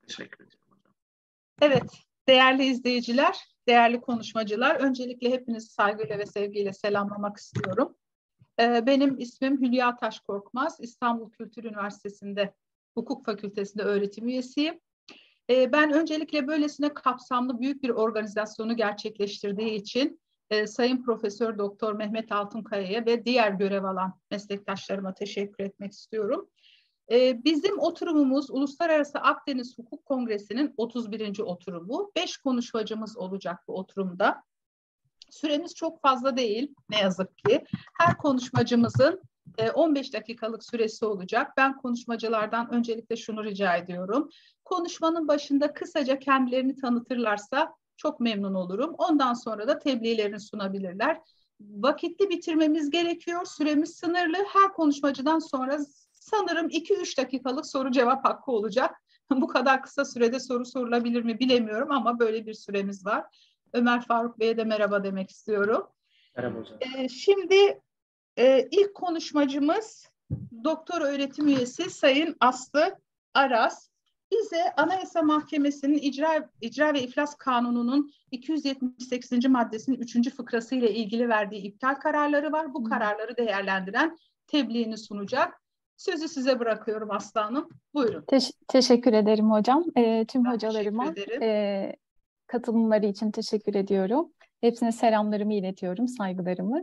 Teşekkür ederim hocam. Evet, değerli izleyiciler, değerli konuşmacılar, öncelikle hepinizi saygıyla ve sevgiyle selamlamak istiyorum. Benim ismim Hülya Taşkorkmaz, İstanbul Kültür Üniversitesi'nde Hukuk Fakültesi'nde öğretim üyesiyim. Ben öncelikle böylesine kapsamlı büyük bir organizasyonu gerçekleştirdiği için Sayın Profesör Doktor Mehmet Altunkaya'ya ve diğer görev alan meslektaşlarıma teşekkür etmek istiyorum. Bizim oturumumuz Uluslararası Akdeniz Hukuk Kongresi'nin 31. oturumu. 5 konuşmacımız olacak bu oturumda. Süremiz çok fazla değil ne yazık ki. Her konuşmacımızın 15 dakikalık süresi olacak. Ben konuşmacılardan öncelikle şunu rica ediyorum. Konuşmanın başında kısaca kendilerini tanıtırlarsa çok memnun olurum. Ondan sonra da tebliğlerini sunabilirler. Vakitli bitirmemiz gerekiyor. Süremiz sınırlı. Her konuşmacıdan sonra sanırım 2-3 dakikalık soru cevap hakkı olacak. Bu kadar kısa sürede soru sorulabilir mi bilemiyorum ama böyle bir süremiz var. Ömer Faruk Bey'e de merhaba demek istiyorum. Merhaba hocam. Şimdi ilk konuşmacımız doktor öğretim üyesi Sayın Aslı Aras. Bize Anayasa Mahkemesi'nin İcra ve İflas Kanunu'nun 278. maddesinin 3. fıkrası ile ilgili verdiği iptal kararları var. Bu kararları değerlendiren tebliğini sunacak. Sözü size bırakıyorum Aslı Hanım. Buyurun. Teşekkür ederim hocam. Tüm Ben hocalarıma teşekkür ederim. katılımları için teşekkür ediyorum. Hepsine selamlarımı iletiyorum, saygılarımı.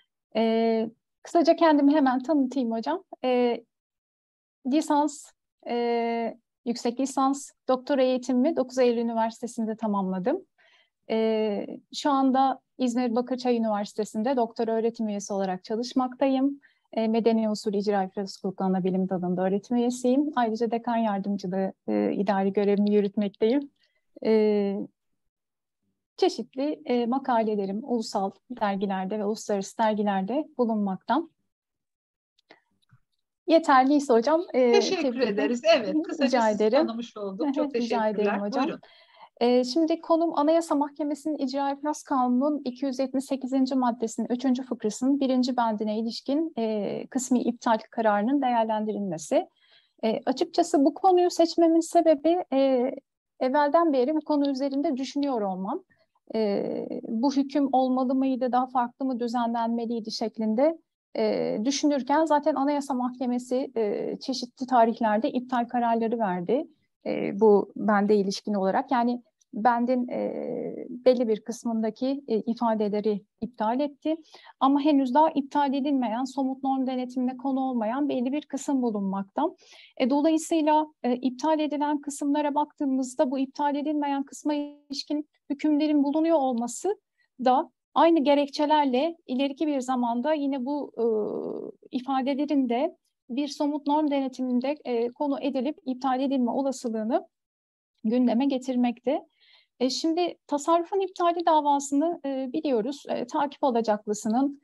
Kısaca kendimi hemen tanıtayım hocam. Lisans, yüksek lisans, doktora eğitimimi 9 Eylül Üniversitesi'nde tamamladım. Şu anda İzmir Bakırçay Üniversitesi'nde doktora öğretim üyesi olarak çalışmaktayım. Medeni Usul İcra İflas Hukuku Anabilim Dalı'nda öğretim üyesiyim. Ayrıca dekan yardımcılığı idari görevimi yürütmekteyim. Çeşitli makalelerim ulusal dergilerde ve uluslararası dergilerde bulunmaktan. Yeterliyse hocam. Teşekkür ederiz. Evet, kısaca sizi tanımış olduk. Çok teşekkürler. Rica ederim hocam. Buyurun. Şimdi konum Anayasa Mahkemesi'nin İcra İflas Kanunu'nun 278. maddesinin 3. fıkrasının 1. bendine ilişkin kısmi iptal kararının değerlendirilmesi. Açıkçası bu konuyu seçmemin sebebi evvelden beri bu konu üzerinde düşünüyor olmam. Bu hüküm olmalı mıydı, daha farklı mı düzenlenmeliydi şeklinde düşünürken zaten Anayasa Mahkemesi çeşitli tarihlerde iptal kararları verdi. Bu bende ilişkin olarak. Yani bendin belli bir kısmındaki ifadeleri iptal etti. Ama henüz daha iptal edilmeyen, somut norm denetimine konu olmayan belli bir kısım bulunmakta. Dolayısıyla iptal edilen kısımlara baktığımızda bu iptal edilmeyen kısma ilişkin hükümlerin bulunuyor olması da aynı gerekçelerle ileriki bir zamanda yine bu ifadelerin de bir somut norm denetiminde konu edilip iptal edilme olasılığını gündeme getirmekte. Şimdi tasarrufun iptali davasını biliyoruz. Takip alacaklısının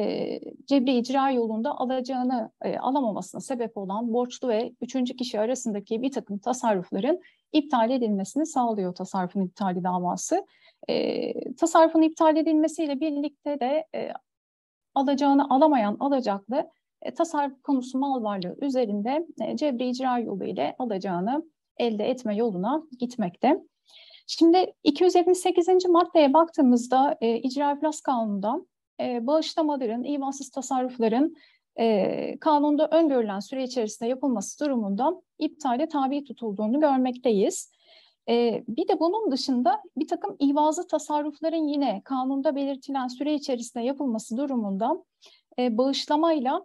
cebri icra yolunda alacağını alamamasına sebep olan borçlu ve üçüncü kişi arasındaki bir takım tasarrufların iptal edilmesini sağlıyor tasarrufun iptali davası. Tasarrufun iptal edilmesiyle birlikte de alacağını alamayan alacaklı tasarruf konusu mal varlığı üzerinde cebri icra yolu ile alacağını elde etme yoluna gitmekte. Şimdi 278. maddeye baktığımızda İcra İflas Kanunu'nda bağışlamaların, imansız tasarrufların kanunda öngörülen süre içerisinde yapılması durumunda iptale tabi tutulduğunu görmekteyiz. Bir de bunun dışında bir takım ivazı tasarrufların yine kanunda belirtilen süre içerisinde yapılması durumunda bağışlamayla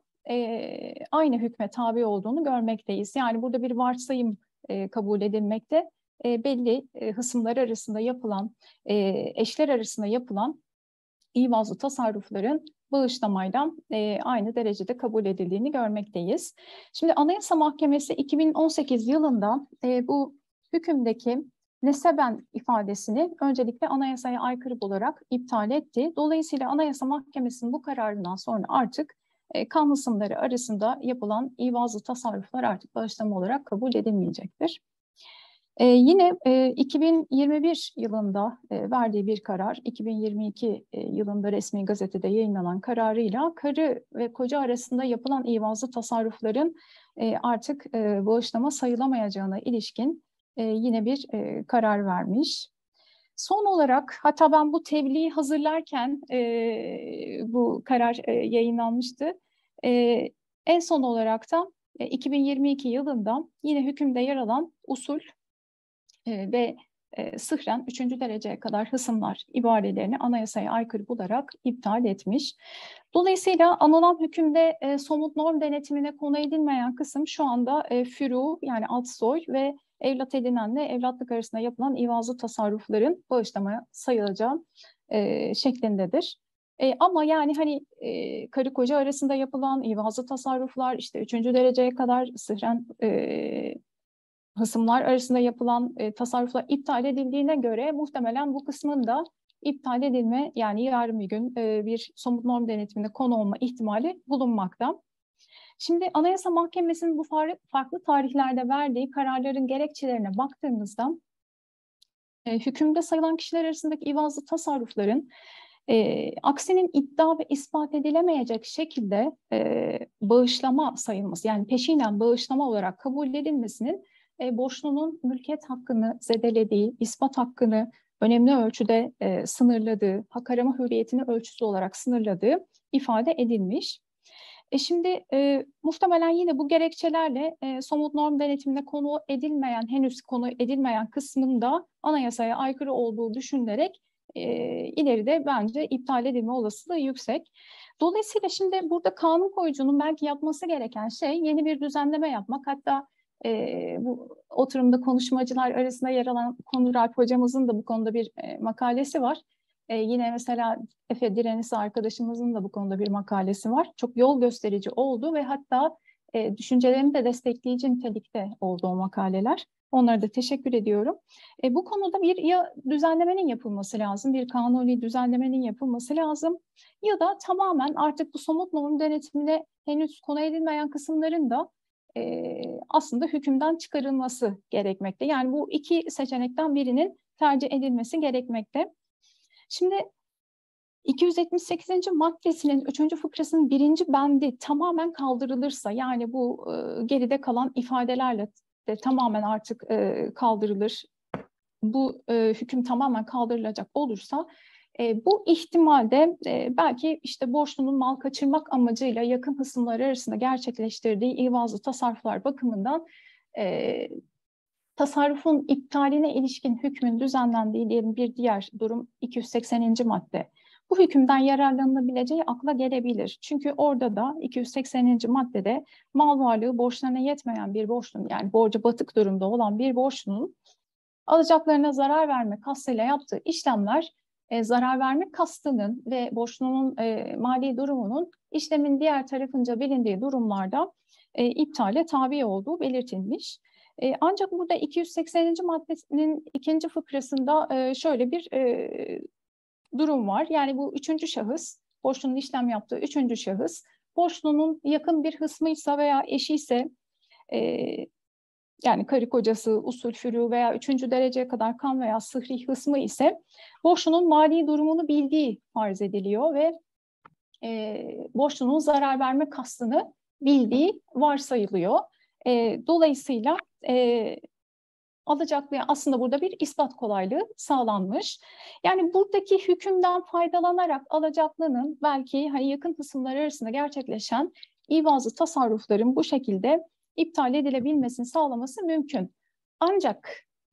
aynı hükme tabi olduğunu görmekteyiz. Yani burada bir varsayım kabul edilmekte. Belli hısımlar arasında yapılan, eşler arasında yapılan ivazlı tasarrufların bağışlamayla aynı derecede kabul edildiğini görmekteyiz. Şimdi Anayasa Mahkemesi 2018 yılında bu hükümdeki neseben ifadesini öncelikle anayasaya aykırı olarak iptal etti. Dolayısıyla Anayasa Mahkemesi'nin bu kararından sonra artık kan hısımları arasında yapılan ivazlı tasarruflar artık bağışlama olarak kabul edilmeyecektir. Yine 2021 yılında verdiği bir karar, 2022 yılında resmi gazetede yayınlanan kararıyla karı ve koca arasında yapılan ivazlı tasarrufların artık bağışlama sayılamayacağına ilişkin yine bir karar vermiş. Son olarak, hatta ben bu tebliği hazırlarken bu karar yayınlanmıştı. En son olarak da 2022 yılında yine hükümde yer alan usul ve sıhren 3. dereceye kadar hısımlar ibarelerini anayasaya aykırı bularak iptal etmiş. Dolayısıyla anılan hükümde somut norm denetimine konu edilmeyen kısım şu anda fürû, yani alt soy ve evlat edinenle evlatlık arasında yapılan ivazlı tasarrufların bağışlamaya sayılacağı şeklindedir. Ama yani hani karı koca arasında yapılan ivazlı tasarruflar, işte 3. dereceye kadar sıhren hısımlar arasında yapılan tasarruflar iptal edildiğine göre muhtemelen bu kısmın da iptal edilme, yani yarın bir gün bir somut norm denetimine konu olma ihtimali bulunmakta. Şimdi Anayasa Mahkemesi'nin bu farklı tarihlerde verdiği kararların gerekçelerine baktığımızda hükümde sayılan kişiler arasındaki ivazlı tasarrufların aksinin iddia ve ispat edilemeyecek şekilde bağışlama sayılması, yani peşinen bağışlama olarak kabul edilmesinin borçlunun mülkiyet hakkını zedelediği, ispat hakkını önemli ölçüde sınırladığı, hak arama hürriyetini ölçüsü olarak sınırladığı ifade edilmiş. Şimdi muhtemelen yine bu gerekçelerle somut norm denetimine henüz konu edilmeyen kısmında anayasaya aykırı olduğu düşünülerek ileride bence iptal edilme olasılığı yüksek. Dolayısıyla şimdi burada kanun koyucunun belki yapması gereken şey yeni bir düzenleme yapmak. Hatta bu oturumda konuşmacılar arasında yer alan Konur Alp hocamızın da bu konuda bir makalesi var. Yine mesela Efe Direnisi arkadaşımızın da bu konuda bir makalesi var. Çok yol gösterici oldu ve hatta düşüncelerimi de destekleyici nitelikte oldu o makaleler. Onlara da teşekkür ediyorum. Bu konuda bir ya düzenlemenin yapılması lazım, bir kanuni düzenlemenin yapılması lazım ya da tamamen artık bu somut norm denetimine henüz konu edilmeyen kısımların da aslında hükümden çıkarılması gerekmekte. Yani bu iki seçenekten birinin tercih edilmesi gerekmekte. Şimdi 278. maddesinin 3. fıkrasının 1. bendi tamamen kaldırılırsa, yani bu geride kalan ifadelerle de tamamen artık kaldırılır, bu hüküm tamamen kaldırılacak olursa bu ihtimalde belki işte borçlunun mal kaçırmak amacıyla yakın hısımlar arasında gerçekleştirdiği ivazlı tasarruflar bakımından tasarrufun iptaline ilişkin hükmün düzenlendiği diyelim bir diğer durum 280. madde. Bu hükümden yararlanılabileceği akla gelebilir. Çünkü orada da 280. maddede mal varlığı borçlarına yetmeyen bir borçlunun, yani borca batık durumda olan bir borçlunun alacaklarına zarar verme kastıyla yaptığı işlemler zarar verme kastının ve borçlunun mali durumunun işlemin diğer tarafınca bilindiği durumlarda iptale tabi olduğu belirtilmiş. Ancak burada 280. maddesinin 2. fıkrasında şöyle bir durum var. Yani bu 3. şahıs, borçlunun işlem yaptığı 3. şahıs, borçlunun yakın bir hısmıysa veya eşiyse, yani karı kocası, usul fürû veya 3. dereceye kadar kan veya sıhri hısmı ise borçlunun mali durumunu bildiği farz ediliyor ve borçlunun zarar verme kastını bildiği varsayılıyor. Dolayısıyla alacaklıya aslında burada bir ispat kolaylığı sağlanmış. Yani buradaki hükümden faydalanarak alacaklının belki hani yakın kısımlar arasında gerçekleşen ivazlı tasarrufların bu şekilde iptal edilebilmesini sağlaması mümkün. Ancak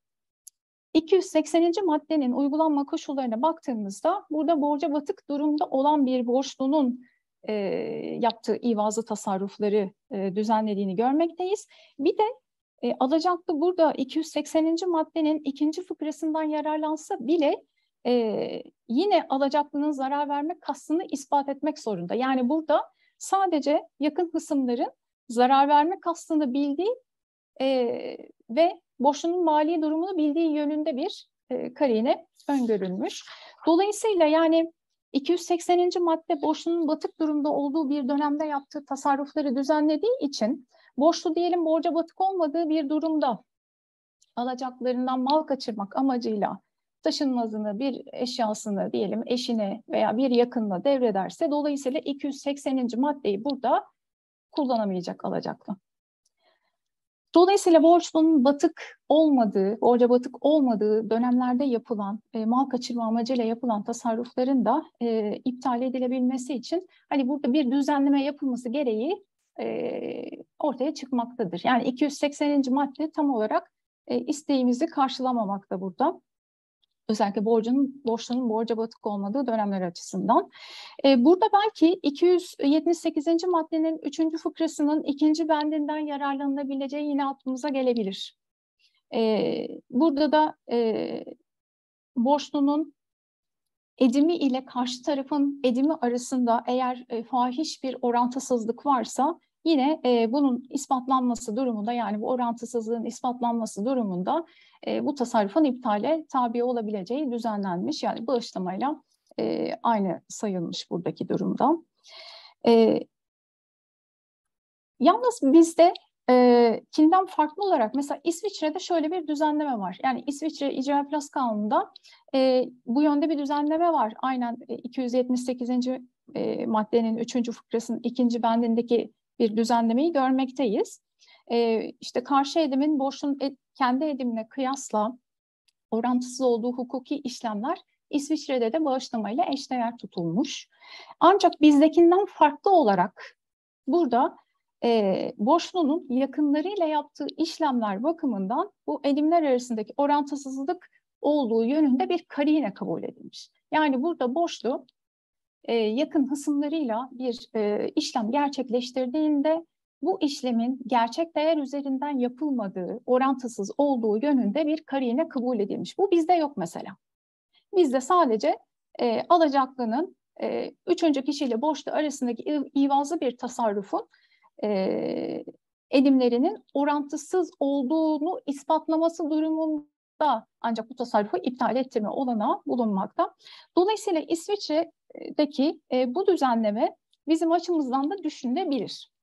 280. maddenin uygulanma koşullarına baktığımızda burada borca batık durumda olan bir borçlunun yaptığı ivazlı tasarrufları düzenlediğini görmekteyiz. Bir de alacaklı burada 280. maddenin 2. fıkrasından yararlansa bile yine alacaklının zarar verme kastını ispat etmek zorunda. Yani burada sadece yakın hısımların zarar verme kastını bildiği ve borçlunun mali durumunu bildiği yönünde bir karine öngörülmüş. Dolayısıyla yani 280. madde borçlunun batık durumda olduğu bir dönemde yaptığı tasarrufları düzenlediği için borçlu diyelim borca batık olmadığı bir durumda alacaklarından mal kaçırmak amacıyla taşınmazını, bir eşyasını diyelim eşine veya bir yakınına devrederse dolayısıyla 280. maddeyi burada kullanamayacak alacaklı. Dolayısıyla borçlunun borca batık olmadığı dönemlerde yapılan, mal kaçırma amacıyla yapılan tasarrufların da iptal edilebilmesi için hani burada bir düzenleme yapılması gereği ortaya çıkmaktadır. Yani 280. madde tam olarak isteğimizi karşılamamakta burada. Özellikle borçlunun borca batık olmadığı dönemler açısından. Burada belki 278. maddenin 3. fıkrasının 2. bendinden yararlanılabileceği yine aklımıza gelebilir. Burada da borçlunun edimi ile karşı tarafın edimi arasında eğer fahiş bir orantısızlık varsa yine bunun ispatlanması durumunda, yani bu orantısızlığın ispatlanması durumunda bu tasarrufun iptale tabi olabileceği düzenlenmiş. Yani bağışlamayla aynı sayılmış buradaki durumda. Yalnız bizde Çin'den farklı olarak mesela İsviçre'de şöyle bir düzenleme var. Yani İsviçre İcra İflas Kanunu'nda bu yönde bir düzenleme var. Aynen 278. Maddenin 3. fıkrasının 2. bendindeki bir düzenlemeyi görmekteyiz. İşte karşı edimin borçlunun kendi edimine kıyasla orantısız olduğu hukuki işlemler İsviçre'de de bağışlamayla eşdeğer tutulmuş. Ancak bizdekinden farklı olarak burada borçlunun yakınlarıyla yaptığı işlemler bakımından bu edimler arasındaki orantısızlık olduğu yönünde bir karine kabul edilmiş. Yani burada borçlu yakın hısımlarıyla bir işlem gerçekleştirdiğinde bu işlemin gerçek değer üzerinden yapılmadığı, orantısız olduğu yönünde bir karine kabul edilmiş. Bu bizde yok mesela. Bizde sadece alacaklının üçüncü kişiyle borçlu arasındaki ivazlı bir tasarrufun edimlerinin orantısız olduğunu ispatlaması durumunda ancak bu tasarrufu iptal ettirme olanağı bulunmakta. Dolayısıyla İsviçre'deki bu düzenleme bizim açımızdan da düşünülebilir.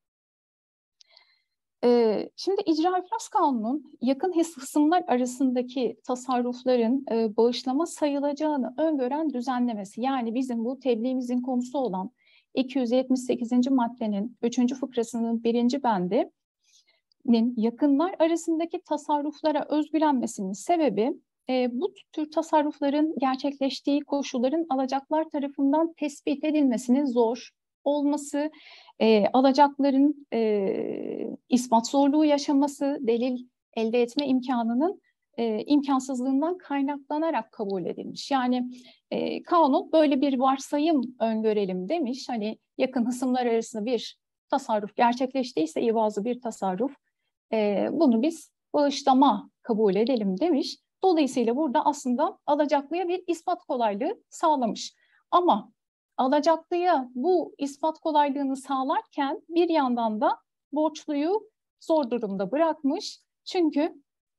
Şimdi İcra İflas Kanunu'nun yakın hısımlar arasındaki tasarrufların bağışlama sayılacağını öngören düzenlemesi, yani bizim bu tebliğimizin konusu olan 278. maddenin 3. fıkrasının 1. bendinin yakınlar arasındaki tasarruflara özgülenmesinin sebebi bu tür tasarrufların gerçekleştiği koşulların alacaklar tarafından tespit edilmesinin zor olması, alacakların ispat zorluğu yaşaması, delil elde etme imkanının imkansızlığından kaynaklanarak kabul edilmiş. Yani kanun böyle bir varsayım öngörelim demiş. Hani yakın hısımlar arasında bir tasarruf gerçekleştiyse, ivazlı bir tasarruf, bunu biz bağışlama kabul edelim demiş. Dolayısıyla burada aslında alacaklıya bir ispat kolaylığı sağlamış. Ama alacaklıya bu ispat kolaylığını sağlarken bir yandan da borçluyu zor durumda bırakmış. Çünkü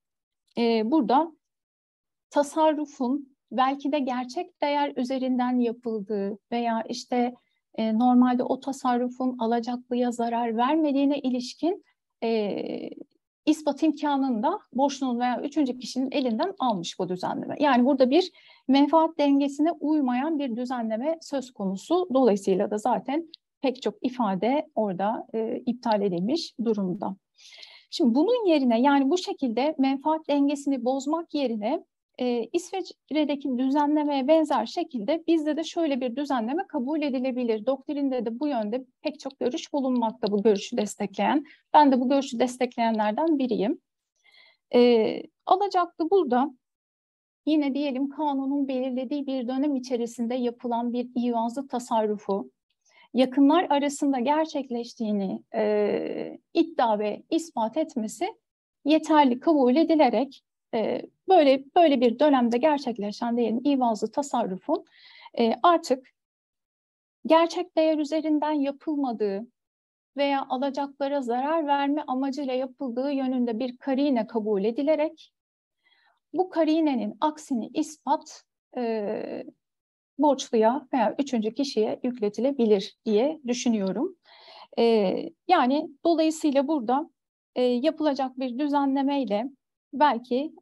burada tasarrufun belki de gerçek değer üzerinden yapıldığı veya işte normalde o tasarrufun alacaklıya zarar vermediğine ilişkin ispat imkanını da borçlunun veya üçüncü kişinin elinden almış bu düzenleme. Yani burada bir menfaat dengesine uymayan bir düzenleme söz konusu. Dolayısıyla da zaten pek çok ifade orada iptal edilmiş durumda. Şimdi bunun yerine, yani bu şekilde menfaat dengesini bozmak yerine İsviçre'deki düzenlemeye benzer şekilde bizde de şöyle bir düzenleme kabul edilebilir. Doktrinde de bu yönde pek çok görüş bulunmakta, bu görüşü destekleyen. Ben de bu görüşü destekleyenlerden biriyim. Alacaklı burada yine diyelim kanunun belirlediği bir dönem içerisinde yapılan bir ivazlı tasarrufu yakınlar arasında gerçekleştiğini iddia ve ispat etmesi yeterli kabul edilerek böyle bir dönemde gerçekleşen diyelim ivazlı tasarrufun artık gerçek değer üzerinden yapılmadığı veya alacaklara zarar verme amacıyla yapıldığı yönünde bir karine kabul edilerek bu karinenin aksini ispat borçluya veya üçüncü kişiye yükletilebilir diye düşünüyorum. Yani dolayısıyla burada yapılacak bir düzenlemeyle belki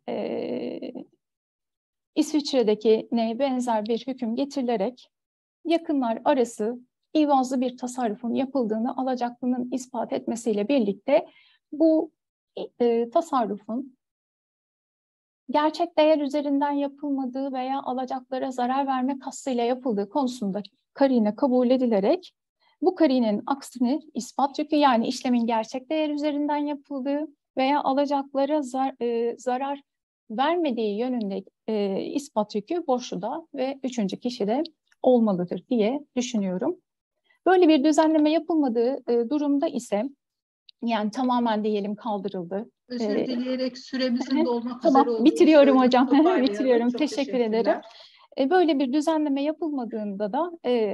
İsviçre'dekine benzer bir hüküm getirilerek yakınlar arası ivazlı bir tasarrufun yapıldığını alacaklının ispat etmesiyle birlikte bu tasarrufun gerçek değer üzerinden yapılmadığı veya alacaklara zarar verme kastıyla yapıldığı konusunda karine kabul edilerek bu karinenin aksine ispat yükü, yani işlemin gerçek değer üzerinden yapıldığı veya alacaklara zarar vermediği yönünde ispat yükü borçluda ve üçüncü kişide olmalıdır diye düşünüyorum. Böyle bir düzenleme yapılmadığı durumda ise, yani tamamen diyelim kaldırıldı. Özür dileyerek süremizin dolmak üzere Tamam, olduğunu bitiriyorum söyleyip hocam. toparlayalım. Bitiriyorum. Çok Teşekkür ederim. Böyle bir düzenleme yapılmadığında da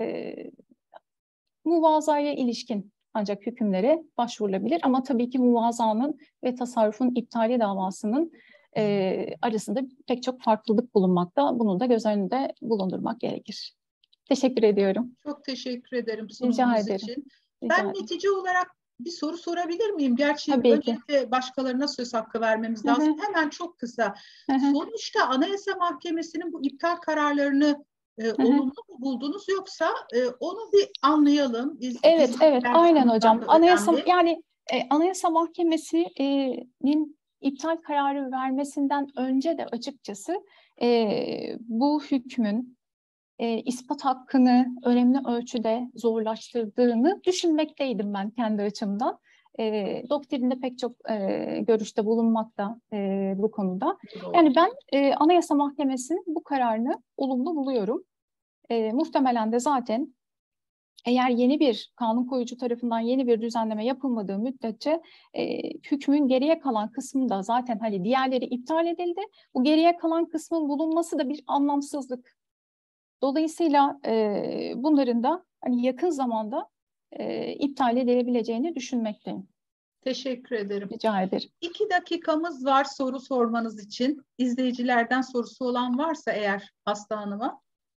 muvazaya ilişkin ancak hükümlere başvurulabilir. Ama tabii ki muvazanın ve tasarrufun iptali davasının arasında pek çok farklılık bulunmakta. Bunu da göz önünde bulundurmak gerekir. Teşekkür ediyorum. Çok teşekkür ederim Rica sunumunuz ederim. için. Rica Ben ederim. netice olarak bir soru sorabilir miyim? Gerçi Tabii ki. öncelikle başkalarına söz hakkı vermemiz lazım. Hemen çok kısa. Sonuçta Anayasa Mahkemesi'nin bu iptal kararlarını olumlu mu buldunuz, yoksa onu bir anlayalım. Evet, aynen hocam. Anayasa Mahkemesi'nin iptal kararı vermesinden önce de açıkçası bu hükmün ispat hakkını önemli ölçüde zorlaştırdığını düşünmekteydim ben kendi açımdan. Doktrinde pek çok görüşte bulunmakta bu konuda. Yani ben Anayasa Mahkemesi'nin bu kararını olumlu buluyorum. Muhtemelen de zaten eğer yeni bir kanun koyucu tarafından yeni bir düzenleme yapılmadığı müddetçe hükmün geriye kalan kısmında zaten hani diğerleri iptal edildi. Bu geriye kalan kısmın bulunması da bir anlamsızlık. Dolayısıyla bunların da hani yakın zamanda iptal edilebileceğini düşünmekteyim. Teşekkür ederim. Rica ederim. 2 dakikamız var soru sormanız için. İzleyicilerden sorusu olan varsa eğer Aslı Hanım'a.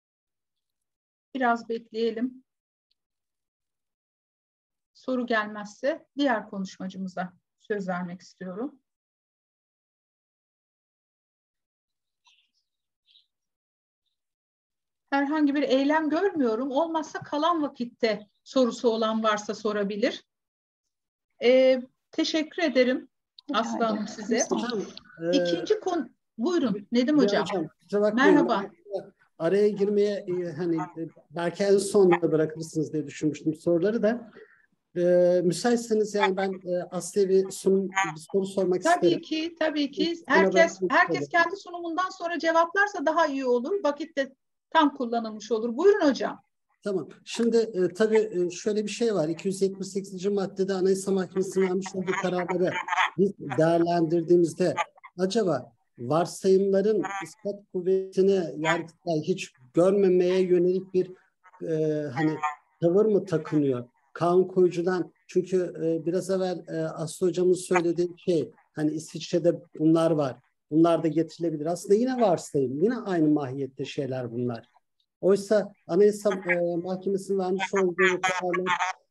Biraz bekleyelim. Soru gelmezse diğer konuşmacımıza söz vermek istiyorum. Herhangi bir eylem görmüyorum. Olmazsa kalan vakitte sorusu olan varsa sorabilir. Teşekkür ederim Aslı Hanım size. Hocam, İkinci konu, buyurun Nedim Hocam. Merhaba. Araya girmeye hani belki en sonuna bırakırsınız diye düşünmüştüm soruları da. Müsaitseniz yani ben Aslı'ya bir soru sormak isterim. Tabii ki. Herkes kendi sunumundan sonra cevaplarsa daha iyi olur. Vakit de tam kullanılmış olur. Buyurun hocam. Tamam. Şimdi tabii şöyle bir şey var. 278. maddede Anayasa Mahkemesi'nin vermiş olduğu kararları biz değerlendirdiğimizde acaba varsayımların ispat kuvvetini Yargıtay hiç görmemeye yönelik bir hani tavır mı takınıyor? Kanun koyucudan, çünkü biraz evvel Aslı Hocam'ın söylediği şey, hani İsviçre'de bunlar var. Bunlar da getirilebilir. Aslında yine varsayım. Yine aynı mahiyette şeyler bunlar. Oysa Anayasa Mahkemesi'nin vermiş olduğu kararlar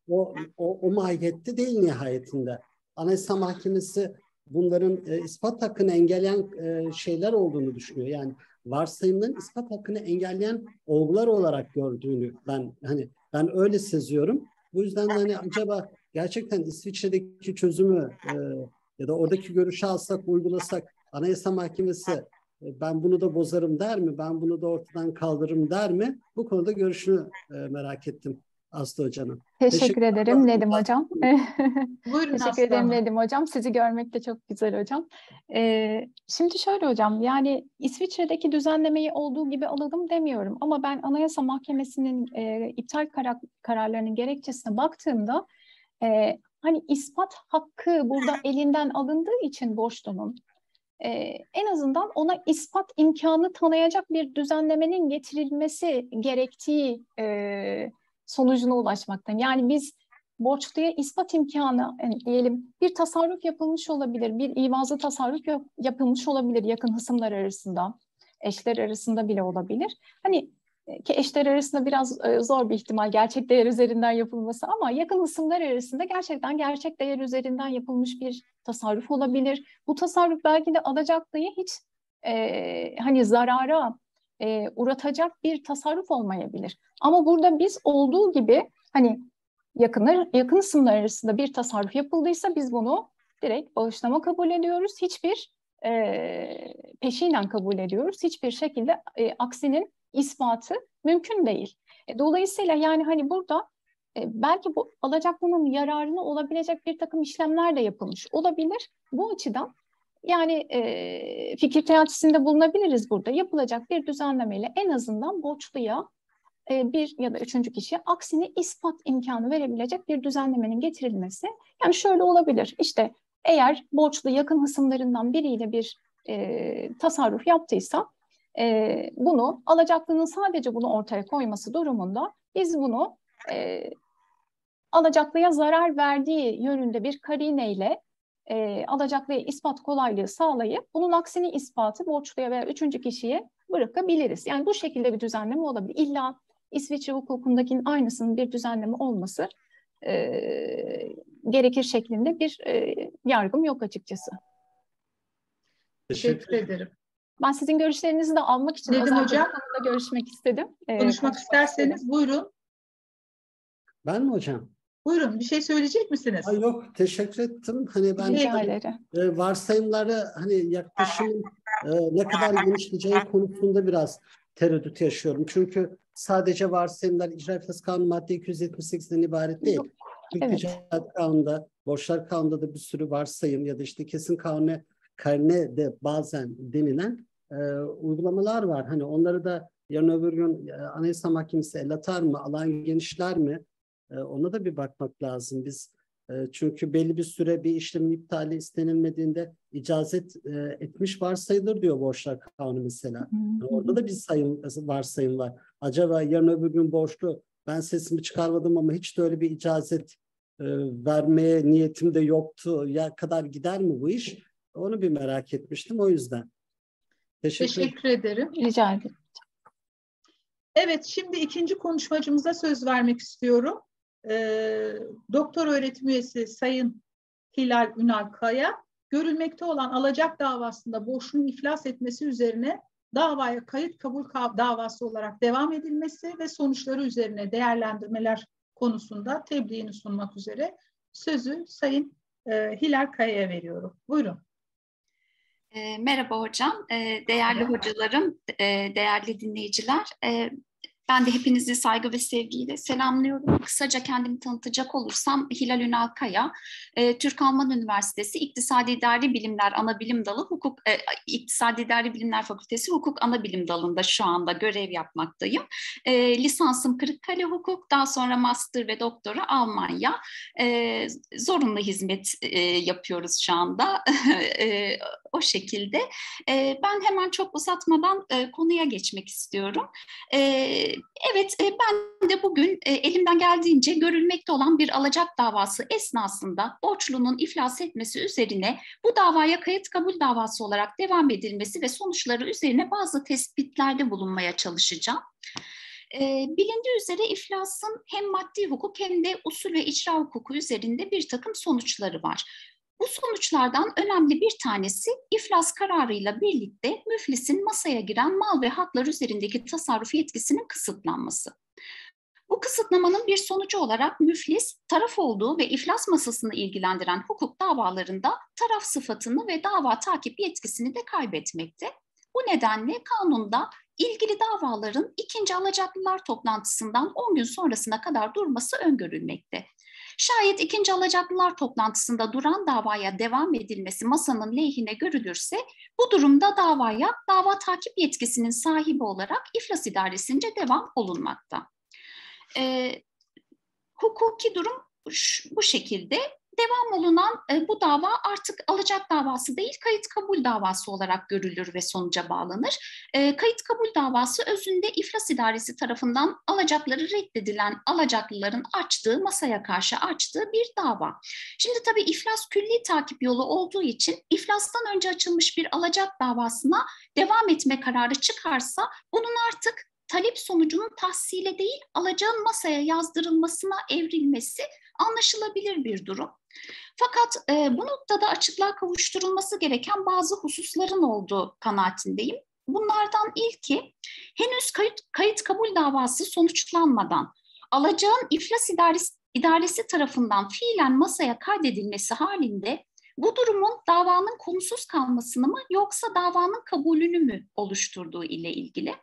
o mahiyette değil nihayetinde. Anayasa Mahkemesi bunların ispat hakkını engelleyen şeyler olduğunu düşünüyor. Yani varsayımların ispat hakkını engelleyen olgular olarak gördüğünü ben öyle seziyorum. Bu yüzden hani acaba gerçekten İsviçre'deki çözümü ya da oradaki görüşü alsak, uygulasak, Anayasa Mahkemesi ben bunu da bozarım der mi? Ben bunu da ortadan kaldırırım der mi? Bu konuda görüşünü merak ettim Aslı Hoca'nın. Teşekkür ederim Nedim Hocam. Buyurun Teşekkür ederim Nedim Hocam. Sizi görmek de çok güzel hocam. Şimdi şöyle hocam, yani İsviçre'deki düzenlemeyi olduğu gibi alalım demiyorum. Ama ben Anayasa Mahkemesi'nin iptal kararlarının gerekçesine baktığımda hani ispat hakkı burada elinden alındığı için borçlunun en azından ona ispat imkanı tanıyacak bir düzenlemenin getirilmesi gerektiği sonucuna ulaşmaktan. Yani biz borçluya ispat imkanı, yani diyelim bir tasarruf yapılmış olabilir, bir ivazlı tasarruf yapılmış olabilir yakın hısımlar arasında, eşler arasında bile olabilir. Hani ki eşler arasında biraz zor bir ihtimal gerçek değer üzerinden yapılması, ama yakın hısımlar arasında gerçekten gerçek değer üzerinden yapılmış bir tasarruf olabilir. Bu tasarruf belki de alacaklıyı hiç hani zarara uğratacak bir tasarruf olmayabilir. Ama burada biz olduğu gibi hani yakın hısımlar arasında bir tasarruf yapıldıysa biz bunu Direkt bağışlama kabul ediyoruz. Hiçbir peşinen kabul ediyoruz. Hiçbir şekilde aksinin ispatı mümkün değil. Dolayısıyla yani hani burada belki bu alacaklının yararına olabilecek bir takım işlemler de yapılmış olabilir. Bu açıdan yani fikir teatisinde bulunabiliriz burada. Yapılacak bir düzenlemeyle en azından borçluya bir ya da üçüncü kişiye aksini ispat imkanı verebilecek bir düzenlemenin getirilmesi. Yani şöyle olabilir. İşte eğer borçlu yakın hısımlarından biriyle bir tasarruf yaptıysa bunu alacaklının sadece bunu ortaya koyması durumunda biz bunu alacaklıya zarar verdiği yönünde bir karineyle alacaklıya ispat kolaylığı sağlayıp bunun aksini ispatı borçluya veya üçüncü kişiye bırakabiliriz. Yani bu şekilde bir düzenleme olabilir. İlla İsviçre hukukundakinin aynısının bir düzenleme olması gerekir şeklinde bir yargım yok açıkçası. Teşekkür ederim. Ben sizin görüşlerinizi de almak için Nedim özellikle hocam, bu konuda görüşmek istedim. konuşmak isterseniz istedim. Buyurun. Ben mi hocam? Buyurun, bir şey söyleyecek misiniz? Ay yok, teşekkür ettim. Hani ben varsayımları hani yaklaşımın ne kadar genişleyeceği konusunda biraz tereddüt yaşıyorum. Çünkü sadece varsayımlar İcra İflas Kanunu madde 278'den ibaret değil. Türk Ticaret Kanunu'nda, Borçlar Kanunu'nda da bir sürü varsayım ya da işte kesin karne de bazen denilen uygulamalar var. Hani onları da yarın öbür gün Anayasa Mahkemesi el atar mı, alan genişler mi? Ona da bir bakmak lazım. Biz çünkü belli bir süre bir işlemin iptali istenilmediğinde icazet etmiş varsayılır diyor Borçlar Kanunu mesela. Orada da bir varsayım var. Acaba yarın öbür gün borçlu ben sesimi çıkarmadım ama hiç de öyle bir icazet vermeye niyetim de yoktu ya kadar gider mi bu iş? Onu bir merak etmiştim o yüzden. Teşekkür ederim. Rica ederim. Evet, şimdi ikinci konuşmacımıza söz vermek istiyorum. Doktor öğretim üyesi Sayın Hilal Ünal Kaya, görülmekte olan alacak davasında borçlunun iflas etmesi üzerine davaya kayıt kabul davası olarak devam edilmesi ve sonuçları üzerine değerlendirmeler konusunda tebliğini sunmak üzere sözü Sayın Hilal Kaya'ya veriyorum. Buyurun. Merhaba hocam, değerli hocalarım, değerli dinleyiciler. Ben de hepinizi saygı ve sevgiyle selamlıyorum. Kısaca kendimi tanıtacak olursam Hilal Ünal Kaya, Türk-Alman Üniversitesi İktisadi İdari Bilimler Anabilim Dalı İktisadi İdari Bilimler Fakültesi Hukuk Anabilim Dalı'nda şu anda görev yapmaktayım. Lisansım Kırıkkale Hukuk, daha sonra master ve doktora Almanya. Zorunlu hizmet yapıyoruz şu anda. O şekilde. Ben hemen çok uzatmadan konuya geçmek istiyorum. Evet, ben de bugün elimden geldiğince görülmekte olan bir alacak davası esnasında borçlunun iflas etmesi üzerine bu davaya kayıt kabul davası olarak devam edilmesi ve sonuçları üzerine bazı tespitlerde bulunmaya çalışacağım. Bilindiği üzere iflasın hem maddi hukuk hem de usul ve icra hukuku üzerinde bir takım sonuçları var. Bu sonuçlardan önemli bir tanesi iflas kararıyla birlikte müflisin masaya giren mal ve haklar üzerindeki tasarruf yetkisinin kısıtlanması. Bu kısıtlamanın bir sonucu olarak müflis, taraf olduğu ve iflas masasını ilgilendiren hukuk davalarında taraf sıfatını ve dava takip yetkisini de kaybetmekte. Bu nedenle kanunda ilgili davaların ikinci alacaklılar toplantısından 10 gün sonrasına kadar durması öngörülmekte. Şayet ikinci alacaklılar toplantısında duran davaya devam edilmesi masanın lehine görülürse bu durumda davaya dava takip yetkisinin sahibi olarak iflas idaresince devam olunmakta. Hukuki durum bu şekilde. Devam olunan bu dava artık alacak davası değil, kayıt kabul davası olarak görülür ve sonuca bağlanır. Kayıt kabul davası özünde iflas idaresi tarafından alacakları reddedilen alacaklıların masaya karşı açtığı bir dava. Şimdi tabii iflas külli takip yolu olduğu için iflastan önce açılmış bir alacak davasına devam etme kararı çıkarsa bunun artık talep sonucunun tahsile değil, alacağın masaya yazdırılmasına evrilmesi anlaşılabilir bir durum. Fakat bu noktada açıklığa kavuşturulması gereken bazı hususların olduğu kanaatindeyim. Bunlardan ilki, henüz kayıt kabul davası sonuçlanmadan alacağın iflas idaresi tarafından fiilen masaya kaydedilmesi halinde bu durumun davanın konusuz kalmasını mı yoksa davanın kabulünü mü oluşturduğu ile ilgili.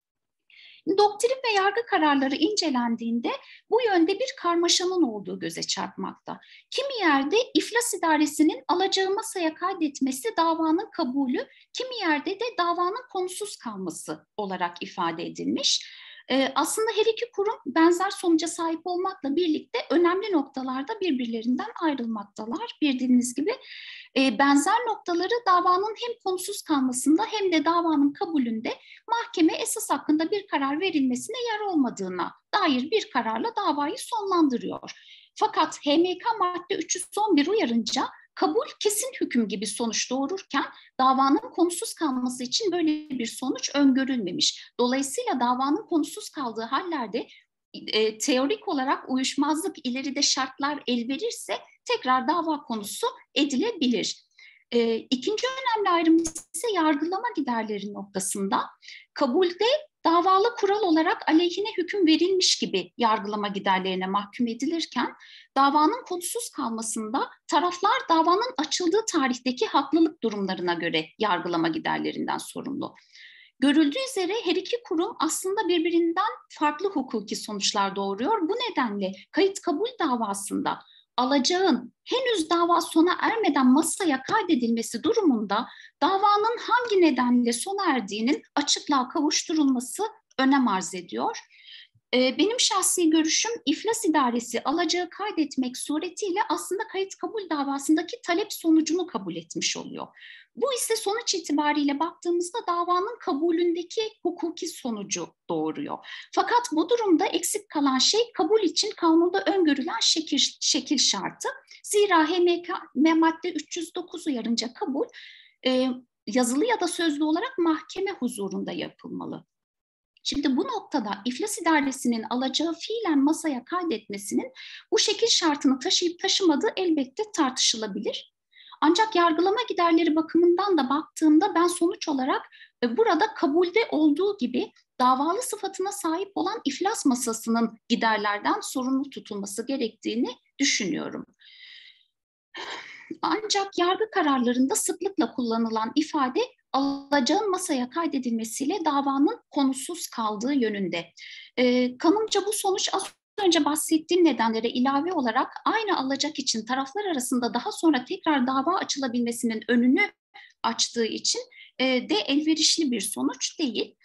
Doktrin ve yargı kararları incelendiğinde bu yönde bir karmaşanın olduğu göze çarpmakta. Kimi yerde iflas idaresinin alacağı masaya kaydetmesi davanın kabulü, kimi yerde de davanın konusuz kalması olarak ifade edilmiş. Aslında her iki kurum benzer sonuca sahip olmakla birlikte önemli noktalarda birbirlerinden ayrılmaktalar. Bildiğiniz gibi benzer noktaları davanın hem konusuz kalmasında hem de davanın kabulünde mahkeme esas hakkında bir karar verilmesine yer olmadığına dair bir kararla davayı sonlandırıyor. Fakat HMK madde 311 uyarınca kabul kesin hüküm gibi sonuç doğururken davanın konusuz kalması için böyle bir sonuç öngörülmemiş. Dolayısıyla davanın konusuz kaldığı hallerde teorik olarak uyuşmazlık ileride şartlar el verirse tekrar dava konusu edilebilir. İkinci önemli ayrım ise yargılama giderleri noktasında. Kabulde davalı kural olarak aleyhine hüküm verilmiş gibi yargılama giderlerine mahkum edilirken davanın konusuz kalmasında taraflar davanın açıldığı tarihteki haklılık durumlarına göre yargılama giderlerinden sorumlu. Görüldüğü üzere her iki kurum aslında birbirinden farklı hukuki sonuçlar doğuruyor. Bu nedenle kayıt kabul davasında alacağın henüz dava sona ermeden masaya kaydedilmesi durumunda davanın hangi nedenle sona erdiğinin açıklığa kavuşturulması önem arz ediyor. Benim şahsi görüşüm iflas idaresi alacağı kaydetmek suretiyle aslında kayıt kabul davasındaki talep sonucunu kabul etmiş oluyor. Bu ise sonuç itibariyle baktığımızda davanın kabulündeki hukuki sonucu doğuruyor. Fakat bu durumda eksik kalan şey kabul için kanunda öngörülen şekil şartı. Zira HMK madde 309 uyarınca kabul yazılı ya da sözlü olarak mahkeme huzurunda yapılmalı. Şimdi bu noktada iflas idaresinin alacağı fiilen masaya kaydetmesinin bu şekil şartını taşıyıp taşımadığı elbette tartışılabilir. Ancak yargılama giderleri bakımından da baktığımda ben sonuç olarak burada kabulde olduğu gibi davalı sıfatına sahip olan iflas masasının giderlerden sorumlu tutulması gerektiğini düşünüyorum. Ancak yargı kararlarında sıklıkla kullanılan ifade alacağın masaya kaydedilmesiyle davanın konusuz kaldığı yönünde. Kanımca bu sonuç az önce bahsettiğim nedenlere ilave olarak aynı alacak için taraflar arasında daha sonra tekrar dava açılabilmesinin önünü açtığı için de elverişli bir sonuç değil.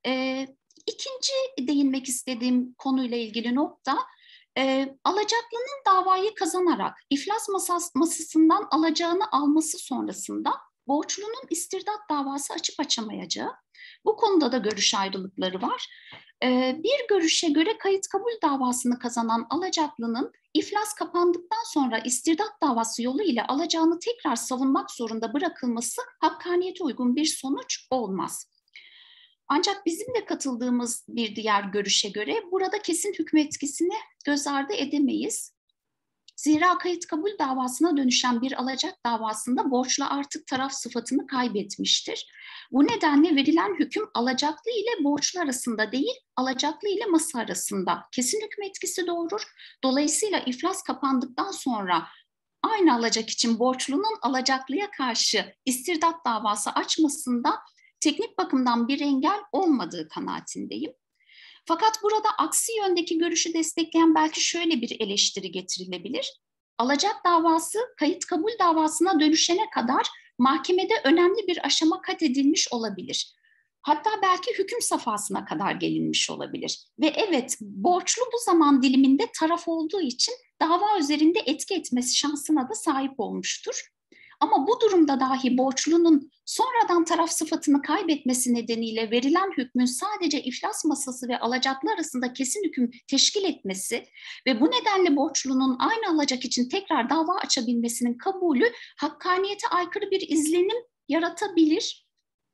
İkinci değinmek istediğim konuyla ilgili nokta, alacaklının davayı kazanarak iflas masasından alacağını alması sonrasında borçlunun istirdat davası açıp açamayacağı. Bu konuda da görüş ayrılıkları var. Bir görüşe göre kayıt kabul davasını kazanan alacaklının iflas kapandıktan sonra istirdat davası yoluyla alacağını tekrar savunmak zorunda bırakılması hakkaniyete uygun bir sonuç olmaz. Ancak bizim de katıldığımız bir diğer görüşe göre burada kesin hüküm etkisini göz ardı edemeyiz. Zira kayıt kabul davasına dönüşen bir alacak davasında borçlu artık taraf sıfatını kaybetmiştir. Bu nedenle verilen hüküm alacaklı ile borçlu arasında değil, alacaklı ile masa arasında kesin hüküm etkisi doğurur. Dolayısıyla iflas kapandıktan sonra aynı alacak için borçlunun alacaklıya karşı istirdat davası açmasında teknik bakımdan bir engel olmadığı kanaatindeyim. Fakat burada aksi yöndeki görüşü destekleyen belki şöyle bir eleştiri getirilebilir. Alacak davası kayıt kabul davasına dönüşene kadar mahkemede önemli bir aşama kat edilmiş olabilir. Hatta belki hüküm safhasına kadar gelinmiş olabilir. Ve evet, borçlu bu zaman diliminde taraf olduğu için dava üzerinde etki etmesi şansına da sahip olmuştur. Ama bu durumda dahi borçlunun sonradan taraf sıfatını kaybetmesi nedeniyle verilen hükmün sadece iflas masası ve alacaklı arasında kesin hüküm teşkil etmesi ve bu nedenle borçlunun aynı alacak için tekrar dava açabilmesinin kabulü hakkaniyete aykırı bir izlenim yaratabilir.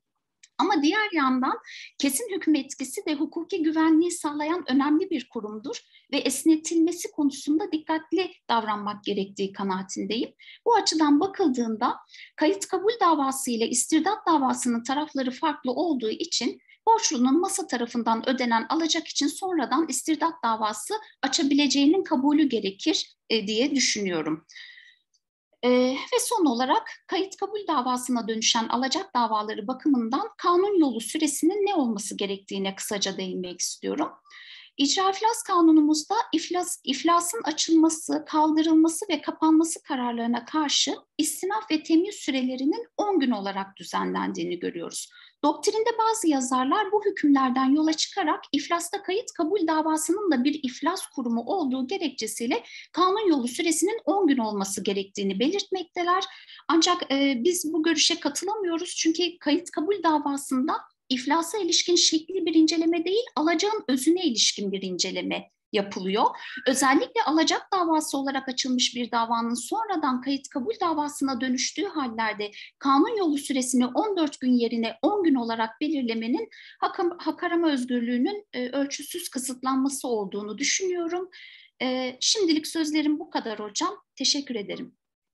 Ama diğer yandan kesin hüküm etkisi de hukuki güvenliği sağlayan önemli bir kurumdur ve esnetilmesi konusunda dikkatli davranmak gerektiği kanaatindeyim. Bu açıdan bakıldığında kayıt kabul davası ile istirdat davasının tarafları farklı olduğu için borçlunun masa tarafından ödenen alacak için sonradan istirdat davası açabileceğinin kabulü gerekir diye düşünüyorum. Ve son olarak kayıt kabul davasına dönüşen alacak davaları bakımından kanun yolu süresinin ne olması gerektiğine kısaca değinmek istiyorum. İcra iflas kanunumuzda iflasın açılması, kaldırılması ve kapanması kararlarına karşı istinaf ve temyiz sürelerinin 10 gün olarak düzenlendiğini görüyoruz. Doktrinde bazı yazarlar bu hükümlerden yola çıkarak iflasta kayıt kabul davasının da bir iflas kurumu olduğu gerekçesiyle kanun yolu süresinin 10 gün olması gerektiğini belirtmekteler. Ancak biz bu görüşe katılamıyoruz çünkü kayıt kabul davasında iflasa ilişkin şekli bir inceleme değil, alacağın özüne ilişkin bir inceleme yapılıyor. Özellikle alacak davası olarak açılmış bir davanın sonradan kayıt kabul davasına dönüştüğü hallerde kanun yolu süresini 14 gün yerine 10 gün olarak belirlemenin hak arama özgürlüğünün ölçüsüz kısıtlanması olduğunu düşünüyorum. Şimdilik sözlerim bu kadar hocam. Teşekkür ederim.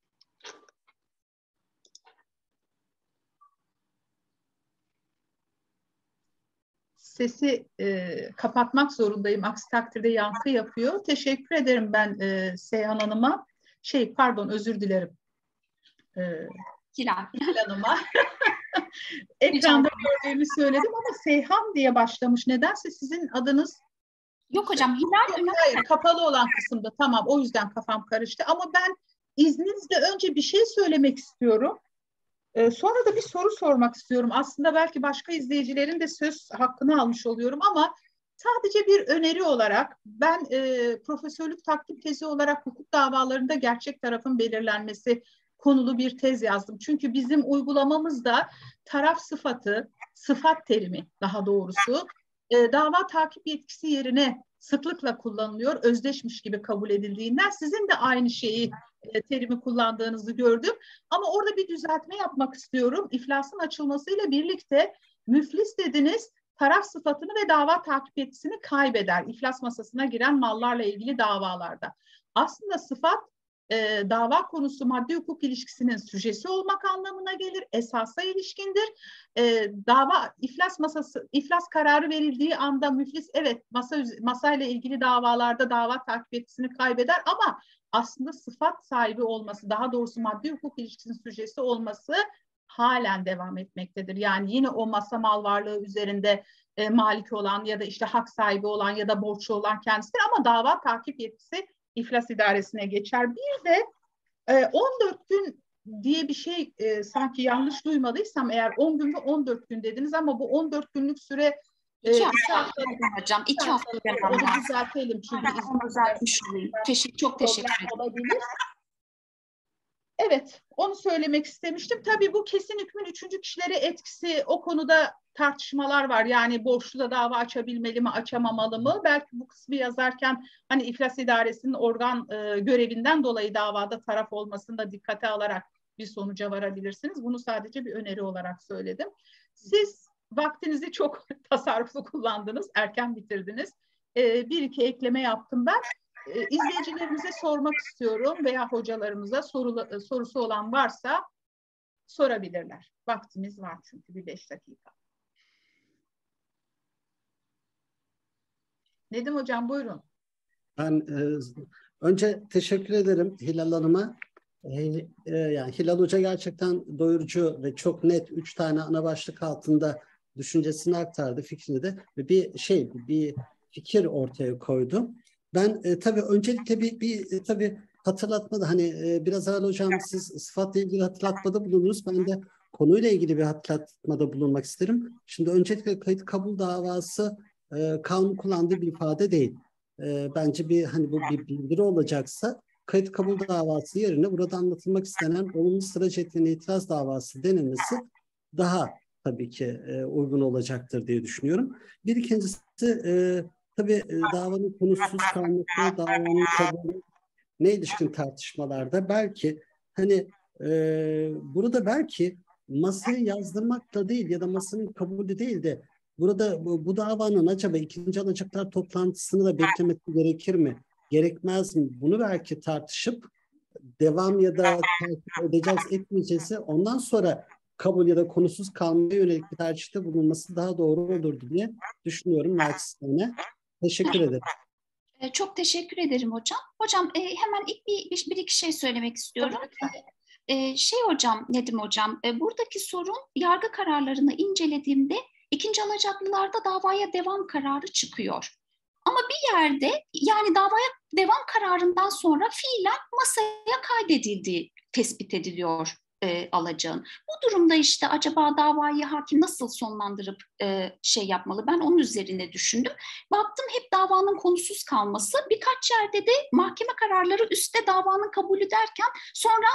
Sesi kapatmak zorundayım. Aksi takdirde yankı yapıyor. Teşekkür ederim ben Seyhan Hanım'a. Özür dilerim. Hilal Hanım'a. Ekranda gördüğümü söyledim ama Seyhan diye başlamış. Nedense sizin adınız... Yok hocam, Hilal. Hayır, kapalı olan kısımda. Tamam, o yüzden kafam karıştı. Ama ben izninizle önce bir şey söylemek istiyorum. Sonra da bir soru sormak istiyorum. Aslında belki başka izleyicilerin de söz hakkını almış oluyorum ama sadece bir öneri olarak ben profesörlük takdim tezi olarak hukuk davalarında gerçek tarafın belirlenmesi konulu bir tez yazdım. Çünkü bizim uygulamamızda taraf sıfatı, sıfat terimi daha doğrusu dava takip yetkisi yerine sıklıkla kullanılıyor. Özdeşmiş gibi kabul edildiğinden sizin de aynı şeyi terimi kullandığınızı gördüm. Ama orada bir düzeltme yapmak istiyorum. İflasın açılmasıyla birlikte müflis dediniz, taraf sıfatını ve dava takip yetkisini kaybeder. İflas masasına giren mallarla ilgili davalarda. Aslında sıfat dava konusu maddi hukuk ilişkisinin süjesi olmak anlamına gelir. Esasa ilişkindir. Dava iflas kararı verildiği anda müflis evet masayla ilgili davalarda dava takip yetkisini kaybeder ama aslında sıfat sahibi olması, daha doğrusu maddi hukuk ilişkisinin süjesi olması halen devam etmektedir. Yani yine o masa mal varlığı üzerinde malik olan ya da işte hak sahibi olan ya da borçlu olan kendisidir ama dava takip yetkisi iflas idaresine geçer. Bir de 14 gün diye bir şey sanki yanlış duymadıysam eğer 10 gün ve 14 gün dediniz ama bu 14 günlük süre 2 hafta hocam. 2 hafta onu düzeltelim çünkü düzeltmiş olayım. Çok teşekkür ederim. Olabilir. Evet, onu söylemek istemiştim. Tabii bu kesin hükmün üçüncü kişilere etkisi o konuda tartışmalar var. Yani borçlu da dava açabilmeli mi, açamamalı mı? Belki bu kısmı yazarken hani iflas idaresinin organ görevinden dolayı davada taraf olmasını da dikkate alarak bir sonuca varabilirsiniz. Bunu sadece bir öneri olarak söyledim. Siz vaktinizi çok tasarruflu kullandınız, erken bitirdiniz. Bir iki ekleme yaptım ben. İzleyicilerimize sormak istiyorum veya hocalarımıza sorusu olan varsa sorabilirler. Vaktimiz var çünkü bir 5 dakika. Nedim Hocam buyurun. Ben önce teşekkür ederim Hilal Hanım'a. Yani Hilal Hoca gerçekten doyurucu ve çok net 3 tane ana başlık altında düşüncesini aktardı, fikrini de ve bir fikir ortaya koydu. Ben tabii öncelikle tabii hatırlatmada hani biraz evvel hocam siz sıfatla ilgili hatırlatmada bulundunuz. Ben de konuyla ilgili bir hatırlatmada bulunmak isterim. Şimdi öncelikle kayıt kabul davası kanun kullandığı bir ifade değil. Bence bu bir bildiri olacaksa kayıt kabul davası yerine burada anlatılmak istenen olumlu sıra cetveline itiraz davası denilmesi daha tabii ki uygun olacaktır diye düşünüyorum. Bir ikincisi tabii davanın konusuz kalması, davanın kabulü ne ilişkin tartışmalarda belki burada belki masayı yazdırmakla değil ya da masanın kabulü değil de burada bu davanın acaba ikinci alacaklar toplantısını da beklemesi gerekir mi? Gerekmez mi? Bunu belki tartışıp devam ya da takip edeceğiz etmeyeceğiz. Ondan sonra kabul ya da konusuz kalmaya yönelik bir tercihte bulunması daha doğru olurdu diye düşünüyorum naçizane. Teşekkür ederim. Çok teşekkür ederim hocam. Hocam hemen ilk bir iki şey söylemek istiyorum. Hocam, Nedim hocam, buradaki sorun yargı kararlarını incelediğimde ikinci alacaklılarda davaya devam kararı çıkıyor. Ama bir yerde yani davaya devam kararından sonra fiilen masaya kaydedildiği tespit ediliyor alacağın. Bu durumda işte acaba davayı hakim nasıl sonlandırıp yapmalı? Ben onun üzerine düşündüm. Baktım hep davanın konusuz kalması. Birkaç yerde de mahkeme kararları üstte davanın kabulü derken sonra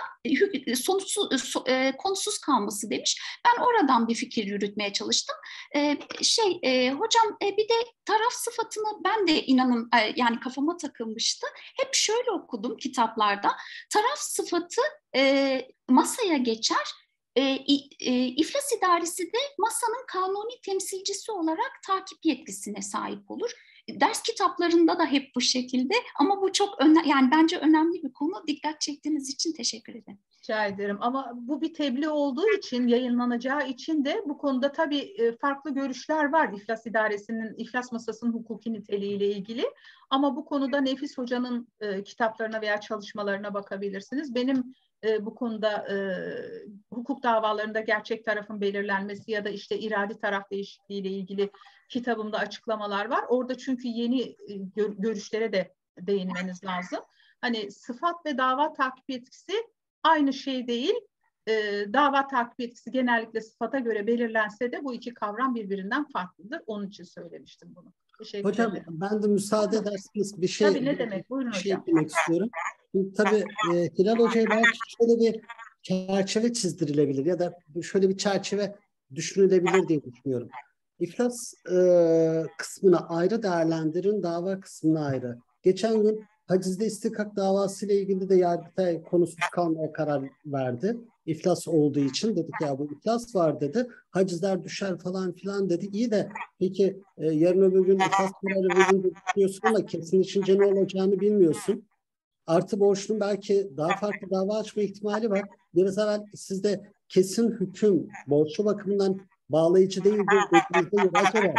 konusuz kalması demiş. Ben oradan bir fikir yürütmeye çalıştım. Hocam bir de taraf sıfatını ben de inanın yani kafama takılmıştı. Hep şöyle okudum kitaplarda. Taraf sıfatı masaya geçer. İflas idaresi de masanın kanuni temsilcisi olarak takip yetkisine sahip olur. Ders kitaplarında da hep bu şekilde ama bu çok yani bence önemli bir konu. Dikkat çektiğiniz için teşekkür ederim. Rica ederim ama bu bir tebliğ olduğu için, yayınlanacağı için de bu konuda tabii farklı görüşler var. İflas idaresinin, iflas masasının hukuki niteliğiyle ilgili. Ama bu konuda Nefis Hoca'nın kitaplarına veya çalışmalarına bakabilirsiniz. Benim bu konuda hukuk davalarında gerçek tarafın belirlenmesi ya da işte iradi taraf değişikliği ile ilgili kitabımda açıklamalar var. Orada çünkü yeni görüşlere de değinmeniz lazım. Hani sıfat ve dava takip yetkisi aynı şey değil. Dava takip yetkisi genellikle sıfata göre belirlense de bu iki kavram birbirinden farklıdır. Onun için söylemiştim bunu. Teşekkür Hocam ederim. ben de müsaade ederseniz bir şey Tabii ne demek? Buyurun hocam. eklemek istiyorum. Tabii Hilal Hoca'ya belki şöyle bir çerçeve çizdirilebilir ya da şöyle bir çerçeve düşünülebilir diye düşünüyorum. İflas kısmını ayrı değerlendirin, dava kısmını ayrı. Geçen gün hacizde istikak davası ile ilgili de Yargıtay konusuz kalmaya karar verdi. İflas olduğu için dedik ya bu iflas var dedi. Hacizler düşer falan filan dedi. İyi de peki yarın öbür gün iflas kararı verince düşünüyorsun ama kesinleşince ne olacağını bilmiyorsun. Artı borçlunun belki daha farklı dava açma ihtimali var. Biraz evvel sizde kesin hüküm borçlu bakımından bağlayıcı değildir dediğinizde acaba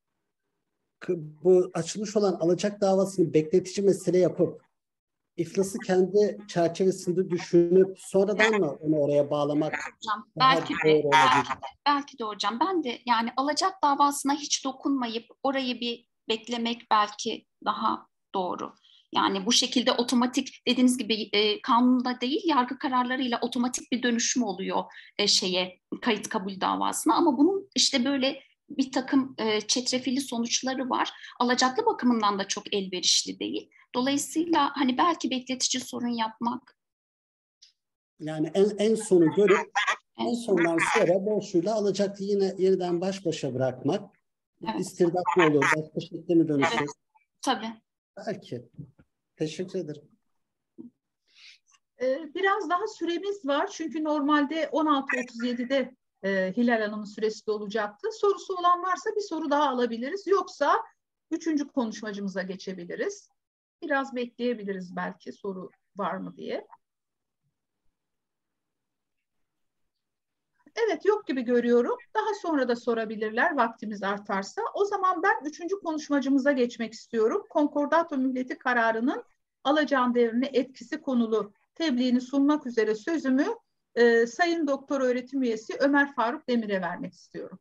bu açılmış olan alacak davasını bekletici mesele yapıp iflası kendi çerçevesinde düşünüp sonradan mı onu oraya bağlamak hocam, daha doğru olabilir? belki de hocam ben de yani alacak davasına hiç dokunmayıp orayı bir beklemek belki daha doğru. Yani bu şekilde otomatik dediğiniz gibi kanunda değil yargı kararlarıyla otomatik bir dönüşüm oluyor kayıt kabul davasına ama bunun işte böyle bir takım çetrefilli sonuçları var. Alacaklı bakımından da çok elverişli değil. Dolayısıyla hani belki bekletici sorun yapmak. Yani en sonu görüp en sondan sonra borçluyla alacaklı yine yeniden baş başa bırakmak. Evet. İstirdat mı olur? Başka şekilde mi dönüşür? Evet, tabii. Belki. Teşekkür ederim. Biraz daha süremiz var. Çünkü normalde 16.37'de Hilal Hanım'ın süresi dolacaktı. Sorusu olan varsa bir soru daha alabiliriz. Yoksa 3. konuşmacımıza geçebiliriz. Biraz bekleyebiliriz belki soru var mı diye. Evet, yok gibi görüyorum. Daha sonra da sorabilirler vaktimiz artarsa. O zaman ben 3. konuşmacımıza geçmek istiyorum. Konkordato mühleti kararının alacağın devrine etkisi konulu tebliğini sunmak üzere sözümü Sayın Doktor Öğretim Üyesi Ömer Faruk Demir'e vermek istiyorum.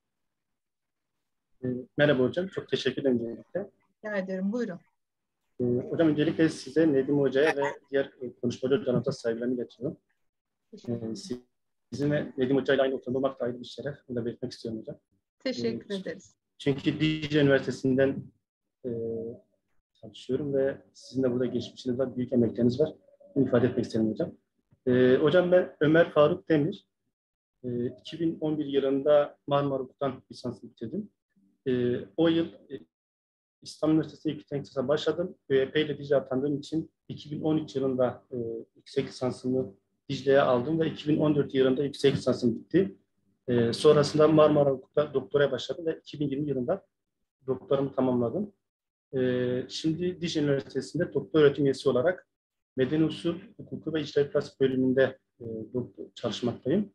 Merhaba hocam, çok teşekkür ederim öncelikle. Rica ederim, buyurun. Hocam öncelikle size, Nedim Hoca'ya ve diğer konuşmacı hocalarımıza saygılarımı iletiyorum. Sizin ve Nedim Hoca ile aynı ortamda olmak da ayrı bir şeref. Bunu da belirtmek istiyorum hocam. Teşekkür ederiz. Çünkü Dicle Üniversitesi'nden çalışıyorum ve sizin de burada geçmişiniz var, büyük emekleriniz var. Bunu ifade etmek isterim hocam. Hocam ben Ömer Faruk Demir. 2011 yılında Marmara Hukuk'tan lisansımı bitirdim. O yıl İstanbul Üniversitesi'nde yüksek lisansa başladım. ÖYP ile Dicle atandığım için 2013 yılında yüksek lisansımı Dicle'ye aldım ve 2014 yılında yüksek lisansım bitti. Sonrasında Marmara Hukuk'ta doktoraya başladım ve 2020 yılında doktoramı tamamladım. Şimdi Dicle Üniversitesi'nde doktor öğretim üyesi olarak Medeni Usul Hukuku ve İcra İflas bölümünde çalışmaktayım.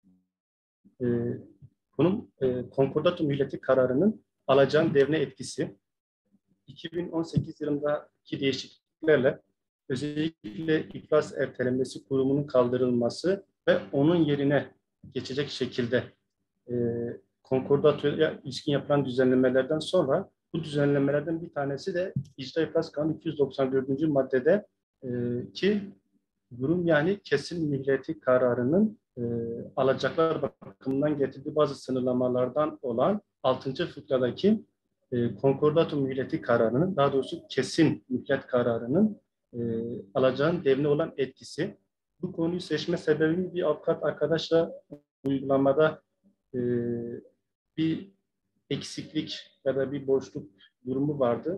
Bunun konkordato mühleti kararının alacağın devrine etkisi 2018 yılındaki değişikliklerle özellikle iflas ertelenmesi kurumunun kaldırılması ve onun yerine geçecek şekilde konkordatoya ilişkin yapılan düzenlemelerden sonra bu düzenlemelerden bir tanesi de İcra İflas Kanunu 294. maddede ki durum, yani kesin mühleti kararının alacaklar bakımından getirdiği bazı sınırlamalardan olan 6. fıkradaki konkordato mühleti kararının, daha doğrusu kesin mühlet kararının alacağın devne olan etkisi. Bu konuyu seçme sebebim, bir avukat arkadaşla uygulamada bir eksiklik ya da bir boşluk durumu vardı.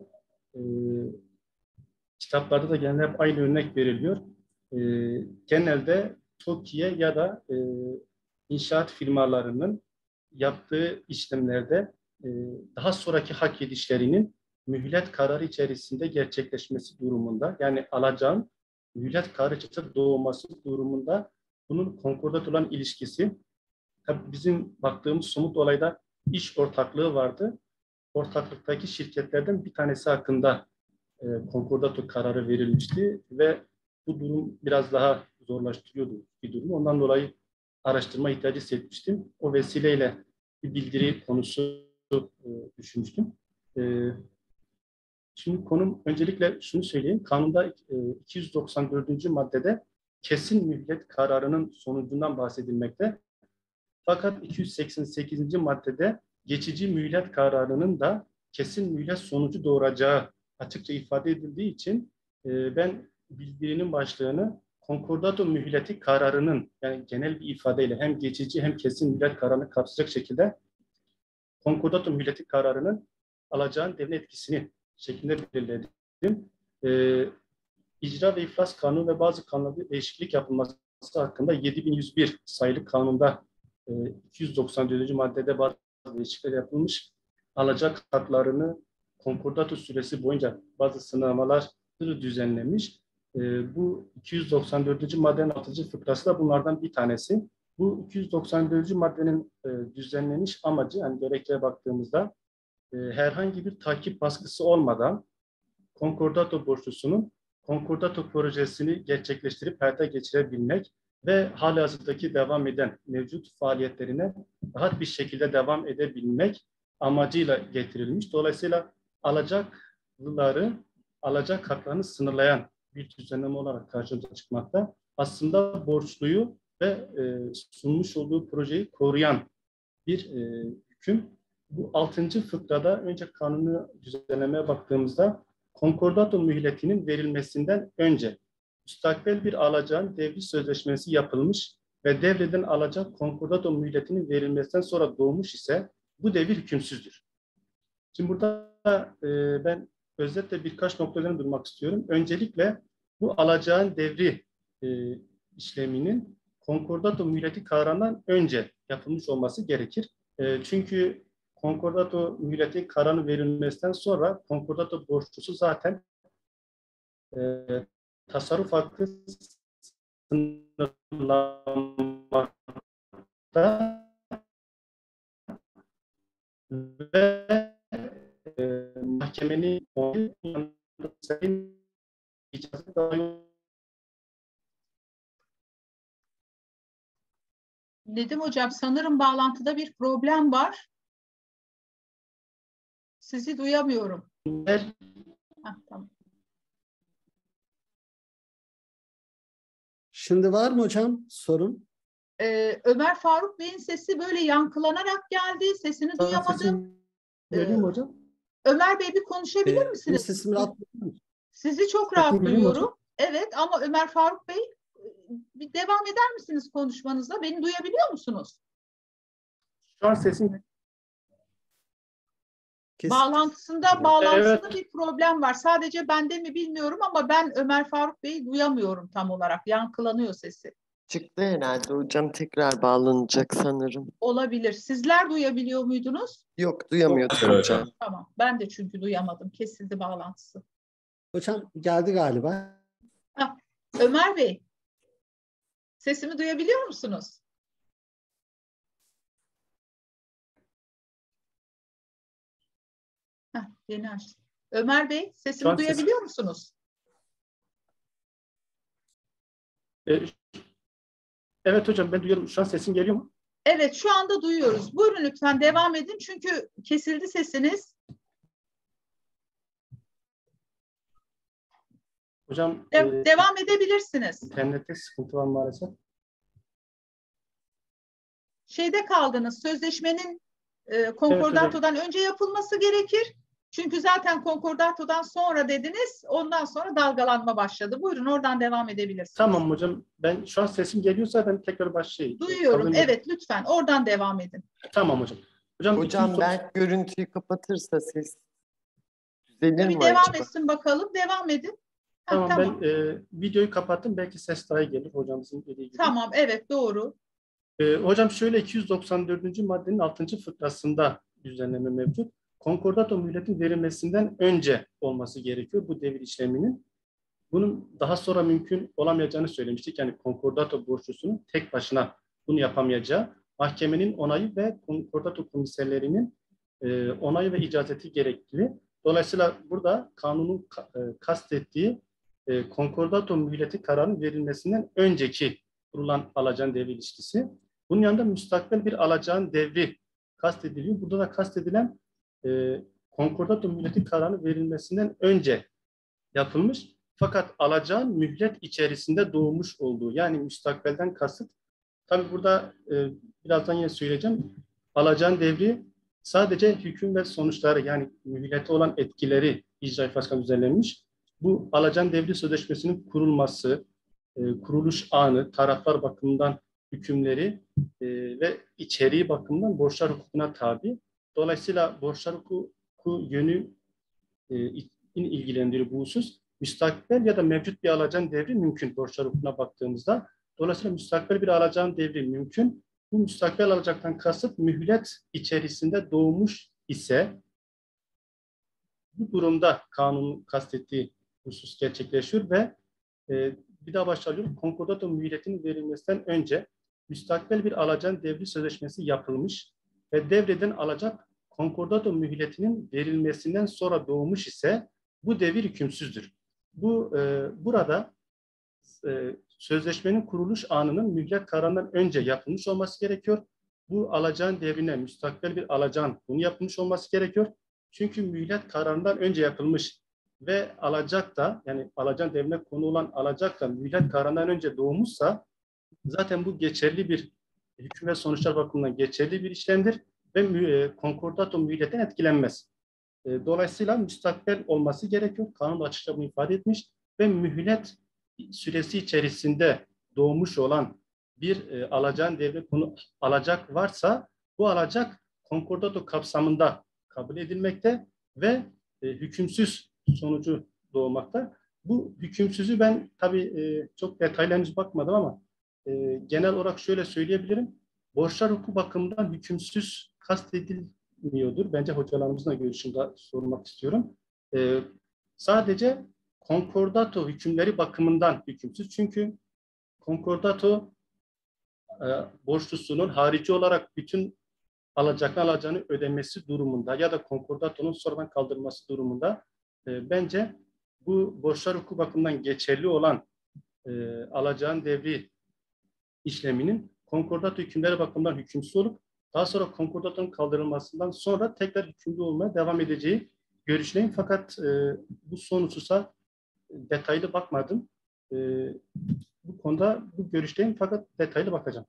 Kitaplarda da genelde hep aynı örnek veriliyor. Genelde TOKİ'ye ya da inşaat firmalarının yaptığı işlemlerde daha sonraki hak edişlerinin mühlet kararı içerisinde gerçekleşmesi durumunda, yani alacağın mühlet kararı içerisinde doğması durumunda bunun konkordat olan ilişkisi, tabii bizim baktığımız somut olayda iş ortaklığı vardı. Ortaklıktaki şirketlerden bir tanesi hakkında konkordato kararı verilmişti ve bu durum biraz daha zorlaştırıyordu bir durumu. Ondan dolayı araştırma ihtiyacı hissetmiştim. O vesileyle bir bildiri konusu düşünmüştüm. Şimdi konum, öncelikle şunu söyleyeyim. Kanunda 294. maddede kesin mühlet kararının sonucundan bahsedilmekte. Fakat 288. maddede geçici mühlet kararının da kesin mühlet sonucu doğuracağı açıkça ifade edildiği için ben bildirinin başlığını konkordato mühleti kararının, yani genel bir ifadeyle hem geçici hem kesin mühlet kararını kapsayacak şekilde konkordato mühleti kararının alacağın devlet etkisini şeklinde belirledim. İcra ve İflas Kanunu ve bazı kanunlarda değişiklik yapılması hakkında 7101 sayılı kanunda 294. maddede bazı değişiklikler yapılmış. Alacak haklarını konkordato süresi boyunca bazı sınırlamalar düzenlemiş. Bu 294. maddenin 6. fıkrası da bunlardan bir tanesi. Bu 294. maddenin düzenleniş amacı, yani gerekçeye baktığımızda herhangi bir takip baskısı olmadan konkordato borçlusunun konkordato projesini gerçekleştirip hayata geçirebilmek ve halihazırdaki devam eden mevcut faaliyetlerine rahat bir şekilde devam edebilmek amacıyla getirilmiş. Dolayısıyla alacaklıları, alacak haklarını sınırlayan bir düzenleme olarak karşımıza çıkmakta. Aslında borçluyu ve sunmuş olduğu projeyi koruyan bir hüküm. Bu 6. fıkrada önce kanunu düzenlemeye baktığımızda konkordato mühletinin verilmesinden önce müstakbel bir alacağın devri sözleşmesi yapılmış ve devreden alacak konkordato mühletinin verilmesinden sonra doğmuş ise bu devir hükümsüzdür. Şimdi burada ben özetle birkaç noktadan durmak istiyorum. Öncelikle bu alacağın devri işleminin konkordato mühleti kararından önce yapılmış olması gerekir. Çünkü konkordato mühleti kararı verilmesinden sonra konkordato borçlusu zaten tasarruf hakkı sınırlanmakta ve mahkemenin icazı dahi. Nedim Hocam, sanırım bağlantıda bir problem var. Sizi duyamıyorum. Tamam. Şimdi var mı hocam sorun? Ömer Faruk Bey'in sesi böyle yankılanarak geldi. Sesini duyamadım. Görüyor mu hocam? Ömer Bey, bir konuşabilir misiniz? Sesimi rahat duyuyor musun? Sizi çok rahat duyuyorum. Evet, ama Ömer Faruk Bey, bir devam eder misiniz konuşmanıza? Beni duyabiliyor musunuz? Şu an sesim Bağlantısında evet. bir problem var. Sadece bende mi bilmiyorum ama ben Ömer Faruk Bey'i duyamıyorum tam olarak. Yankılanıyor sesi. Çıktı herhalde hocam, tekrar bağlanacak sanırım. Olabilir. Sizler duyabiliyor muydunuz? Yok, duyamıyorduk hocam. Tamam. Ben de çünkü duyamadım. Kesildi bağlantısı. Hocam geldi galiba. Ömer Bey, sesimi duyabiliyor musunuz? Yeni açtım. Ömer Bey, sesimi duyabiliyor musunuz? E, evet hocam, ben duyuyorum. Şu an sesim geliyor mu? Evet, şu anda duyuyoruz. Buyurun lütfen devam edin çünkü kesildi sesiniz. Hocam Devam edebilirsiniz. internette sıkıntı var maalesef. Şeyde kaldınız, sözleşmenin Evet konkordatodan önce yapılması gerekir. Çünkü zaten konkordatodan sonra dediniz, ondan sonra dalgalanma başladı. Buyurun oradan devam edebilirsiniz. Tamam hocam, ben şu an sesim geliyorsa ben tekrar başlayayım. Duyuyorum, evet lütfen oradan devam edin. Tamam hocam. Hocam belki görüntüyü kapatırsa ses düzelir Bir mi devam acaba? etsin bakalım, devam edin. Tamam, Tamam. ben videoyu kapattım. Belki ses daha iyi gelir hocamızın dediği gibi. Tamam, evet doğru. Hocam şöyle 294. maddenin 6. fıkrasında düzenleme mevcut. Konkordato mühletin verilmesinden önce olması gerekiyor bu devir işleminin. Bunun daha sonra mümkün olamayacağını söylemiştik. Yani konkordato borçlusunun tek başına bunu yapamayacağı, mahkemenin onayı ve konkordato komiserlerinin onayı ve icazeti gerekli. Dolayısıyla burada kanunun kastettiği konkordato mühleti kararının verilmesinden önceki kurulan alacağın devri ilişkisi. Bunun yanında müstakbel bir alacağın devri kastediliyor. Burada da kastedilen konkordato mühleti kararının verilmesinden önce yapılmış. Fakat alacağın mühlet içerisinde doğmuş olduğu, yani müstakbelden kasıt. Tabii burada birazdan yine söyleyeceğim. Alacağın devri sadece hüküm ve sonuçları, yani mühlete olan etkileri icra iflasına düzenlenmiş. Bu alacağın devri sözleşmesinin kurulması, kuruluş anı, taraflar bakımından hükümleri ve içeriği bakımından borçlar hukukuna tabi. Dolayısıyla borçlar hukuku yönü ilgilendiriyor bu husus. Müstakbel ya da mevcut bir alacağın devri mümkün borçlar hukukuna baktığımızda. Dolayısıyla müstakbel bir alacağın devri mümkün. Bu müstakbel alacaktan kasıt mühlet içerisinde doğmuş ise bu durumda kanunun kastettiği husus gerçekleşiyor ve bir daha başlıyorum. Konkordato mühletinin verilmesinden önce müstakbel bir alacağın devri sözleşmesi yapılmış ve devreden alacak konkordato mühletinin verilmesinden sonra doğmuş ise bu devir hükümsüzdür. Burada sözleşmenin kuruluş anının mühlet kararından önce yapılmış olması gerekiyor. Bu alacağın devrine müstakbel bir alacağın bunu yapılmış olması gerekiyor. Çünkü mühlet kararından önce yapılmış ve alacak da, yani alacağın devrine konu olan alacak da mühlet kararından önce doğmuşsa zaten bu geçerli bir hüküm ve sonuçlar bakımından geçerli bir işlemdir ve konkordato mühletten etkilenmez. Dolayısıyla müstakbel olması gerekiyor. Kanun açıkça bunu ifade etmiş ve mühlet süresi içerisinde doğmuş olan bir alacağın devre konu alacak varsa bu alacak konkordato kapsamında kabul edilmekte ve hükümsüz sonucu doğmakta. Bu hükümsüzü ben tabii çok detaylı henüz bakmadım ama genel olarak şöyle söyleyebilirim. Borçlar hukuku bakımından hükümsüz kastedilmiyordur. Bence hocalarımızla görüşümde sormak istiyorum. Sadece konkordato hükümleri bakımından hükümsüz. Çünkü konkordato borçlusunun harici olarak bütün alacağını ödemesi durumunda ya da konkordatonun sonradan kaldırılması durumunda bence bu borçlar hukuku bakımından geçerli olan alacağın devri işleminin konkordato hükümleri bakımından hükümsüz olup daha sonra konkordatonun kaldırılmasından sonra tekrar hükümlü olmaya devam edeceği görüşündeyim. Fakat bu son hususa detaylı bakmadım. Bu konuda bu görüşteyim fakat detaylı bakacağım.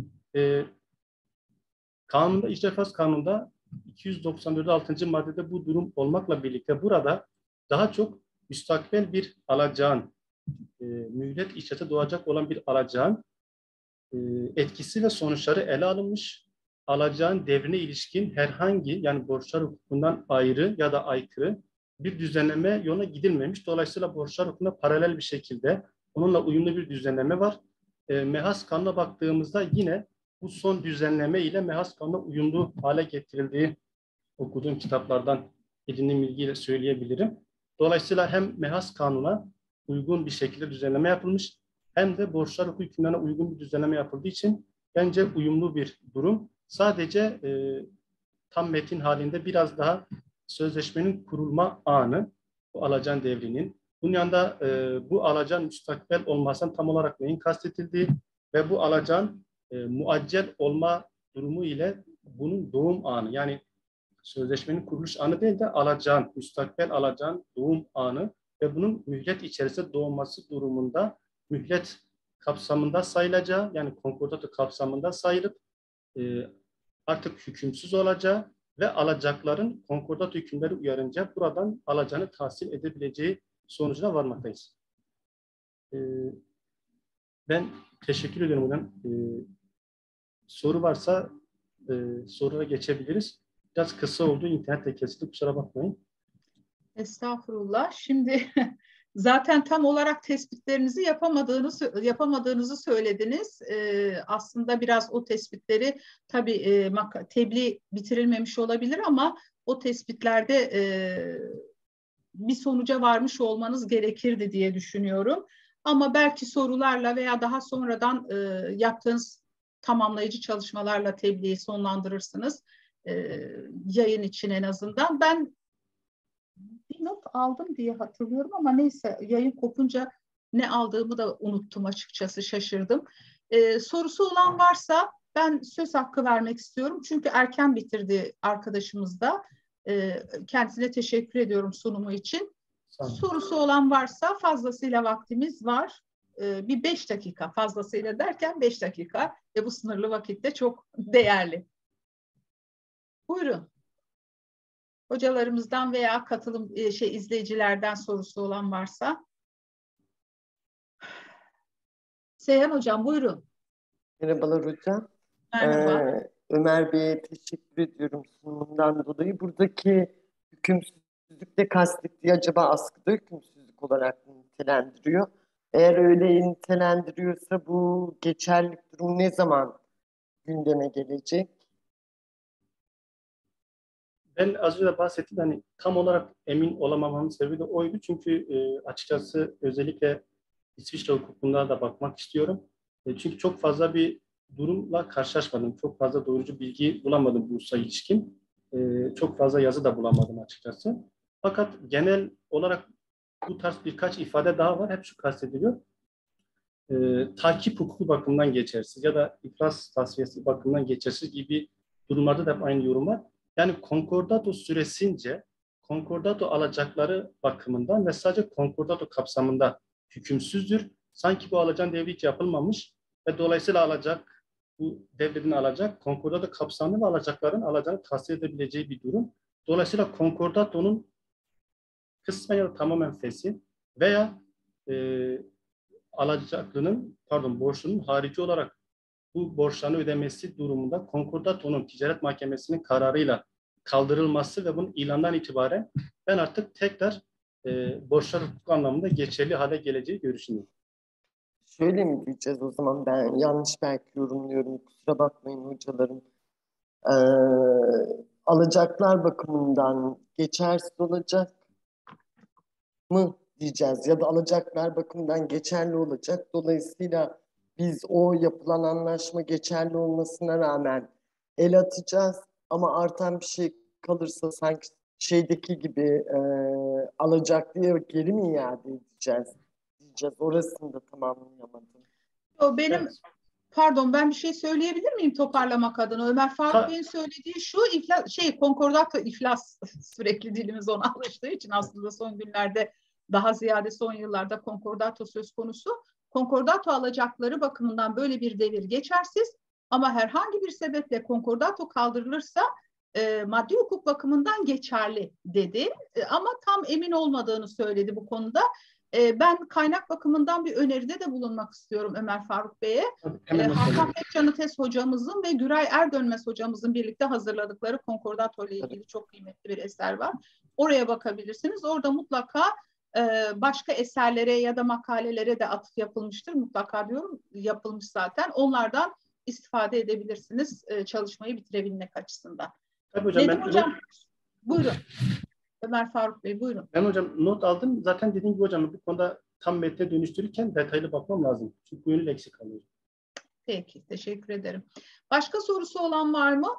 Kanunda, İcra İflas Kanunu'nda 294. 6. maddede bu durum olmakla birlikte burada daha çok müstakbel bir alacağın, mühlet içerisinde doğacak olan bir alacağın etkisi ve sonuçları ele alınmış, alacağın devrine ilişkin herhangi, yani borçlar hukukundan ayrı ya da aykırı bir düzenleme yoluna gidilmemiş. Dolayısıyla borçlar hukukuna paralel bir şekilde onunla uyumlu bir düzenleme var. Mehas Kanunu'na baktığımızda yine bu son düzenleme ile Mehas Kanunu'na uyumlu hale getirildiği okuduğum kitaplardan edindiğim bilgiyle söyleyebilirim. Dolayısıyla hem Mehas Kanunu'na uygun bir şekilde düzenleme yapılmış hem de borçlar hukuku hükümlerine uygun bir düzenleme yapıldığı için bence uyumlu bir durum. Sadece tam metin halinde biraz daha sözleşmenin kurulma anı, bu alacağın devrinin Bunun yanında bu alacağın müstakbel olmasından tam olarak neyin kastetildiği ve bu alacağın muaccel olma durumu ile bunun doğum anı, yani sözleşmenin kuruluş anı değil de alacağın, müstakbel alacağın doğum anı ve bunun mühlet içerisinde doğması durumunda mühlet kapsamında sayılacağı, yani konkordato kapsamında sayılıp artık hükümsüz olacağı ve alacakların konkordato hükümleri uyarınca buradan alacağını tahsil edebileceği sonucuna varmaktayız. Ben teşekkür ediyorum hocam. Soru varsa sorulara geçebiliriz. Biraz kısa oldu, internet kesildi, kusura bakmayın. Estağfurullah. Şimdi zaten tam olarak tespitlerinizi yapamadığınızı söylediniz. Aslında biraz o tespitleri tabii tebliğ bitirilmemiş olabilir ama o tespitlerde bir sonuca varmış olmanız gerekirdi diye düşünüyorum. Ama belki sorularla veya daha sonradan yaptığınız tamamlayıcı çalışmalarla tebliği sonlandırırsınız. Yayın için en azından. Ben bir not aldım diye hatırlıyorum ama neyse, yayın kopunca ne aldığımı da unuttum açıkçası, şaşırdım. Sorusu olan varsa ben söz hakkı vermek istiyorum. Çünkü erken bitirdi arkadaşımız da. Kendisine teşekkür ediyorum sunumu için. Sorusu olan varsa, fazlasıyla vaktimiz var. Bir 5 dakika, fazlasıyla derken 5 dakika ve bu sınırlı vakitte çok değerli. Buyurun. Hocalarımızdan veya izleyicilerden sorusu olan varsa. Seyhan Hocam buyurun. Merhabalar hocam. Merhaba. Ömer Bey'e teşekkür ediyorum sunumundan dolayı. Buradaki hükümsüzlükle kastettiği acaba askıda hükümsüzlük olarak mı nitelendiriyor? Eğer öyle nitelendiriyorsa bu geçerlilik durumu ne zaman gündeme gelecek? Ben az önce bahsettim, hani tam olarak emin olamamamın sebebi de oydu. Çünkü açıkçası özellikle İsviçre hukukunda da bakmak istiyorum. Çünkü çok fazla bir durumla karşılaşmadım. Çok fazla doğrucu bilgi bulamadım bu hususa ilişkin. Çok fazla yazı da bulamadım açıkçası. Fakat genel olarak bu tarz birkaç ifade daha var. Hep şu kastediliyor. Takip hukuku bakımından geçersiz ya da iflas tasfiyesi bakımından geçersiz gibi durumlarda da hep aynı yorum var. Yani konkordato süresince konkordato alacakları bakımından ve sadece konkordato kapsamında hükümsüzdür. Sanki bu alacağın devri hiç yapılmamış ve dolayısıyla alacak, bu devletin alacak konkordato kapsamında ve alacakların alacağını tahsil edebileceği bir durum. Dolayısıyla konkordatonun kısmen ya da tamamen feshi veya borçlunun harici olarak bu borçlarını ödemesi durumunda konkordatonun ticaret mahkemesinin kararıyla kaldırılması ve bunun ilandan itibaren ben artık tekrar borçlar hukuku anlamında geçerli hale geleceği görüşündeyim. Şöyle mi diyeceğiz o zaman, ben yanlış belki yorumluyorum, kusura bakmayın hocalarım. Alacaklar bakımından geçersiz olacak mı diyeceğiz ya da alacaklar bakımından geçerli olacak. Dolayısıyla biz o yapılan anlaşma geçerli olmasına rağmen el atacağız ama artan bir şey kalırsa sanki şeydeki gibi alacaklıya geri mi iade edeceğiz diyeceğiz. Orasını da tamamlayamadım. Pardon, ben bir şey söyleyebilir miyim toparlamak adına? Ömer Faruk Bey'in söylediği şu, konkordato iflas, sürekli dilimiz ona alıştığı için aslında son günlerde, daha ziyade son yıllarda konkordato söz konusu. Konkordato alacakları bakımından böyle bir devir geçersiz ama herhangi bir sebeple konkordato kaldırılırsa maddi hukuk bakımından geçerli dedi. Ama tam emin olmadığını söyledi bu konuda. Ben kaynak bakımından bir öneride de bulunmak istiyorum Ömer Faruk Bey'e. Hakan Pekcan-Ötes hocamızın ve Güray Erdönmez hocamızın birlikte hazırladıkları konkordato ile ilgili çok kıymetli bir eser var. Oraya bakabilirsiniz. Orada mutlaka başka eserlere ya da makalelere de atıf yapılmıştır. Mutlaka diyorum, yapılmış zaten. Onlardan istifade edebilirsiniz çalışmayı bitirebilmek açısından. Tabii hocam, Nedim hocam, buyurun. Ömer Faruk Bey buyurun. Ben hocam not aldım. Zaten dediğim gibi hocam bu konuda tam metne dönüştürürken detaylı bakmam lazım. Çünkü bu yönüyle eksik kalıyor. Peki, teşekkür ederim. Başka sorusu olan var mı?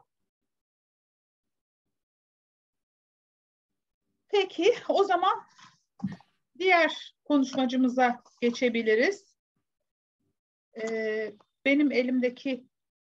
Peki, o zaman diğer konuşmacımıza geçebiliriz. Benim elimdeki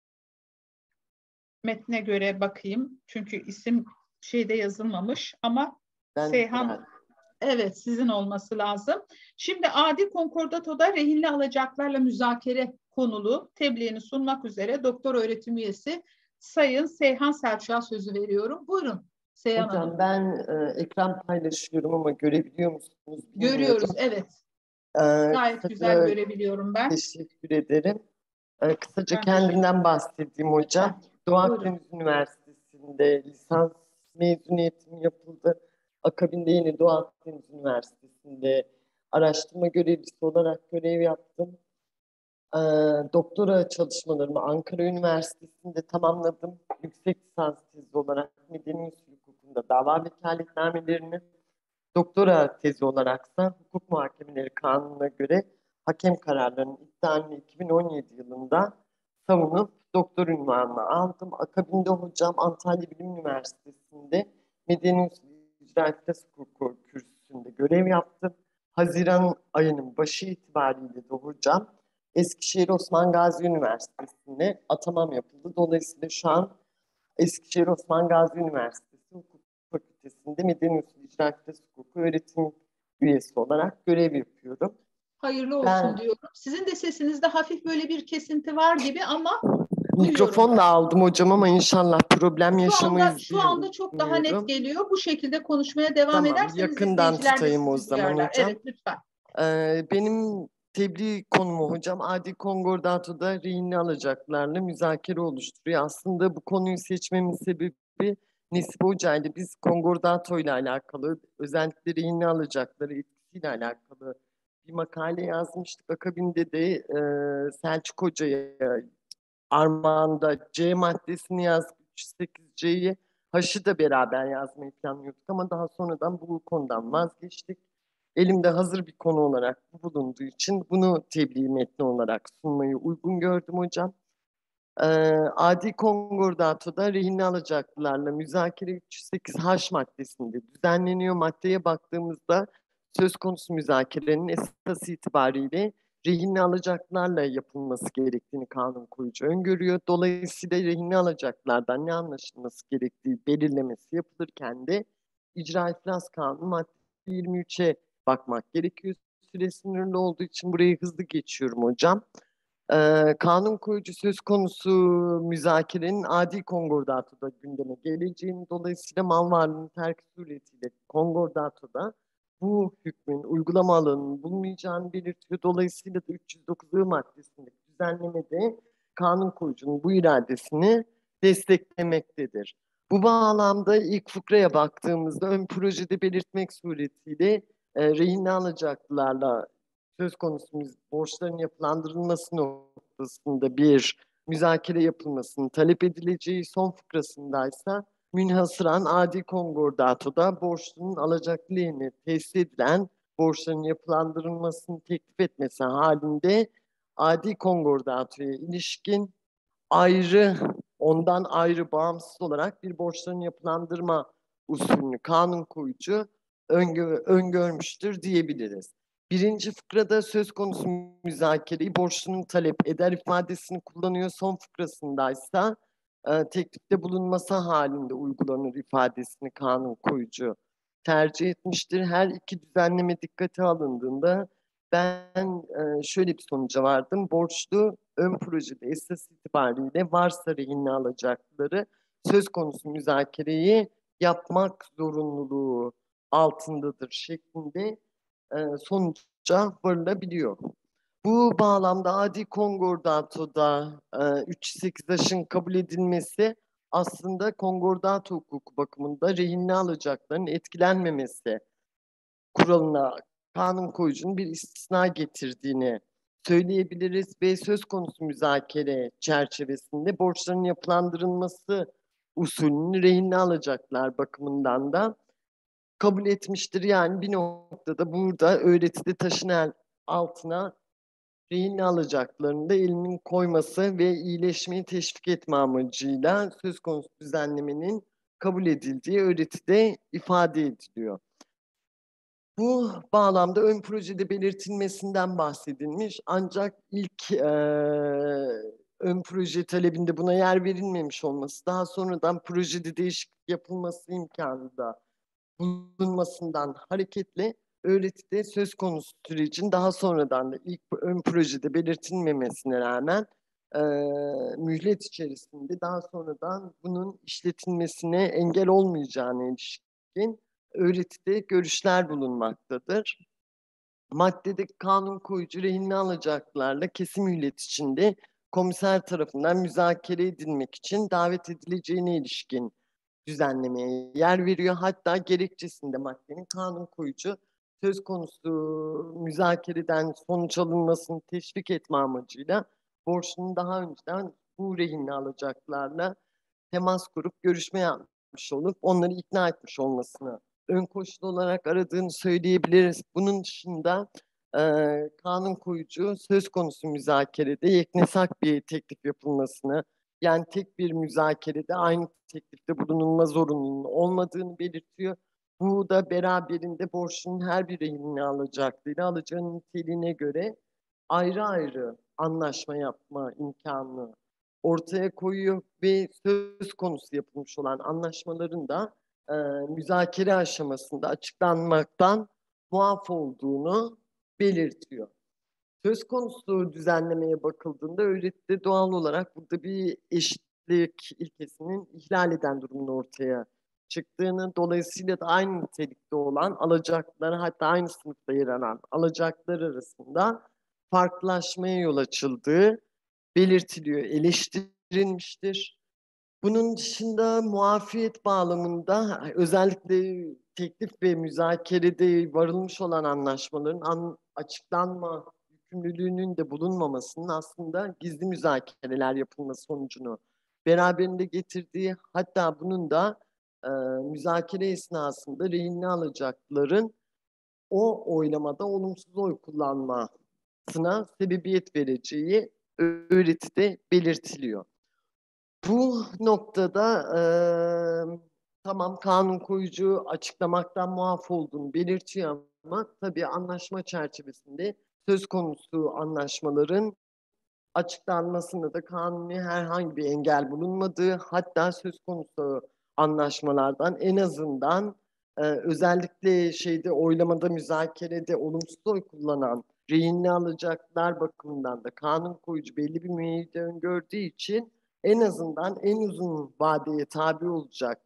metne göre bakayım. Çünkü isim şeyde yazılmamış ama Seyhan, evet, sizin olması lazım. Şimdi Adi Konkordato'da rehinli alacaklarla müzakere konulu tebliğini sunmak üzere doktor öğretim üyesi Sayın Seyhan Selçuk'a sözü veriyorum. Buyurun Seyhan Hocam Hanım. ben ekran paylaşıyorum ama görebiliyor musunuz bilmiyorum. Görüyoruz, evet. Gayet güzel görebiliyorum ben. Teşekkür ederim. Kısaca Ben kendimden bahsedeyim hocam. Lütfen. Doğu Akdeniz Üniversitesi'nde lisans mezuniyetim yapıldı. Akabinde yine Doğu Akdeniz Üniversitesi'nde araştırma görevlisi olarak görev yaptım. Doktora çalışmalarımı Ankara Üniversitesi'nde tamamladım. Yüksek lisans tezi olarak Medeni Usul Hukuku'nda dava vekaletnamelerini, doktora tezi olaraksa Hukuk Muhakemeleri Kanunu'na göre hakem kararlarının iptalini 2017 yılında savunup doktor unvanını aldım. Akabinde hocam Antalya Bilim Üniversitesi'nde Medeni Usul İcra İflas Hukuku kürsüsünde görev yaptım. Haziran ayının başı itibariyle de hocam Eskişehir Osman Gazi Üniversitesi'ne atamam yapıldı. Dolayısıyla şu an Eskişehir Osman Gazi Üniversitesi Hukuk Fakültesi'nde Medeni Usul İcra İflas Hukuku öğretim üyesi olarak görev yapıyorum. Hayırlı olsun diyorum. Sizin de sesinizde hafif böyle bir kesinti var gibi ama mikrofonla aldım hocam ama inşallah problem yaşamayız şu anda çok daha net geliyor. Bu şekilde konuşmaya devam ederseniz yakından izleyiciler de tutayım o sizi zaman duyarlar. hocam. Evet, lütfen. Benim tebliğ konumu hocam Adi Kongordato'da rehinli alacaklarla müzakere oluşturuyor. Aslında bu konuyu seçmemin sebebi Nesibe Hoca ile biz Konkordato ile alakalı, özellikle rehinli alacakları etkisiyle alakalı bir makale yazmıştık. Akabinde de Selçuk Hoca'ya armağanda C maddesini yazdık, 308C'yi. Haş'ı da beraber yazmayı planlıyorduk ama daha sonradan bu konudan vazgeçtik. Elimde hazır bir konu olarak bu bulunduğu için bunu tebliğ metni olarak sunmayı uygun gördüm hocam. Adi Kongordato'da rehinli alacaklılarla müzakere 308 H maddesinde düzenleniyor. Maddeye baktığımızda söz konusu müzakerenin esas itibariyle rehinli alacaklarla yapılması gerektiğini kanun koyucu öngörüyor. Dolayısıyla rehinli alacaklardan ne anlaşılması gerektiği belirlemesi yapılırken de İcra İflas Kanunu madde 23'e bakmak gerekiyor. Süre sınırlı olduğu için burayı hızlı geçiyorum hocam. Kanun koyucu söz konusu müzakerenin adi kongordatoda gündeme geleceğini, dolayısıyla mal varlığının terki suretiyle kongordatoda bu hükmün uygulama alanının bulunmayacağını belirtiyor. Dolayısıyla da 309 maddesindeki düzenlemede kanun koyucunun bu iradesini desteklemektedir. Bu bağlamda ilk fıkraya baktığımızda ön projede belirtmek suretiyle rehinli alacaklılarla söz konusu borçların yapılandırılması noktasında bir müzakere yapılmasının talep edileceği, son fıkrasındaysa münhasıran adi kongordatoda borçlunun alacaklı lehine tesis edilen borçların yapılandırılmasını teklif etmesi halinde adi kongordatoya ilişkin ondan ayrı bağımsız olarak bir borçların yapılandırma usulünü kanun koyucu öngörmüştür diyebiliriz. Birinci fıkrada söz konusu müzakereyi borçlunun talep eder ifadesini kullanıyor. Son fıkrasındaysa teklifte bulunması halinde uygulanır ifadesini kanun koyucu tercih etmiştir. Her iki düzenleme dikkate alındığında ben şöyle bir sonuca vardım. Borçlu ön projede esas itibariyle varsa rehinli alacakları söz konusu müzakereyi yapmak zorunluluğu altındadır şeklinde sonuca varılabiliyor. Bu bağlamda adi kongordatoda 308H'ın kabul edilmesi aslında konkordato hukuku bakımında rehinli alacakların etkilenmemesi kuralına kanun koyucunun bir istisna getirdiğini söyleyebiliriz ve söz konusu müzakere çerçevesinde borçların yapılandırılması usulünü rehinli alacaklar bakımından da kabul etmiştir. Yani bir noktada burada öğretide taşın altına rehinli alacaklarını da elinin koyması ve iyileşmeyi teşvik etme amacıyla söz konusu düzenlemenin kabul edildiği öğretide ifade ediliyor. Bu bağlamda ön projede belirtilmesinden bahsedilmiş. Ancak ilk ön proje talebinde buna yer verilmemiş olması, daha sonradan projede değişiklik yapılması imkanı da bulunmasından hareketle öğretide söz konusu sürecin daha sonradan da ilk ön projede belirtilmemesine rağmen mühlet içerisinde daha sonradan bunun işletilmesine engel olmayacağına ilişkin öğretide görüşler bulunmaktadır. Maddedeki kanun koyucu rehinli alacaklarla kesim mühlet içinde komiser tarafından müzakere edilmek için davet edileceğine ilişkin düzenlemeye yer veriyor. Hatta gerekçesinde maddenin kanun koyucu söz konusu müzakereden sonuç alınmasını teşvik etme amacıyla borçlunun daha önceden bu rehinli alacaklarla temas kurup görüşme yapmış olup onları ikna etmiş olmasını ön koşul olarak aradığını söyleyebiliriz. Bunun dışında kanun koyucu söz konusu müzakerede yeknesak bir teklif yapılmasını, yani tek bir müzakerede aynı teklifte bulunulma zorunluluğunun olmadığını belirtiyor. Bu da beraberinde borçlunun her bir rehinini alacaklığıyla alacağının niteliğine göre ayrı ayrı anlaşma yapma imkanını ortaya koyuyor ve söz konusu yapılmış olan anlaşmaların da müzakere aşamasında açıklanmaktan muaf olduğunu belirtiyor. Söz konusu düzenlemeye bakıldığında öğretide doğal olarak burada bir eşitlik ilkesinin ihlal eden durumun ortaya çıktığını, dolayısıyla da aynı nitelikte olan alacakları, hatta aynı sınıfta yer alan alacaklar arasında farklılaşmaya yol açıldığı belirtiliyor, eleştirilmiştir. Bunun dışında muafiyet bağlamında özellikle teklif ve müzakerede varılmış olan anlaşmaların açıklanma yükümlülüğünün de bulunmamasının aslında gizli müzakereler yapılması sonucunu beraberinde getirdiği, hatta bunun da müzakere esnasında rehinli alacakların o oylamada olumsuz oy kullanmasına sebebiyet vereceği öğretide belirtiliyor. Bu noktada tamam, kanun koyucu açıklamaktan muaf olduğunu belirtiyor ama tabii anlaşma çerçevesinde söz konusu anlaşmaların açıklanmasında da kanuni herhangi bir engel bulunmadığı, hatta söz konusu anlaşmalardan en azından özellikle oylamada, müzakerede olumsuz oy kullanan rehinli alacaklar bakımından da kanun koyucu belli bir müeyyide öngördüğü için en azından en uzun vadeye tabi olacak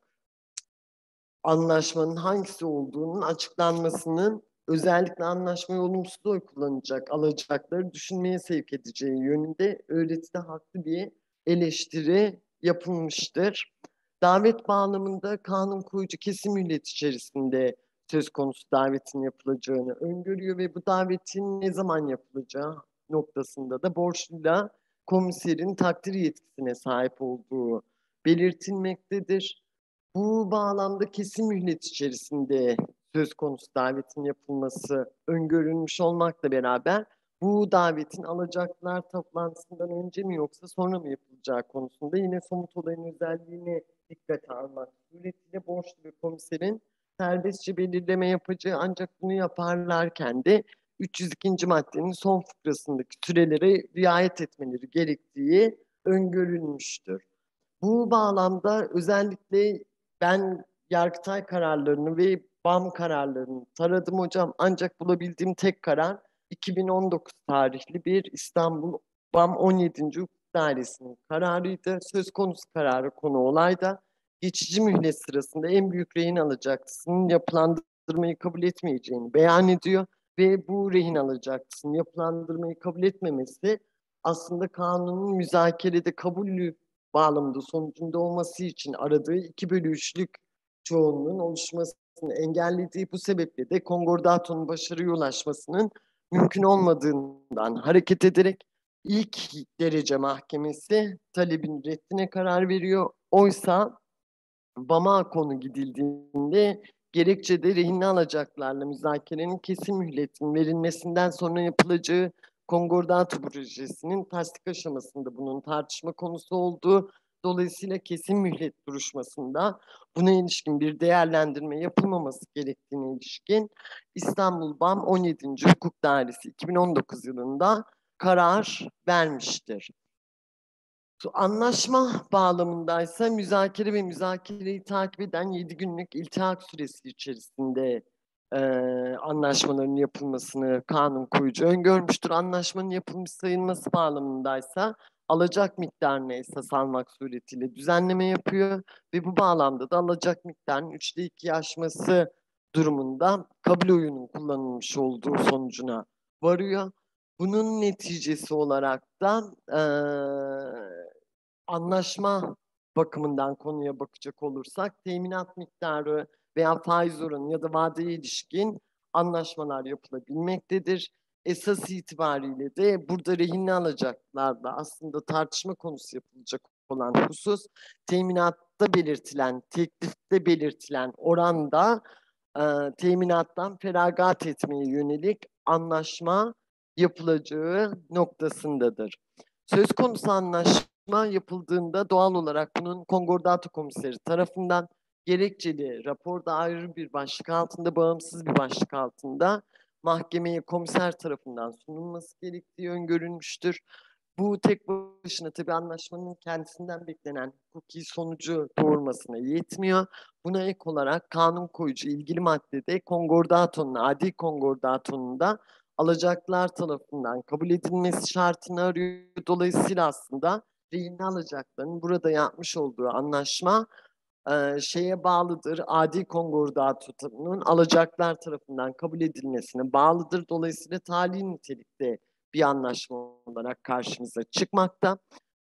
anlaşmanın hangisi olduğunun açıklanmasının özellikle anlaşmaya olumsuz oy kullanacak alacakları düşünmeye sevk edeceği yönünde öğretide haklı bir eleştiri yapılmıştır. Davet bağlamında kanun koyucu kesim mühlet içerisinde söz konusu davetin yapılacağını öngörüyor ve bu davetin ne zaman yapılacağı noktasında da borçluyla komiserin takdir yetkisine sahip olduğu belirtilmektedir. Bu bağlamda kesim mühlet içerisinde söz konusu davetin yapılması öngörülmüş olmakla beraber bu davetin alacaklar toplantısından önce mi yoksa sonra mı yapılacağı konusunda yine somut olayın özelliğini dikkate almak suretiyle borçlu bir komiserin serbestçe belirleme yapacağı, ancak bunu yaparlarken de 302. maddenin son fıkrasındaki sürelere riayet etmeleri gerektiği öngörülmüştür. Bu bağlamda özellikle ben Yargıtay kararlarını ve BAM kararlarını taradım hocam, ancak bulabildiğim tek karar 2019 tarihli bir İstanbul BAM 17. Hukuk Dairesi'nin kararıydı. Söz konusu kararı konu olayda geçici mühlet sırasında en büyük rehin alacaklısının yapılandırmayı kabul etmeyeceğini beyan ediyor ve bu rehin alacaklısının yapılandırmayı kabul etmemesi aslında kanunun müzakerede kabulü bağlamında sonucunda olması için aradığı 2/3'lük çoğunluğun oluşmasını engellediği, bu sebeple de Kongordato'nun başarıya ulaşmasının mümkün olmadığından hareket ederek ilk derece mahkemesi talebin reddine karar veriyor. Oysa BAM'a konu gidildiğinde gerekçede rehinli alacaklarla müzakerenin kesin mühletin verilmesinden sonra yapılacağı Konkordato projesinin tasdik aşamasında bunun tartışma konusu olduğu, Dolayısıyla kesin mühlet duruşmasında buna ilişkin bir değerlendirme yapılmaması gerektiğine ilişkin İstanbul BAM 17. Hukuk Dairesi 2019 yılında karar vermiştir. Anlaşma bağlamındaysa müzakere ve müzakereyi takip eden 7 günlük iltihak süresi içerisinde anlaşmaların yapılmasını kanun koyucu öngörmüştür. Anlaşmanın yapılmış sayılması bağlamındaysa alacak miktarını esas almak suretiyle düzenleme yapıyor ve bu bağlamda da alacak miktarının 3'te 2'yi aşması durumunda kabul oyunun kullanılmış olduğu sonucuna varıyor. Bunun neticesi olarak da anlaşma bakımından konuya bakacak olursak teminat miktarı veya faiz oranı ya da vadeye ilişkin anlaşmalar yapılabilmektedir. Esas itibariyle de burada rehinli alacaklarda aslında tartışma konusu yapılacak olan husus teminatta belirtilen, teklifte belirtilen oranda teminattan feragat etmeye yönelik anlaşma yapılacağı noktasındadır. Söz konusu anlaşma yapıldığında doğal olarak bunun konkordato komiseri tarafından gerekçeli raporda ayrı bir başlık altında, bağımsız bir başlık altında mahkemeye komiser tarafından sunulması gerektiği öngörülmüştür. Bu tek başına tabii anlaşmanın kendisinden beklenen hukuki sonucu doğurmasına yetmiyor. Buna ek olarak kanun koyucu ilgili maddede konkordatonun, adi konkordatonun da alacaklar tarafından kabul edilmesi şartını arıyor. Dolayısıyla aslında rehinli alacakların burada yapmış olduğu anlaşma şeye bağlıdır. Adi konkordatonun alacaklar tarafından kabul edilmesine bağlıdır. Dolayısıyla tali nitelikte bir anlaşma olarak karşımıza çıkmakta.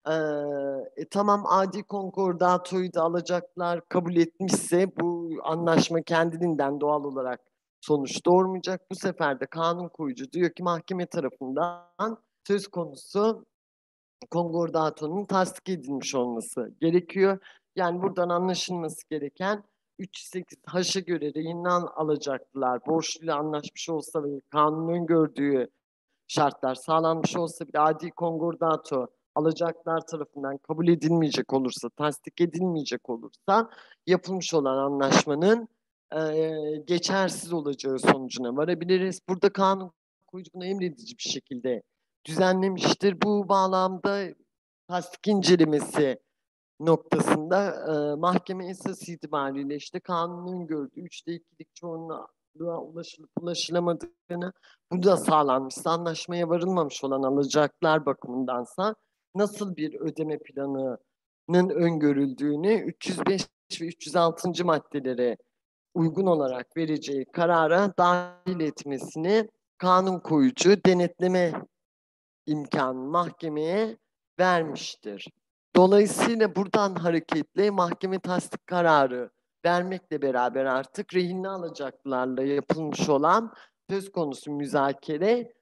Tamam adi konkordatoyu da alacaklar kabul etmişse bu anlaşma kendiliğinden doğal olarak sonuç doğurmayacak. Bu sefer de kanun koyucu diyor ki mahkeme tarafından söz konusu konkordatonun tasdik edilmiş olması gerekiyor. Yani buradan anlaşılması gereken 308 H'a göre rehinli alacaklılar borçluyla anlaşmış olsa ve kanunun öngördüğü şartlar sağlanmış olsa bile adi konkordato alacaklar tarafından kabul edilmeyecek olursa, tasdik edilmeyecek olursa yapılmış olan anlaşmanın geçersiz olacağı sonucuna varabiliriz. Burada kanun koyucu bunu emredici bir şekilde düzenlemiştir. Bu bağlamda tasdik incelemesi noktasında mahkeme esas itibariyle işte kanunun gördüğü 3'te 2'lik çoğunluğa ulaşılıp ulaşılamadığını, bu da sağlanmışsa anlaşmaya varılmamış olan alacaklar bakımındansa nasıl bir ödeme planının öngörüldüğünü 305 ve 306. maddelere uygun olarak vereceği karara dahil etmesini kanun koyucu denetleme imkanı mahkemeye vermiştir. Dolayısıyla buradan hareketle mahkeme tasdik kararı vermekle beraber artık rehinli alacaklarla yapılmış olan söz konusu müzakere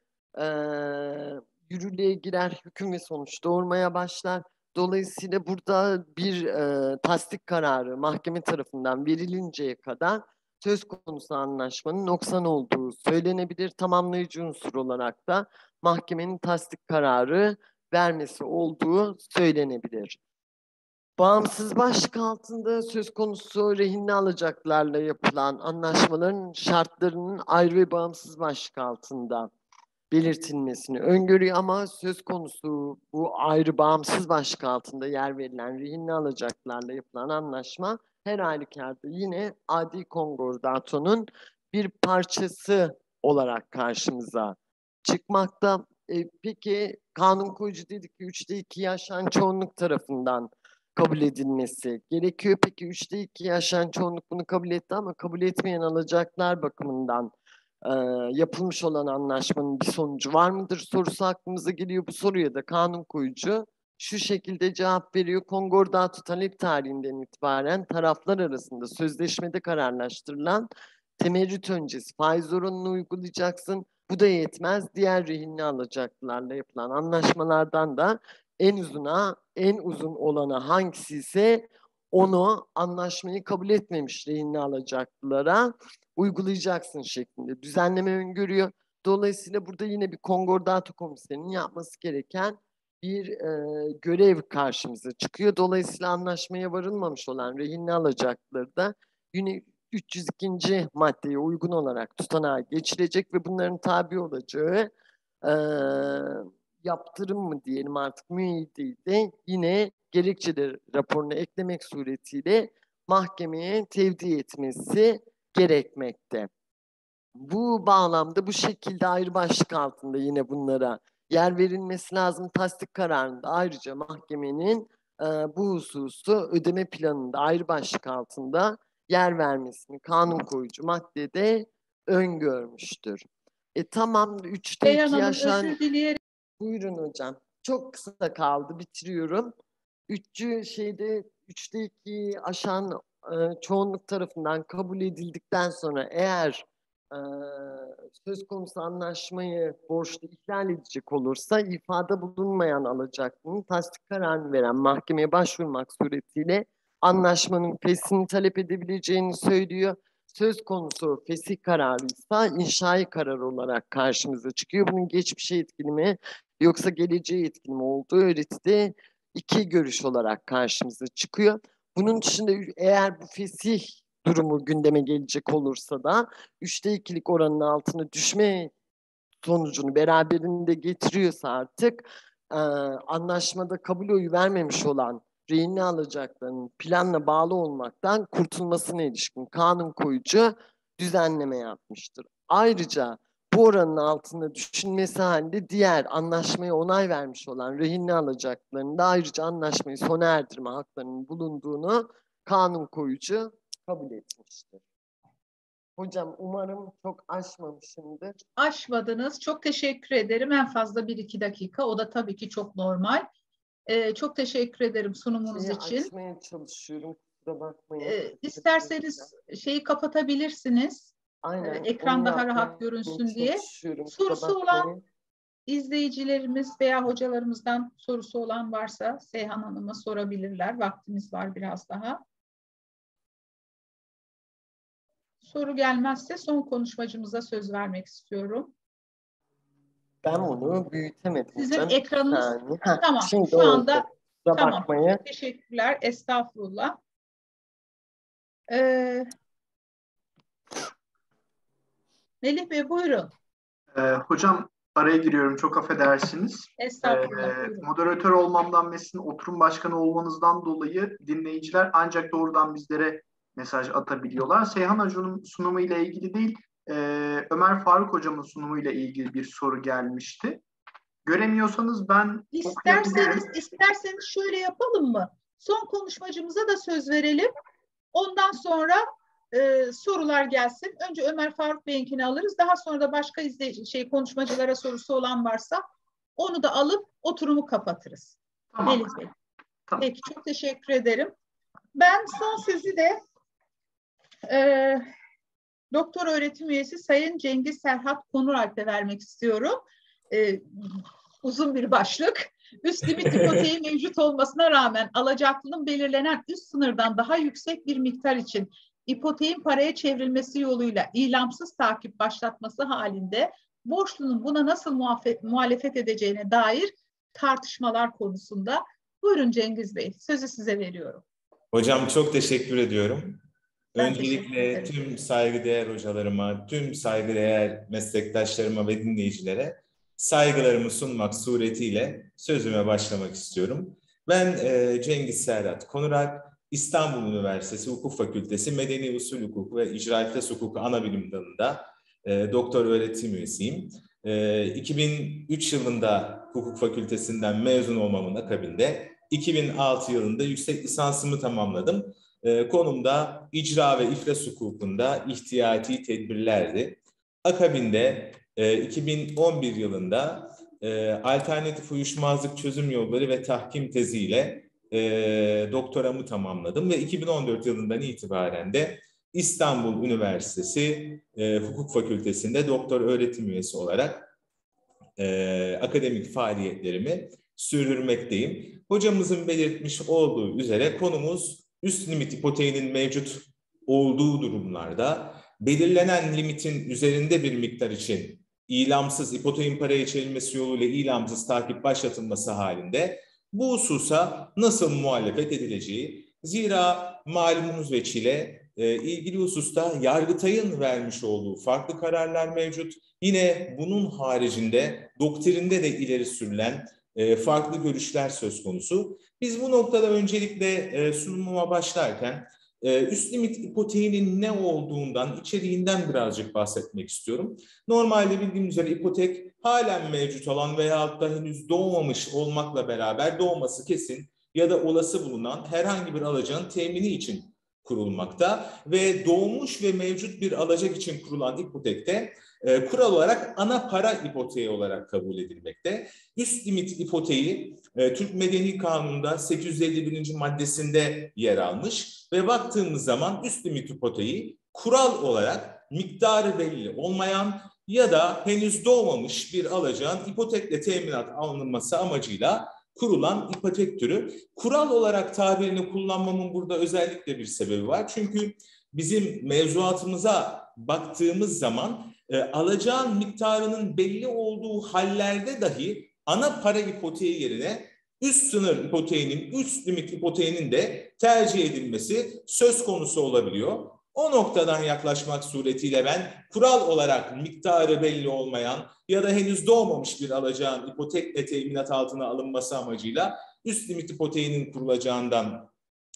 yürürlüğe girer, hüküm ve sonuç doğurmaya başlar. Dolayısıyla burada bir tasdik kararı mahkeme tarafından verilinceye kadar söz konusu anlaşmanın noksan olduğu söylenebilir. Tamamlayıcı unsur olarak da mahkemenin tasdik kararı vermesi olduğu söylenebilir. Bağımsız başlık altında söz konusu rehinli alacaklarla yapılan anlaşmaların şartlarının ayrı ve bağımsız başlık altında belirtilmesini öngörüyor ama söz konusu bu ayrı bağımsız başlık altında yer verilen rehinli alacaklarla yapılan anlaşma her halükarda yine adi konkordatonun bir parçası olarak karşımıza çıkmakta. Peki kanun koyucu dedik ki 3'te 2'yi aşan çoğunluk tarafından kabul edilmesi gerekiyor. Peki 3'te 2'yi aşan çoğunluk bunu kabul etti ama kabul etmeyen alacaklar bakımından yapılmış olan anlaşmanın bir sonucu var mıdır sorusu aklımıza geliyor. Bu soruya da kanun koyucu şu şekilde cevap veriyor. Konkordato talep tarihinden itibaren taraflar arasında sözleşmede kararlaştırılan temerrüt öncesi faiz oranını uygulayacaksın. Bu da yetmez. Diğer rehinli alacaklarla yapılan anlaşmalardan da en uzun olana hangisi ise onu anlaşmayı kabul etmemiş rehinli alacaklılara uygulayacaksın şeklinde düzenleme öngörüyor. Dolayısıyla burada yine bir konkordato komiserinin yapması gereken bir görev karşımıza çıkıyor. Dolayısıyla anlaşmaya varılmamış olan rehinli alacakları da yine 302. maddeye uygun olarak tutanağa geçirecek ve bunların tabi olacağı yaptırım mı diyelim artık müeyyide yine gerekçeleri raporuna eklemek suretiyle mahkemeye tevdi etmesi gerekmekte. Bu bağlamda bu şekilde ayrı başlık altında yine bunlara yer verilmesi lazım. Tasdik kararında ayrıca mahkemenin bu hususu ödeme planında ayrı başlık altında yer vermesini kanun koyucu maddede öngörmüştür. Tamam 3'te 2 yaşan... Özür dilerim. Buyurun hocam. Çok kısa kaldı. Bitiriyorum. 3'te 2 aşan çoğunluk tarafından kabul edildikten sonra eğer söz konusu anlaşmayı borçlu ihlal edecek olursa ifade bulunmayan alacaklının tasdik kararını veren mahkemeye başvurmak suretiyle anlaşmanın feshini talep edebileceğini söylüyor. Söz konusu fesih kararıysa inşai karar olarak karşımıza çıkıyor. Bunun geçmişe etkili mi yoksa geleceğe etkili mi olduğu öğretide iki görüş olarak karşımıza çıkıyor. Bunun dışında eğer bu fesih durumu gündeme gelecek olursa da 3'te 2'lik oranın altına düşme sonucunu beraberinde getiriyorsa artık anlaşmada kabul oyu vermemiş olan rehinli alacakların planla bağlı olmaktan kurtulmasına ilişkin kanun koyucu düzenleme yapmıştır. Ayrıca bu oranın altında düşünmesi halinde diğer anlaşmaya onay vermiş olan rehinli alacakların da ayrıca anlaşmayı sona erdirme haklarının bulunduğunu kanun koyucu kabul etmiştir. Hocam umarım çok aşmamışımdır. Aşmadınız. Çok teşekkür ederim. En fazla 1-2 dakika. O da tabii ki çok normal. Çok teşekkür ederim sunumunuz için. Açmaya çalışıyorum. Kusura bakmayın. İsterseniz şeyi kapatabilirsiniz. Aynen. Ekran daha rahat görünsün diye. Sorusu olan izleyicilerimiz veya hocalarımızdan sorusu olan varsa Seyhan Hanım'a sorabilirler. Vaktimiz var biraz daha. Soru gelmezse son konuşmacımıza söz vermek istiyorum. Ben onu büyütemedim. Sizin ekranınız tamam. Şimdi şu anda tamam. Teşekkürler. Estağfurullah. Melih Bey buyurun. Hocam araya giriyorum. Çok affedersiniz. Estağfurullah. Moderatör olmamdan ve sizin oturum başkanı olmanızdan dolayı dinleyiciler ancak doğrudan bizlere mesaj atabiliyorlar. Seyhan Hoca'nın sunumu ile ilgili değil, Ömer Faruk Hocam'ın sunumu ile ilgili bir soru gelmişti. Göremiyorsanız ben İsterseniz şöyle yapalım mı? Son konuşmacımıza da söz verelim. Ondan sonra sorular gelsin. Önce Ömer Faruk Bey'inkini alırız. Daha sonra da başka konuşmacılara sorusu olan varsa onu da alıp oturumu kapatırız. Tamam. Melih Bey. Tamam. Peki çok teşekkür ederim. Ben son sözü de doktor öğretim üyesi Sayın Cengiz Serhat Konuralp'e vermek istiyorum. Uzun bir başlık. Üst limit ipoteği mevcut olmasına rağmen alacaklının belirlenen üst sınırdan daha yüksek bir miktar için ipoteğin paraya çevrilmesi yoluyla ilamsız takip başlatması halinde borçlunun buna nasıl muhalefet edeceğine dair tartışmalar konusunda. Buyurun Cengiz Bey, sözü size veriyorum. Hocam çok teşekkür ediyorum. Öncelikle tüm saygıdeğer hocalarıma, tüm saygıdeğer meslektaşlarıma ve dinleyicilere saygılarımı sunmak suretiyle sözüme başlamak istiyorum. Ben Cengiz Serhat Konuralp, İstanbul Üniversitesi Hukuk Fakültesi Medeni Usul Hukuku ve İcra İflas Hukuku Anabilim Dalı'nda doktor öğretim üyesiyim. 2003 yılında hukuk fakültesinden mezun olmamın akabinde 2006 yılında yüksek lisansımı tamamladım. Konumda icra ve iflas hukukunda ihtiyati tedbirlerdi. Akabinde 2011 yılında alternatif uyuşmazlık çözüm yolları ve tahkim teziyle doktoramı tamamladım ve 2014 yılından itibaren de İstanbul Üniversitesi Hukuk Fakültesi'nde doktor öğretim üyesi olarak akademik faaliyetlerimi sürdürmekteyim. Hocamızın belirtmiş olduğu üzere konumuz üst limit ipoteğinin mevcut olduğu durumlarda belirlenen limitin üzerinde bir miktar için ilamsız ipoteğin paraya çevrilmesi yoluyla ilamsız takip başlatılması halinde bu hususa nasıl muhalefet edileceği, zira malumunuz veçile ilgili hususta Yargıtay'ın vermiş olduğu farklı kararlar mevcut. Yine bunun haricinde doktrinde de ileri sürülen farklı görüşler söz konusu. Biz bu noktada öncelikle sunumuma başlarken üst limit ipoteğinin ne olduğundan, içeriğinden birazcık bahsetmek istiyorum. Normalde bildiğimiz üzere ipotek halen mevcut olan veyahut da henüz doğmamış olmakla beraber doğması kesin ya da olası bulunan herhangi bir alacağın temini için kurulmakta ve doğmuş ve mevcut bir alacak için kurulan ipotekte kural olarak ana para ipoteği olarak kabul edilmekte. Üst limit ipoteği Türk Medeni Kanunu'nda 851. maddesinde yer almış ve baktığımız zaman üst limit ipoteği kural olarak miktarı belli olmayan ya da henüz doğmamış bir alacağın ipotekle teminat alınması amacıyla kurulan ipotek türü. Kural olarak tabirini kullanmamın burada özellikle bir sebebi var. Çünkü bizim mevzuatımıza baktığımız zaman alacağın miktarının belli olduğu hallerde dahi ana para ipoteği yerine üst sınır ipoteğinin, üst limit ipoteğinin de tercih edilmesi söz konusu olabiliyor. O noktadan yaklaşmak suretiyle ben kural olarak miktarı belli olmayan ya da henüz doğmamış bir alacağın ipotekle teminat altına alınması amacıyla üst limit ipoteğinin kurulacağından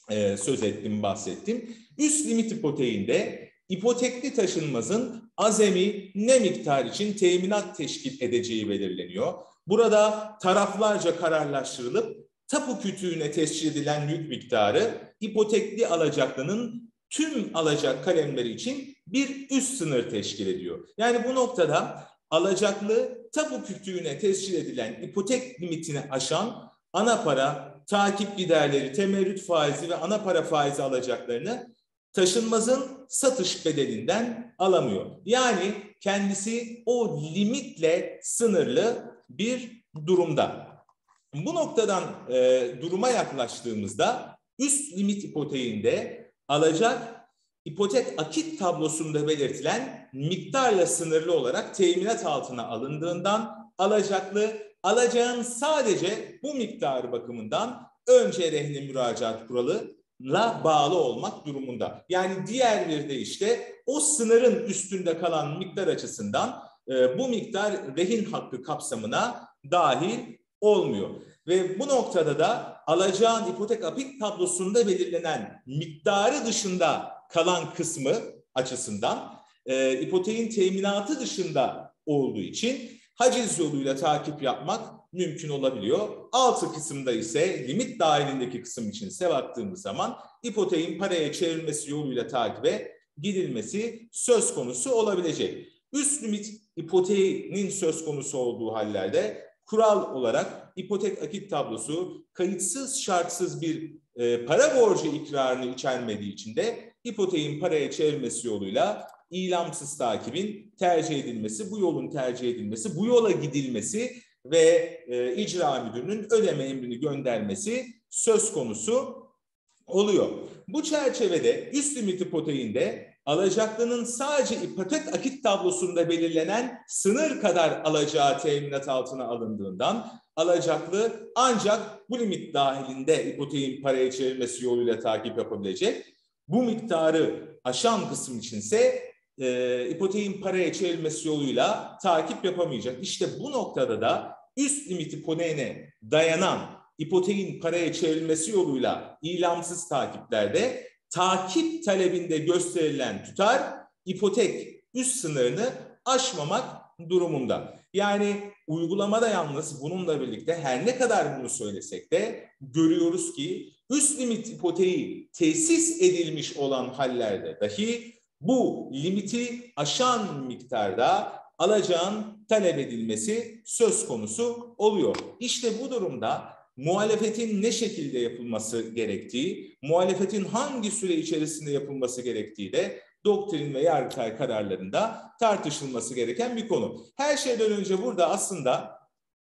söz ettim, bahsettim. Üst limit ipoteğinde ipotekli taşınmazın azami ne miktar için teminat teşkil edeceği belirleniyor. Burada taraflarca kararlaştırılıp tapu kütüğüne tescil edilen yük miktarı ipotekli alacaklının tüm alacak kalemleri için bir üst sınır teşkil ediyor. Yani bu noktada alacaklı tapu kütüğüne tescil edilen ipotek limitini aşan ana para, takip giderleri, temerrüt faizi ve ana para faizi alacaklarını taşınmazın satış bedelinden alamıyor. Yani kendisi o limitle sınırlı bir durumda. Bu noktadan duruma yaklaştığımızda üst limit ipoteğinde alacak ipotek akit tablosunda belirtilen miktarla sınırlı olarak teminat altına alındığından alacaklı alacağın sadece bu miktarı bakımından önce rehne müracaat kuralına bağlı olmak durumunda. Yani diğer bir deyişle o sınırın üstünde kalan miktar açısından bu miktar rehin hakkı kapsamına dahil olmuyor. Ve bu noktada da alacağın ipotek akit tablosunda belirlenen miktarı dışında kalan kısmı açısından ipoteğin teminatı dışında olduğu için haciz yoluyla takip yapmak mümkün olabiliyor. Altı kısımda ise limit dahilindeki kısım içinse baktığımız zaman ipoteğin paraya çevrilmesi yoluyla takibe gidilmesi söz konusu olabilecek. Üst limit ipoteğinin söz konusu olduğu hallerde kural olarak ipotek akit tablosu kayıtsız şartsız bir para borcu ikrarını içermediği için de ipoteğin paraya çevrilmesi yoluyla ilamsız takibin tercih edilmesi, bu yolun tercih edilmesi, bu yola gidilmesi ve icra müdürünün ödeme emrini göndermesi söz konusu oluyor. Bu çerçevede üst limit ipoteğinde alacaklının sadece ipotek akit tablosunda belirlenen sınır kadar alacağı teminat altına alındığından alacaklı ancak bu limit dahilinde ipoteğin paraya çevrilmesi yoluyla takip yapabilecek. Bu miktarı aşan kısım içinse ipoteğin paraya çevrilmesi yoluyla takip yapamayacak. İşte bu noktada da üst limit ipoteğine dayanan ipoteğin paraya çevrilmesi yoluyla ilamsız takiplerde takip talebinde gösterilen tutar ipotek üst sınırını aşmamak durumunda. Yani uygulamada yalnız bununla birlikte her ne kadar bunu söylesek de görüyoruz ki üst limit ipoteği tesis edilmiş olan hallerde dahi bu limiti aşan miktarda alacağın talep edilmesi söz konusu oluyor. İşte bu durumda muhalefetin ne şekilde yapılması gerektiği, muhalefetin hangi süre içerisinde yapılması gerektiği de doktrin ve Yargıtay kararlarında tartışılması gereken bir konu. Her şeyden önce burada aslında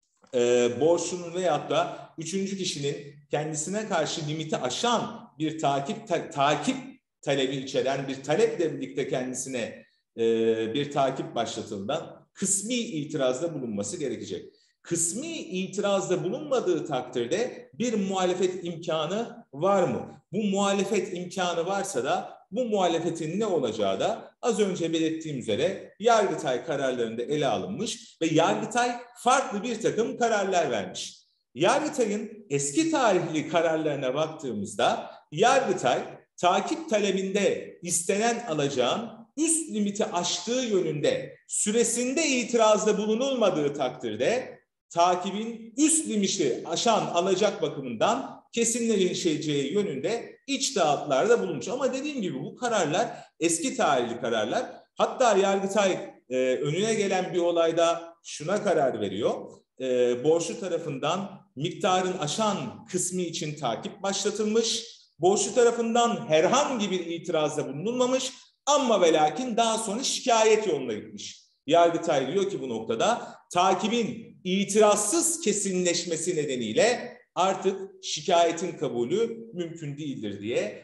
borçlunun veyahut da üçüncü kişinin kendisine karşı limiti aşan bir takip talebi içeren bir taleple birlikte kendisine bir takip başlatıldığından kısmi itirazda bulunması gerekecek. Kısmi itirazda bulunmadığı takdirde bir muhalefet imkanı var mı? Bu muhalefet imkanı varsa da bu muhalefetin ne olacağı da az önce belirttiğim üzere Yargıtay kararlarında ele alınmış ve Yargıtay farklı bir takım kararlar vermiş. Yargıtay'ın eski tarihli kararlarına baktığımızda Yargıtay takip talebinde istenen alacağın üst limiti aştığı yönünde süresinde itirazda bulunulmadığı takdirde takibin üst limiti aşan alacak bakımından kesinleşeceği yönünde içtihatlarda bulunmuş. Ama dediğim gibi bu kararlar eski tarihli kararlar. Hatta Yargıtay önüne gelen bir olayda şuna karar veriyor. Borçlu tarafından miktarın aşan kısmı için takip başlatılmış. Borçlu tarafından herhangi bir itirazda bulunulmamış ama ve lakin daha sonra şikayet yoluna gitmiş. Yargıtay diyor ki bu noktada takibin itirazsız kesinleşmesi nedeniyle artık şikayetin kabulü mümkün değildir diye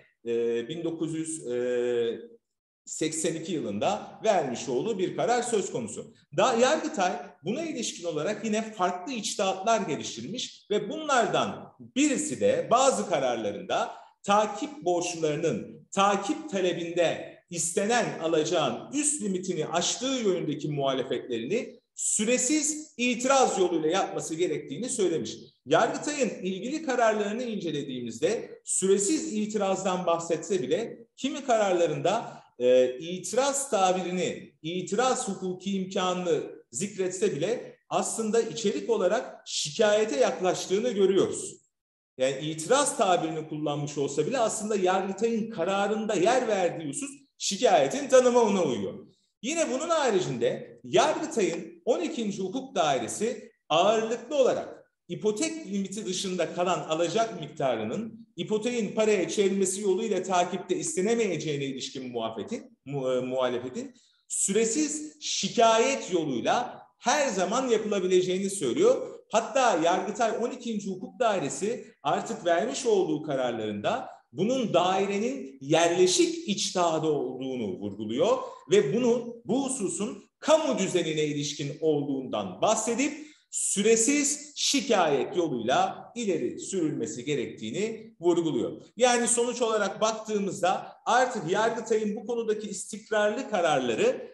1982 yılında vermiş olduğu bir karar söz konusu. Yargıtay buna ilişkin olarak yine farklı içtihatlar geliştirmiş ve bunlardan birisi de bazı kararlarında takip borçlularının takip talebinde istenen alacağın üst limitini aştığı yönündeki muhalefetlerini süresiz itiraz yoluyla yapması gerektiğini söylemiş. Yargıtay'ın ilgili kararlarını incelediğimizde süresiz itirazdan bahsetse bile kimi kararlarında itiraz tabirini, itiraz hukuki imkanını zikretse bile aslında içerik olarak şikayete yaklaştığını görüyoruz. Yani itiraz tabirini kullanmış olsa bile aslında Yargıtay'ın kararında yer verdiği husus şikayetin tanımına uyuyor. Yine bunun haricinde Yargıtay'ın 12. Hukuk Dairesi ağırlıklı olarak ipotek limiti dışında kalan alacak miktarının ipoteğin paraya çevrilmesi yoluyla takipte istenemeyeceğine ilişkin muhalefetin süresiz şikayet yoluyla her zaman yapılabileceğini söylüyor. Hatta Yargıtay 12. Hukuk Dairesi artık vermiş olduğu kararlarında bunun dairenin yerleşik içtihadı olduğunu vurguluyor ve bu hususun kamu düzenine ilişkin olduğundan bahsedip süresiz şikayet yoluyla ileri sürülmesi gerektiğini vurguluyor. Yani sonuç olarak baktığımızda artık Yargıtay'ın bu konudaki istikrarlı kararları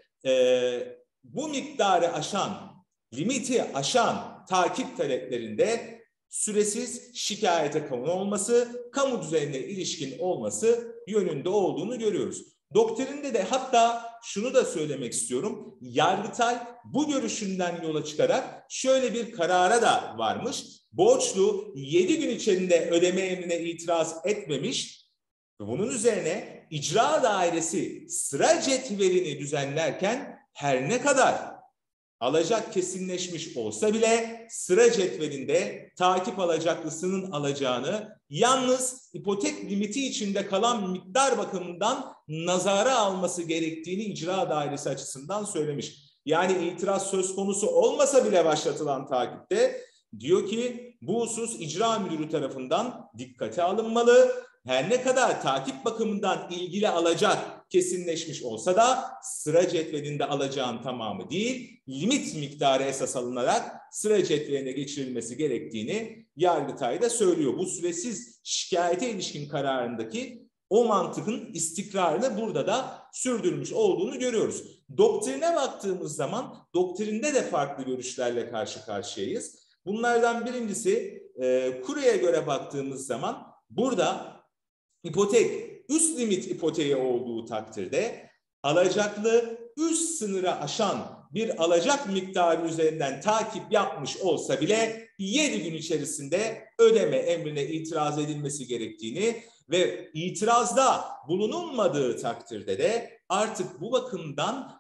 bu miktarı aşan, limiti aşan takip taleplerinde süresiz şikayete konu olması, kamu düzenine ilişkin olması yönünde olduğunu görüyoruz. Doktrinde de hatta şunu da söylemek istiyorum. Yargıtay bu görüşünden yola çıkarak şöyle bir karara da varmış. Borçlu 7 gün içerisinde ödeme emrine itiraz etmemiş. Bunun üzerine icra dairesi sıra cetvelini düzenlerken her ne kadar alacak kesinleşmiş olsa bile sıra cetvelinde takip alacaklısının alacağını yalnız ipotek limiti içinde kalan miktar bakımından nazara alması gerektiğini icra dairesi açısından söylemiş. Yani itiraz söz konusu olmasa bile başlatılan takipte diyor ki bu husus icra müdürü tarafından dikkate alınmalı. Her ne kadar takip bakımından ilgili alacak kesinleşmiş olsa da sıra cetvelinde alacağın tamamı değil, limit miktarı esas alınarak sıra cetveline geçirilmesi gerektiğini Yargıtay da söylüyor. Bu süresiz şikayete ilişkin kararındaki o mantığın istikrarını burada da sürdürmüş olduğunu görüyoruz. Doktrine baktığımız zaman doktrinde de farklı görüşlerle karşı karşıyayız. Bunlardan birincisi Kuru'ya göre baktığımız zaman burada ipotek üst limit ipoteği olduğu takdirde alacaklı üst sınırı aşan bir alacak miktarı üzerinden takip yapmış olsa bile 7 gün içerisinde ödeme emrine itiraz edilmesi gerektiğini ve itirazda bulunulmadığı takdirde de artık bu bakımdan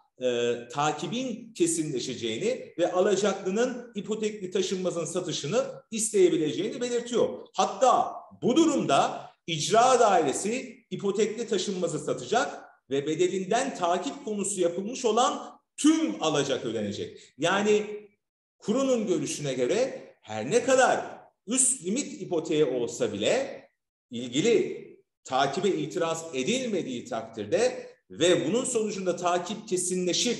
takibin kesinleşeceğini ve alacaklının ipotekli taşınmazın satışını isteyebileceğini belirtiyor. Hatta bu durumda icra dairesi ipotekli taşınmazı satacak ve bedelinden takip konusu yapılmış olan tüm alacak ödenecek. Yani kurunun görüşüne göre her ne kadar üst limit ipoteği olsa bile ilgili takibe itiraz edilmediği takdirde ve bunun sonucunda takip kesinleşip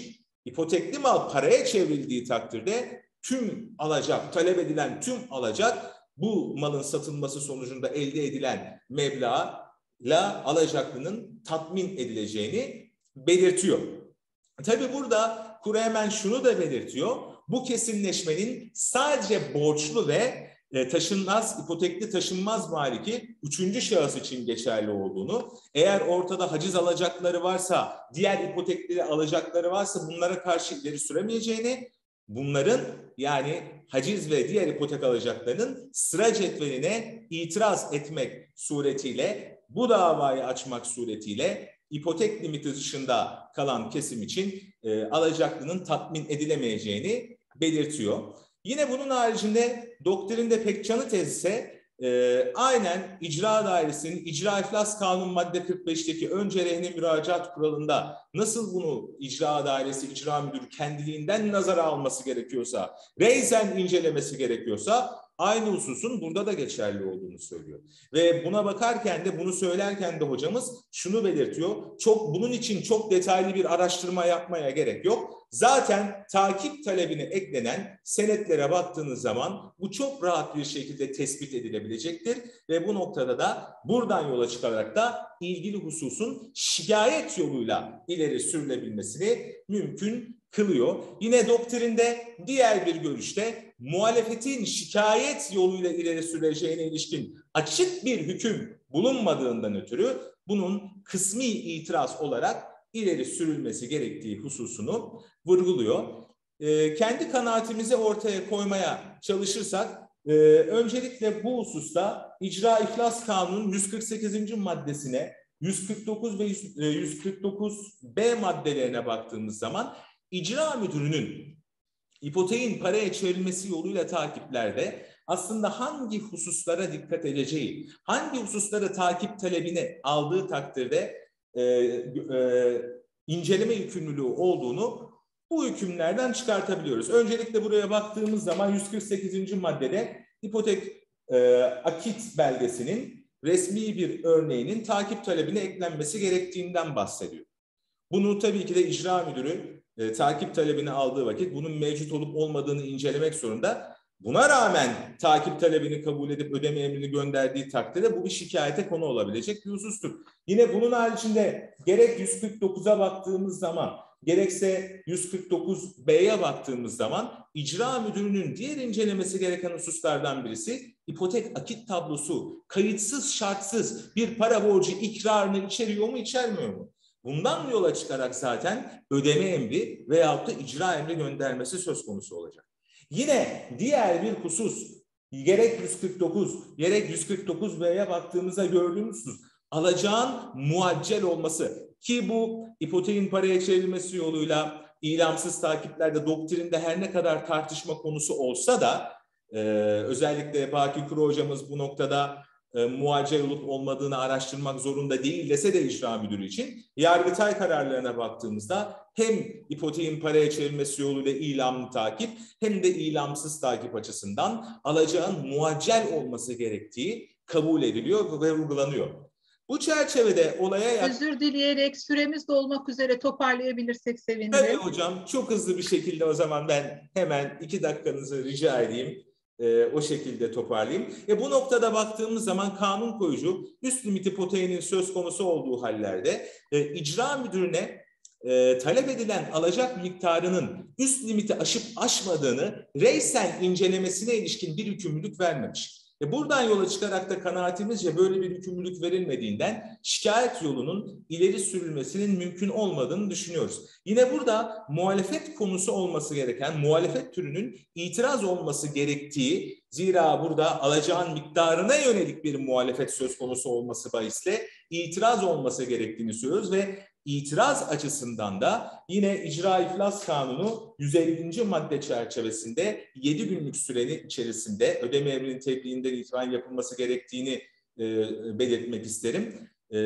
ipotekli mal paraya çevrildiği takdirde tüm alacak, talep edilen tüm alacak bu malın satılması sonucunda elde edilen meblağla alacaklının tatmin edileceğini belirtiyor. Tabii burada kuru hemen şunu da belirtiyor. Bu kesinleşmenin sadece borçlu ve taşınmaz, ipotekli taşınmaz maliki üçüncü şahıs için geçerli olduğunu, eğer ortada haciz alacakları varsa, diğer ipotekli alacakları varsa bunlara karşı ileri süremeyeceğini, bunların yani haciz ve diğer ipotek alacaklarının sıra cetveline itiraz etmek suretiyle, bu davayı açmak suretiyle ipotek limiti dışında kalan kesim için alacaklının tatmin edilemeyeceğini belirtiyor. Yine bunun haricinde doktrinde Pekcan'ı tezi ise aynen icra dairesinin icra iflas kanun madde 45'teki önce rehne müracaat kuralında nasıl bunu icra dairesi, icra müdürü kendiliğinden nazara alması gerekiyorsa, reysen incelemesi gerekiyorsa, aynı hususun burada da geçerli olduğunu söylüyor. Ve buna bakarken de, bunu söylerken de hocamız şunu belirtiyor. Bunun için çok detaylı bir araştırma yapmaya gerek yok. Zaten takip talebine eklenen senetlere baktığınız zaman bu çok rahat bir şekilde tespit edilebilecektir. Ve bu noktada da buradan yola çıkarak da ilgili hususun şikayet yoluyla ileri sürülebilmesini mümkün kılıyor. Yine doktrinde diğer bir görüşte muhalefetin şikayet yoluyla ileri süreceğine ilişkin açık bir hüküm bulunmadığından ötürü bunun kısmi itiraz olarak ileri sürülmesi gerektiği hususunu vurguluyor. Kendi kanaatimizi ortaya koymaya çalışırsak öncelikle bu hususta İcra İflas Kanunu'nun 148. maddesine, 149 ve 149B maddelerine baktığımız zaman icra müdürünün ipoteğin paraya çevrilmesi yoluyla takiplerde aslında hangi hususlara dikkat edeceği, hangi hususları takip talebine aldığı takdirde inceleme yükümlülüğü olduğunu bu hükümlerden çıkartabiliyoruz. Öncelikle buraya baktığımız zaman 148. maddede ipotek akit belgesinin resmi bir örneğinin takip talebine eklenmesi gerektiğinden bahsediyor. Bunu tabii ki de icra müdürü takip talebini aldığı vakit bunun mevcut olup olmadığını incelemek zorunda. Buna rağmen takip talebini kabul edip ödeme emrini gönderdiği takdirde bu bir şikayete konu olabilecek bir husustur. Yine bunun haricinde gerek 149'a baktığımız zaman gerekse 149B'ye baktığımız zaman icra müdürünün diğer incelemesi gereken hususlardan birisi ipotek akit tablosu kayıtsız şartsız bir para borcu ikrarını içeriyor mu içermiyor mu? Bundan yola çıkarak zaten ödeme emri veyahut da icra emri göndermesi söz konusu olacak. Yine diğer bir husus gerek 149 gerek 149B'ye baktığımızda gördüğümüz husus alacağın muaccel olması ki bu ipoteğin paraya çevrilmesi yoluyla ilamsız takiplerde doktrinde her ne kadar tartışma konusu olsa da özellikle Baki Kuru hocamız bu noktada muaccel olup olmadığını araştırmak zorunda değil dese de icra müdürü için Yargıtay kararlarına baktığımızda hem ipoteğin paraya çevrilmesi yoluyla ilamlı takip hem de ilamsız takip açısından alacağın muaccel olması gerektiği kabul ediliyor ve uygulanıyor. Bu çerçevede olaya... Özür dileyerek süremiz dolmak üzere toparlayabilirsek sevinirim. Tabii hocam, çok hızlı bir şekilde o zaman ben hemen 2 dakikanızı rica edeyim. O şekilde toparlayayım. Bu noktada baktığımız zaman kanun koyucu üst limit ipoteğinin söz konusu olduğu hallerde icra müdürüne talep edilen alacak miktarının üst limiti aşıp aşmadığını reysen incelemesine ilişkin bir yükümlülük vermemiş. Buradan yola çıkarak da kanaatimizce böyle bir yükümlülük verilmediğinden şikayet yolunun ileri sürülmesinin mümkün olmadığını düşünüyoruz. Yine burada muhalefet konusu olması gereken, muhalefet türünün itiraz olması gerektiği, zira burada alacağın miktarına yönelik bir muhalefet söz konusu olması bahisle itiraz olması gerektiğini söylüyoruz ve itiraz açısından da yine İcra İflas Kanunu 150. madde çerçevesinde 7 günlük sürenin içerisinde ödeme emrinin tebliğinden itibaren yapılması gerektiğini belirtmek isterim.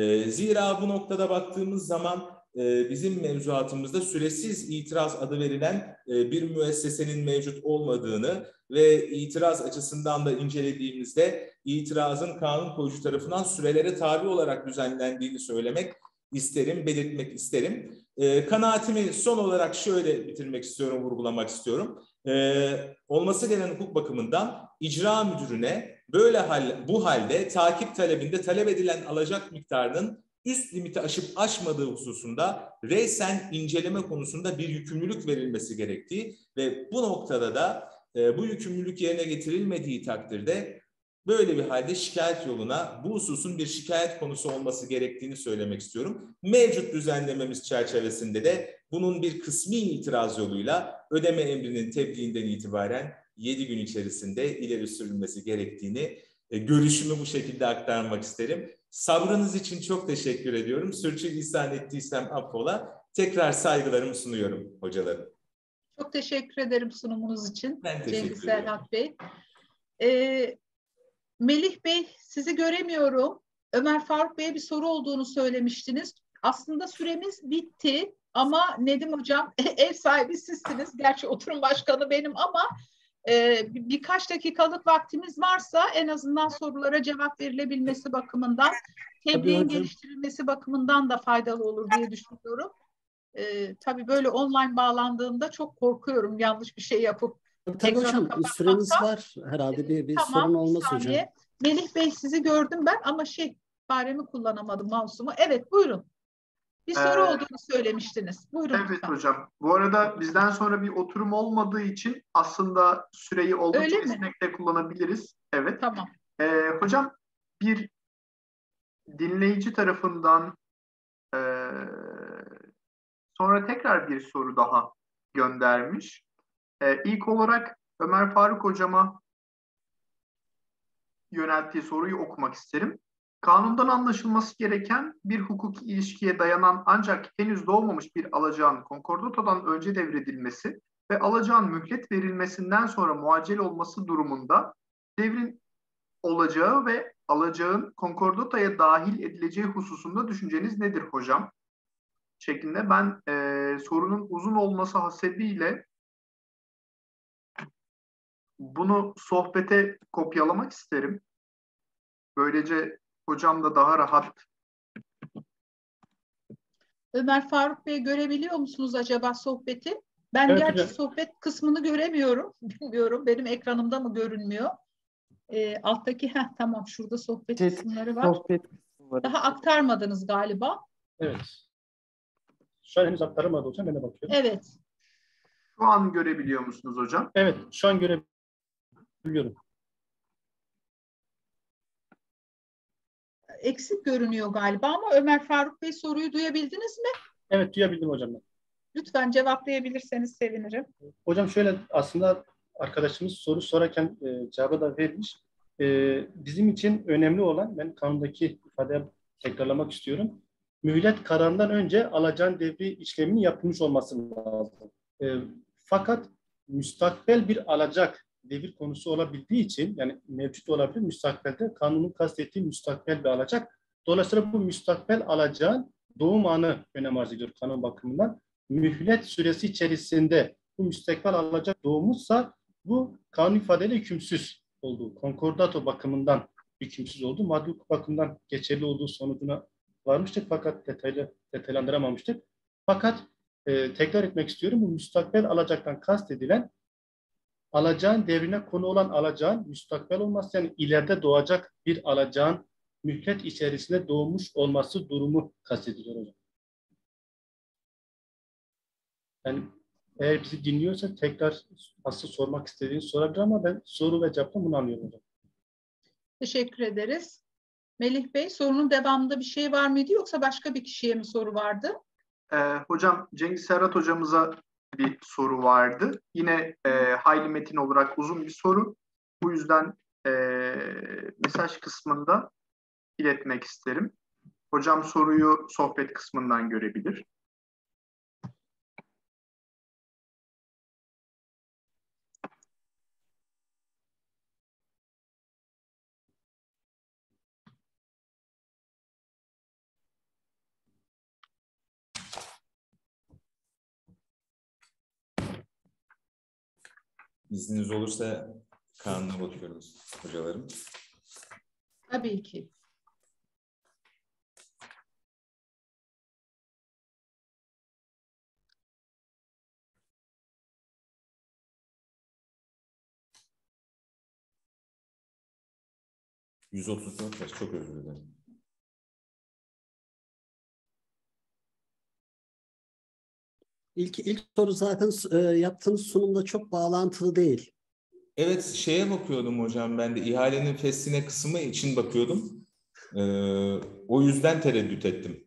Zira bu noktada baktığımız zaman bizim mevzuatımızda süresiz itiraz adı verilen bir müessesenin mevcut olmadığını ve itiraz açısından da incelediğimizde itirazın kanun koyucu tarafından sürelere tabi olarak düzenlendiğini söylemek isterim, belirtmek isterim. Kanaatimi son olarak şöyle bitirmek istiyorum, vurgulamak istiyorum. Olması gereken hukuk bakımından icra müdürüne bu halde takip talebinde talep edilen alacak miktarının üst limiti aşıp aşmadığı hususunda reysen inceleme konusunda bir yükümlülük verilmesi gerektiği ve bu noktada da bu yükümlülük yerine getirilmediği takdirde böyle bir halde şikayet yoluna bu hususun bir şikayet konusu olması gerektiğini söylemek istiyorum. Mevcut düzenlememiz çerçevesinde de bunun bir kısmi itiraz yoluyla ödeme emrinin tebliğinden itibaren 7 gün içerisinde ileri sürülmesi gerektiğini, görüşümü bu şekilde aktarmak isterim. Sabrınız için çok teşekkür ediyorum. Sürçülisan ettiysem affola. Tekrar saygılarımı sunuyorum hocalarım. Çok teşekkür ederim sunumunuz için. Ben teşekkür Cengiz ederim. Serhat Bey. Melih Bey, sizi göremiyorum. Ömer Faruk Bey'e bir soru olduğunu söylemiştiniz. Aslında süremiz bitti ama Nedim Hocam ev sahibi sizsiniz. Gerçi oturum başkanı benim ama birkaç dakikalık vaktimiz varsa en azından sorulara cevap verilebilmesi bakımından, tebliğin geliştirilmesi bakımından da faydalı olur diye düşünüyorum. Tabii böyle online bağlandığımda çok korkuyorum yanlış bir şey yapıp. Tabii hocam süremiz var. Herhalde bir tamam, sorun olmaz bir hocam. Melih Bey sizi gördüm ben ama faremi kullanamadım mouse'umu. Evet buyurun. Bir soru olduğunu söylemiştiniz. Buyurun Evet lütfen. hocam. Bu arada bizden sonra bir oturum olmadığı için aslında süreyi oldukça esnek de kullanabiliriz. Evet. Tamam. Hocam bir dinleyici tarafından sonra tekrar bir soru daha göndermiş. İlk olarak Ömer Faruk hocama yönelttiği soruyu okumak isterim. Kanundan anlaşılması gereken bir hukuki ilişkiye dayanan ancak henüz doğmamış bir alacağın konkordatodan önce devredilmesi ve alacağın mühlet verilmesinden sonra muaccel olması durumunda devrin olacağı ve alacağın konkordatoya dahil edileceği hususunda düşünceniz nedir hocam? Şeklinde ben sorunun uzun olması hasebiyle bunu sohbete kopyalamak isterim. Böylece hocam da daha rahat. Ömer Faruk Bey görebiliyor musunuz acaba sohbeti? Ben Evet, gerçi hocam. sohbet kısmını göremiyorum. Bilmiyorum benim ekranımda mı görünmüyor? Alttaki tamam şurada sohbet kısımları var. Sohbet kısımları. Daha aktarmadınız galiba. Evet. Şu an henüz aktaramadı hocam. Ben de bakıyorum. Evet. Şu an görebiliyor musunuz hocam? Evet. Şu an görebiliyorum. Eksik görünüyor galiba ama Ömer Faruk Bey soruyu duyabildiniz mi? Evet, duyabildim hocam ben. Lütfen cevaplayabilirseniz sevinirim. Hocam şöyle aslında arkadaşımız soru sorarken cevabı da vermiş. Bizim için önemli olan, ben kanundaki ifadeyi tekrarlamak istiyorum. Mühlet kararından önce alacağın devri işleminin yapılmış olması lazım. Fakat müstakbel bir alacak devir konusu olabildiği için, yani mevcut olabilir müstakbelde, kanunun kastettiği müstakbel bir alacak. Dolayısıyla bu müstakbel alacağın doğum anı önem arz ediyor kanun bakımından. Mühlet süresi içerisinde bu müstakbel alacak doğmuşsa bu kanun ifadeyle hükümsüz olduğu, konkordato bakımından hükümsüz olduğu, maddi hukuk bakımından geçerli olduğu sonucuna varmıştık fakat detaylandıramamıştık. Fakat tekrar etmek istiyorum, bu müstakbel alacaktan kastedilen alacağın devrine konu olan alacağın müstakbel olması, yani ileride doğacak bir alacağın mühlet içerisinde doğmuş olması durumu kastediliyor hocam. Yani eğer bizi dinliyorsa tekrar asıl sormak istediğini sorabilir ama ben soru ve cevaptan bunu anlıyorum hocam. Teşekkür ederiz. Melih Bey sorunun devamında bir şey var mıydı yoksa başka bir kişiye mi soru vardı? Hocam Cengiz Serhat hocamıza bir soru vardı. Yine hayli metin olarak uzun bir soru. Bu yüzden mesaj kısmında iletmek isterim. Hocam soruyu sohbet kısmından görebilir. İzniniz olursa kanuna bakıyoruz hocalarım. Tabii ki. 134 yaş, çok özür dilerim. İlk soru zaten yaptığınız sunumda çok bağlantılı değil. Evet, şeye bakıyordum hocam, ben de ihalenin fesline kısmı için bakıyordum. O yüzden tereddüt ettim.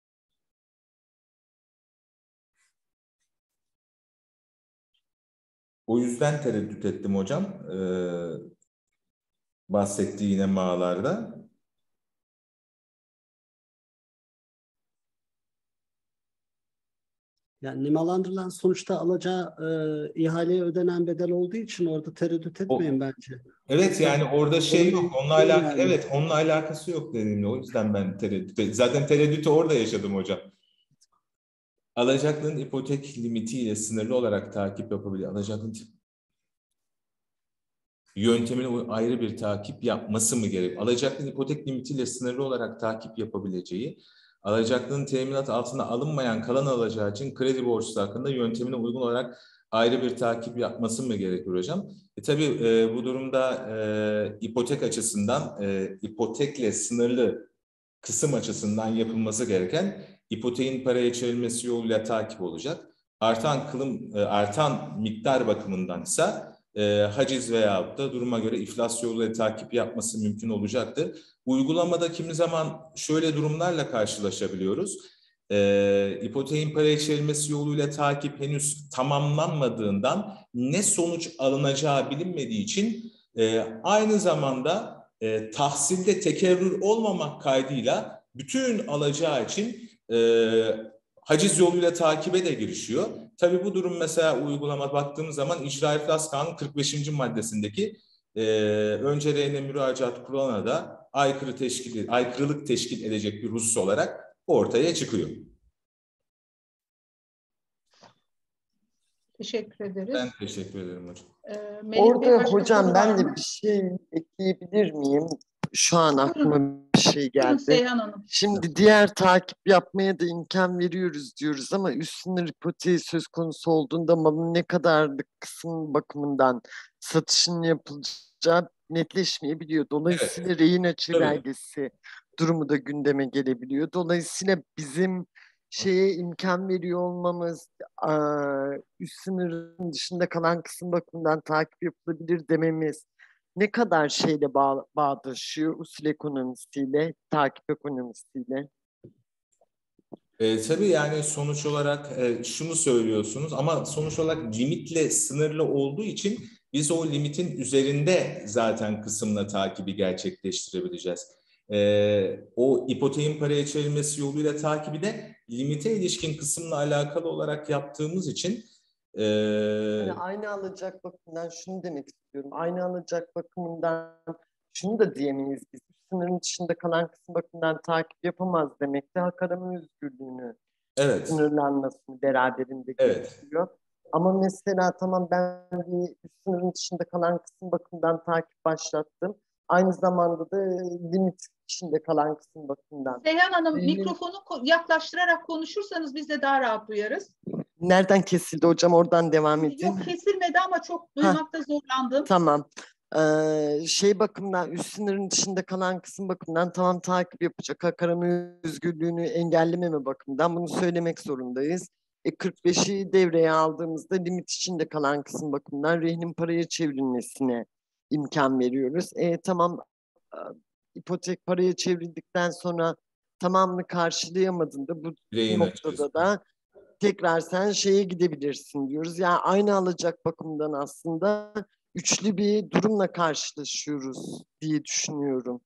O yüzden tereddüt ettim hocam. Bahsettiği yine mağalarda. Yani nemalandırılan sonuçta alacağı ihaleye ödenen bedel olduğu için orada tereddüt etmeyin bence. Evet, yani orada şey yok. Onunla Yani. evet, onunla alakası yok dediğimde. O yüzden ben zaten tereddütü orada yaşadım hocam. Alacaklının ipotek limitiyle sınırlı olarak takip yapabilir. Alacaklının yöntemine ayrı bir takip yapması mı gerek? Alacaklının ipotek limitiyle sınırlı olarak takip yapabileceği, alacaklının teminat altına alınmayan kalan alacağı için kredi borçlusu hakkında yöntemine uygun olarak ayrı bir takip yapması mı gerekiyor hocam? Tabii bu durumda ipotek açısından, ipotekle sınırlı kısım açısından yapılması gereken ipoteğin paraya çevrilmesi yoluyla takip olacak. Artan miktar bakımındansa haciz veyahut da duruma göre iflas yoluyla takip yapması mümkün olacaktır. Uygulamada kimi zaman şöyle durumlarla karşılaşabiliyoruz. İpoteğin paraya çevrilmesi yoluyla takip henüz tamamlanmadığından ne sonuç alınacağı bilinmediği için aynı zamanda tahsilde tekerrür olmamak kaydıyla bütün alacağı için haciz yoluyla takibe de girişiyor. Tabii bu durum mesela uygulama baktığımız zaman İcra İflas Kanunu 45. maddesindeki önce rehine müracaat kuralına da aykırılık teşkil edecek bir husus olarak ortaya çıkıyor. Teşekkür ederiz. Ben teşekkür ederim hocam. Orada hocam ben de bir şey ekleyebilir miyim? Şu an aklıma bir şey geldi. Buyurun Seyhan Hanım. Şimdi diğer takip yapmaya da imkan veriyoruz diyoruz ama üst sınır ipoteği söz konusu olduğunda malın ne kadarlık kısım bakımından satışın yapılacağı netleşmeyebiliyor. Dolayısıyla rehin açığı belgesi durumu da gündeme gelebiliyor. Dolayısıyla bizim şeye imkan veriyor olmamız, üst sınırın dışında kalan kısım bakımından takip yapılabilir dememiz ne kadar şeyle bağdaşıyor usul ekonomisiyle, takip ekonomisiyle? Tabii yani sonuç olarak şunu söylüyorsunuz ama sonuç olarak limitle sınırlı olduğu için biz o limitin üzerinde zaten kısımla takibi gerçekleştirebileceğiz. O ipoteğin paraya çevrilmesi yoluyla takibi de limite ilişkin kısımla alakalı olarak yaptığımız için yani aynı alacak bakımından şunu demek istiyorum. Aynı alacak bakımından şunu da diyemeyiz biz. Sınırın dışında kalan kısım bakımından takip yapamaz demek de hak arama özgürlüğünü sınırlanmasını beraberinde getiriyor. Ama mesela tamam ben bir sınırın dışında kalan kısım bakımından takip başlattım. Aynı zamanda da limit içinde kalan kısım bakımından. Seyhan Hanım mikrofonu yaklaştırarak konuşursanız biz de daha rahat duyarız. Nereden kesildi hocam? Oradan devam edin. Yok kesilmedi ama çok duymakta zorlandım. Tamam. Şey bakımdan üst sınırın dışında kalan kısım bakımından tamam takip yapacak hak arama özgürlüğünü engellememe bakımından bunu söylemek zorundayız. 45'i devreye aldığımızda limit içinde kalan kısım bakımından rehinin paraya çevrilmesine imkan veriyoruz. Tamam ipotek paraya çevrildikten sonra tamamını karşılayamadığında bu noktada da tekrar sen şeye gidebilirsin diyoruz. Yani aynı alacak bakımından aslında üçlü bir durumla karşılaşıyoruz diye düşünüyorum.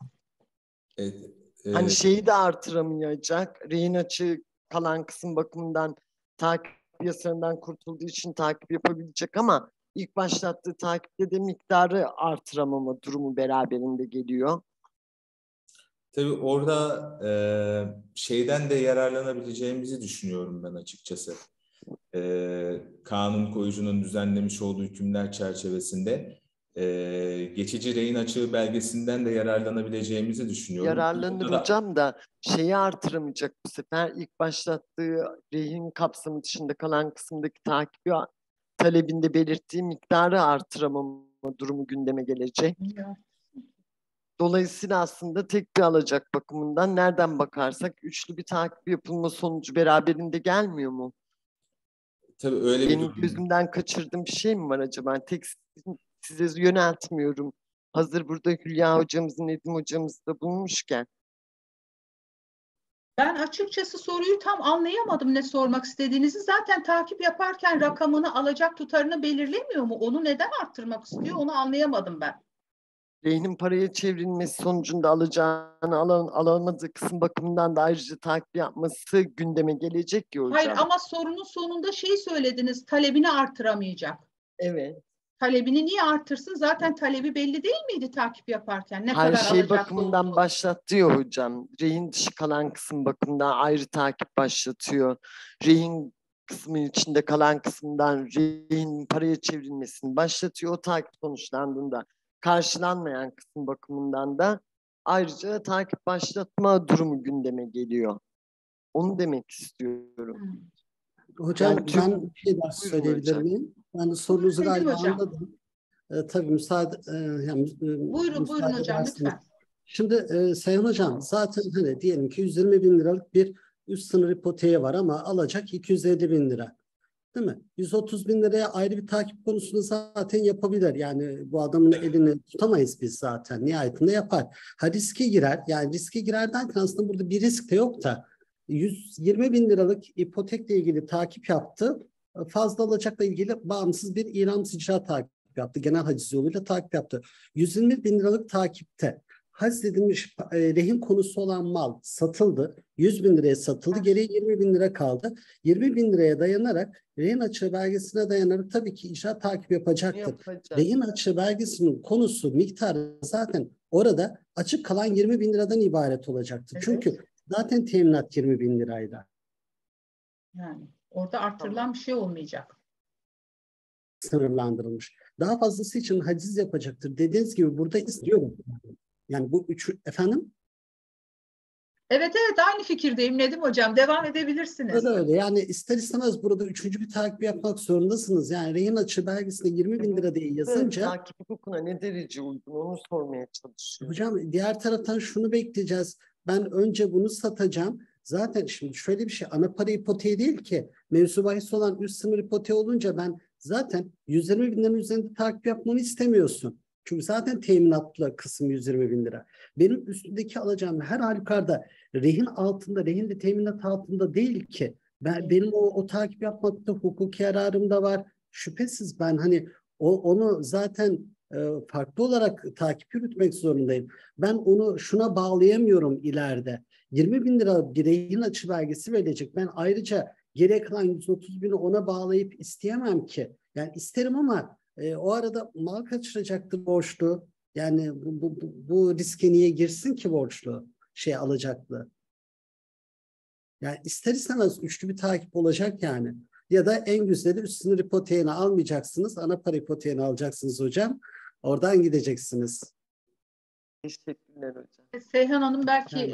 Hani şeyi de artıramayacak. Rehin açığı kalan kısım bakımından takip yasalarından kurtulduğu için takip yapabilecek ama ilk başlattığı takipte de miktarı artıramama durumu beraberinde geliyor. Tabii orada şeyden de yararlanabileceğimizi düşünüyorum ben açıkçası. Kanun koyucunun düzenlemiş olduğu hükümler çerçevesinde geçici rehin açığı belgesinden de yararlanabileceğimizi düşünüyorum. Yararlanır hocam da şeyi artıramayacak bu sefer. İlk başlattığı rehin kapsamı dışında kalan kısımdaki takibi talebinde belirttiği miktarı artıramama durumu gündeme gelecek. Dolayısıyla aslında tek bir alacak bakımından nereden bakarsak üçlü bir takip yapılma sonucu beraberinde gelmiyor mu? Tabii öyle bir Benim durum. gözümden kaçırdığım bir şey mi var acaba? Tek size yöneltmiyorum. Hazır burada Hülya hocamızı, Nedim hocamızı da bulmuşken. Ben açıkçası soruyu tam anlayamadım ne sormak istediğinizi. Zaten takip yaparken rakamını, alacak tutarını belirlemiyor mu? Onu neden arttırmak istiyor? Onu anlayamadım ben. Rehinin paraya çevrilmesi sonucunda alacağını alamadığı kısım bakımından da ayrıca takip yapması gündeme gelecek ki hocam. Hayır ama sorunun sonunda şey söylediniz, talebini artıramayacak. Evet. Talebini niye artırsın? Zaten talebi belli değil miydi takip yaparken? Ne Her kadar şey alacak bakımından olduğu? başlatıyor hocam. Rehin dışı kalan kısım bakımından ayrı takip başlatıyor. Rehin kısmı içinde kalan kısımdan rehin paraya çevrilmesini başlatıyor. O takip sonuçlandığında karşılanmayan kısım bakımından da ayrıca takip başlatma durumu gündeme geliyor. Onu demek istiyorum. Hocam Yani tüm- ben bir şey daha söyleyebilir hocam. miyim? Ben sorunuzu Buyurun galiba hocam. anladım. Tabii müsaade yani, Buyurun müsaade hocam ederseniz. lütfen. Şimdi Sayın Hocam zaten hani diyelim ki 120 bin liralık bir üst sınır ipoteği var ama alacak 250 bin lira. Değil mi? 130 bin liraya ayrı bir takip konusunu zaten yapabilir. Yani bu adamın elini tutamayız biz zaten. Nihayetinde yapar. Ha riske girer. Yani riske girer derken aslında burada bir risk de yok da 120 bin liralık ipotekle ilgili takip yaptı. Fazla alacakla ilgili bağımsız bir ilan icra takip yaptı. Genel haciz yoluyla takip yaptı. 120 bin liralık takipte haczedilmiş rehin konusu olan mal satıldı. 100 bin liraya satıldı. Geriye 20 bin lira kaldı. 20 bin liraya dayanarak rehin açığı belgesine dayanarak tabii ki icra takip yapacaktır. Rehin açığı belgesinin konusu, miktarı zaten orada açık kalan 20 bin liradan ibaret olacaktır. Evet. Çünkü zaten teminat 20 bin lirayla. Yani orada artırılan bir şey olmayacak. Sınırlandırılmış. Daha fazlası için haciz yapacaktır. Dediğiniz gibi burada istiyorum. Yani bu üçü efendim? Evet aynı fikirdeyim Nedim Hocam. Devam edebilirsiniz. Öyle yani ister istemez burada üçüncü bir takip yapmak zorundasınız. Yani rehin açığı belgesinde 20 bin lira diye yazınca. Takip hukukuna ne derece uygun onu sormaya çalışıyorum. Hocam diğer taraftan şunu bekleyeceğiz. Ben önce bunu satacağım. Zaten şimdi şöyle bir şey, ana para ipoteği değil ki. Mevzu bahis olan üst sınır ipoteği olunca ben zaten 120 bin liranın üzerinde takip yapmamı istemiyorsun. Çünkü zaten teminatlı kısım 120 bin lira. Benim üstündeki alacağım her halükarda rehin altında, rehin de teminat altında değil ki. Benim o takip yapmakta hukuki yararım da var. Şüphesiz ben hani onu zaten farklı olarak takip yürütmek zorundayım. Ben onu şuna bağlayamıyorum ileride. 20 bin lira bir rehin açı belgesi verilecek. Ben ayrıca geriye kalan 130 bini ona bağlayıp isteyemem ki. Yani isterim ama o arada mal kaçıracaktır borçlu. Yani bu riske niye girsin ki borçlu? Alacaklı. Yani ister istemez üçlü bir takip olacak yani. Ya da en güzeli üst sınır ipoteğini almayacaksınız. Ana para ipoteğini alacaksınız hocam. Oradan gideceksiniz. Teşekkürler hocam. Seyhan Hanım belki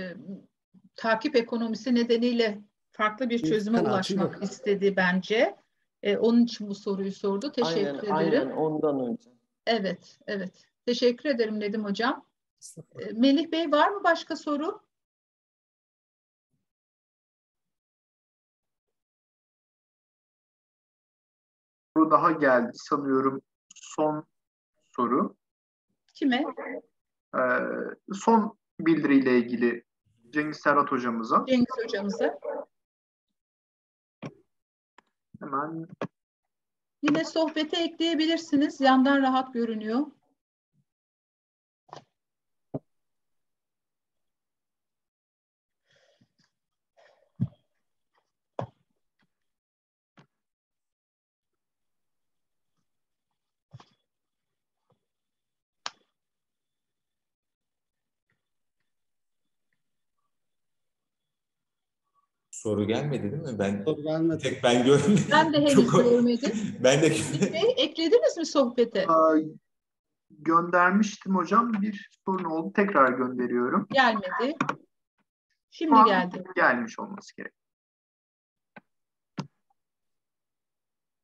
takip ekonomisi nedeniyle farklı bir çözüme ulaşmak istedi bence. Onun için bu soruyu sordu. Teşekkür ederim. Aynen ondan önce. Evet. Teşekkür ederim Nedim Hocam. Melih Bey var mı başka soru? Soru daha geldi sanıyorum. Son soru. Kime? Son bildiriyle ilgili Cengiz Serhat hocamıza. Cengiz hocamıza. Hemen. Yine sohbete ekleyebilirsiniz. Yandan rahat görünüyor. Soru gelmedi değil mi? Soru gelmedi. Tek ben görmedim. Ben de henüz görmedim. Ben de eklediniz mi sohbete? Göndermiştim hocam. Bir sorun oldu. Tekrar gönderiyorum. Gelmedi. Şimdi geldi. Gelmiş olması gerek.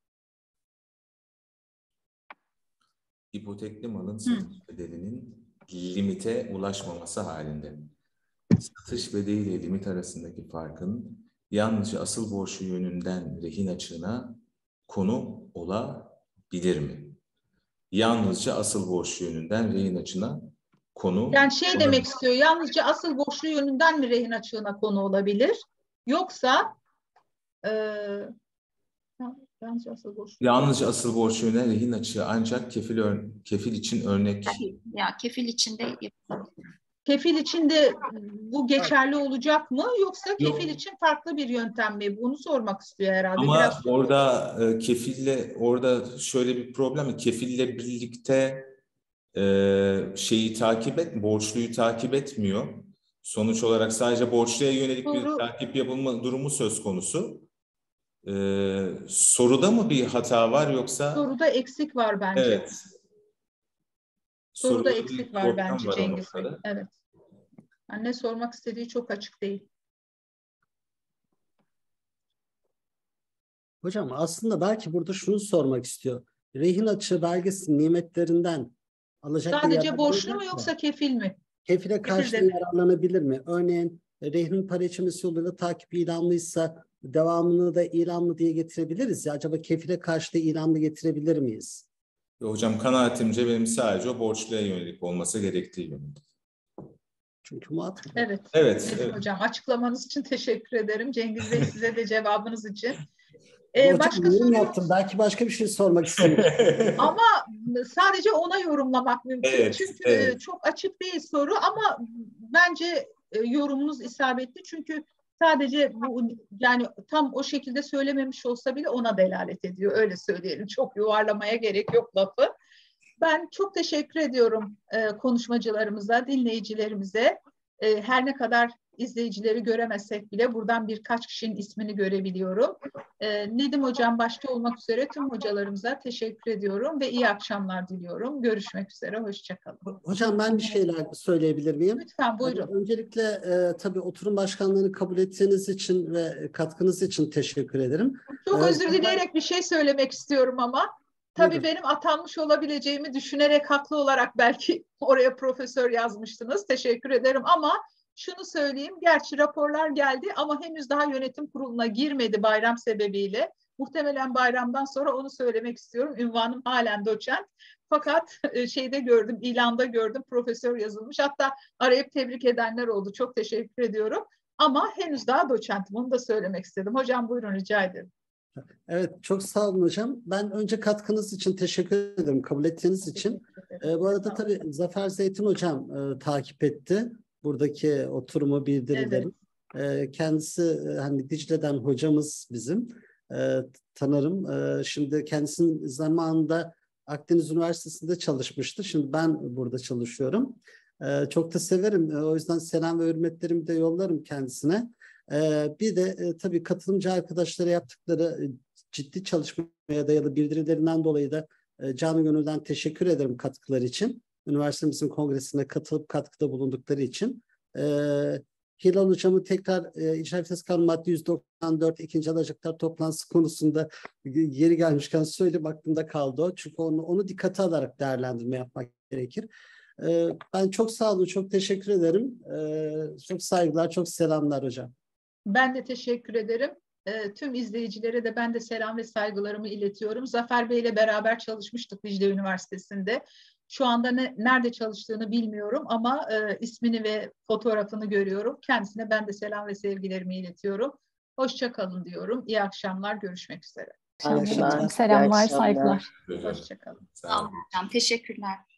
İpotekli malın satış bedelinin limite ulaşmaması halinde. Satış bedeli ile limit arasındaki farkın yalnızca asıl borçlu yönünden rehin açığına konu olabilir mi? Yalnızca asıl borçlu yönünden rehin açığına konu Yani şey olabilir. demek istiyor, yalnızca asıl borçlu yönünden mi rehin açığına konu olabilir? Yoksa yalnızca asıl borçlu yönünden rehin açığı ancak kefil için örnek. Ya kefil içinde Kefil için de bu geçerli olacak mı, yoksa kefil Yok. için farklı bir yöntem mi? Bunu sormak istiyor herhalde. Ama biraz orada kefille, orada şöyle bir problem, kefille birlikte borçluyu takip etmiyor. Sonuç olarak sadece borçluya yönelik bir takip yapılma durumu söz konusu. Soruda mı bir hata var yoksa? Soruda eksik var bence. Evet. Soruda eksik var bence var Cengiz Bey. Evet. Yani ne sormak istediği çok açık değil. Hocam aslında belki burada şunu sormak istiyor. Rehin açığı belgesi nimetlerinden alacaklı sadece borçlu mu yoksa kefil mi? Kefile karşı yararlanabilir mi? Örneğin rehin para içmesi yoluyla takip ilanlıysa devamını da ilanlı diye getirebiliriz ya. Acaba kefile karşı da ilanlı getirebilir miyiz? Hocam kanaatimce benim sadece o borçluya yönelik olması gerektiği yönünde. Çünkü muhatap. Evet. Evet. Hocam açıklamanız için teşekkür ederim. Cengiz Bey size de cevabınız için. Hocam Başka yorum yaptım. Belki başka bir şey sormak istedim. Ama sadece ona yorumlamak mümkün. Evet, çünkü çok açık değil soru ama bence yorumunuz isabetli. Çünkü sadece bu, yani tam o şekilde söylememiş olsa bile ona delalet ediyor. Öyle söyleyelim. Çok yuvarlamaya gerek yok lafı. Ben çok teşekkür ediyorum konuşmacılarımıza, dinleyicilerimize. Her ne kadar izleyicileri göremesek bile buradan birkaç kişinin ismini görebiliyorum. Nedim Hocam başta olmak üzere tüm hocalarımıza teşekkür ediyorum ve iyi akşamlar diliyorum. Görüşmek üzere, hoşçakalın. Hocam ben bir şeyler söyleyebilir miyim? Lütfen buyurun. Öncelikle tabii oturum başkanlığını kabul ettiğiniz için ve katkınız için teşekkür ederim. Çok özür dileyerek bir şey söylemek istiyorum ama. Tabii benim atanmış olabileceğimi düşünerek haklı olarak belki oraya profesör yazmıştınız. Teşekkür ederim ama şunu söyleyeyim. Gerçi raporlar geldi ama henüz daha yönetim kuruluna girmedi bayram sebebiyle. Muhtemelen bayramdan sonra onu söylemek istiyorum. Ünvanım halen doçent. Fakat şeyde gördüm, ilanda gördüm profesör yazılmış. Hatta arayıp tebrik edenler oldu. Çok teşekkür ediyorum. Ama henüz daha doçentim. Onu da söylemek istedim. Hocam buyurun, rica ederim. Evet, çok sağ olun hocam. Ben önce katkınız için teşekkür ederim, kabul ettiğiniz için. Bu arada tabii Zafer Zeytin hocam takip etti buradaki oturumu, bildirileri. Evet. Kendisi hani Dicle'den hocamız bizim, tanırım. Şimdi kendisinin zamanında Akdeniz Üniversitesi'nde çalışmıştı. Şimdi ben burada çalışıyorum. Çok da severim. O yüzden selam ve hürmetlerimi de yollarım kendisine. Bir de tabii katılımcı arkadaşlara yaptıkları ciddi çalışmaya dayalı bildirilerinden dolayı da canı gönülden teşekkür ederim katkıları için. Üniversitemizin kongresine katılıp katkıda bulundukları için. Hilal Hocam'ın tekrar İcra İflas Kanunu madde 194 ikinci alacaklar toplantısı konusunda yeri gelmişken söyleyeyim, aklımda kaldı o. Çünkü onu dikkate alarak değerlendirme yapmak gerekir. Ben çok sağ olun, çok teşekkür ederim. Çok saygılar, çok selamlar hocam. Ben de teşekkür ederim. Tüm izleyicilere de ben de selam ve saygılarımı iletiyorum. Zafer Bey ile beraber çalışmıştık Dicle Üniversitesi'nde. Şu anda nerede çalıştığını bilmiyorum ama ismini ve fotoğrafını görüyorum. Kendisine ben de selam ve sevgilerimi iletiyorum. Hoşça kalın diyorum. İyi akşamlar, görüşmek üzere. Selamlar, saygılar. Hoşça kalın. Sağ olun hocam. Teşekkürler.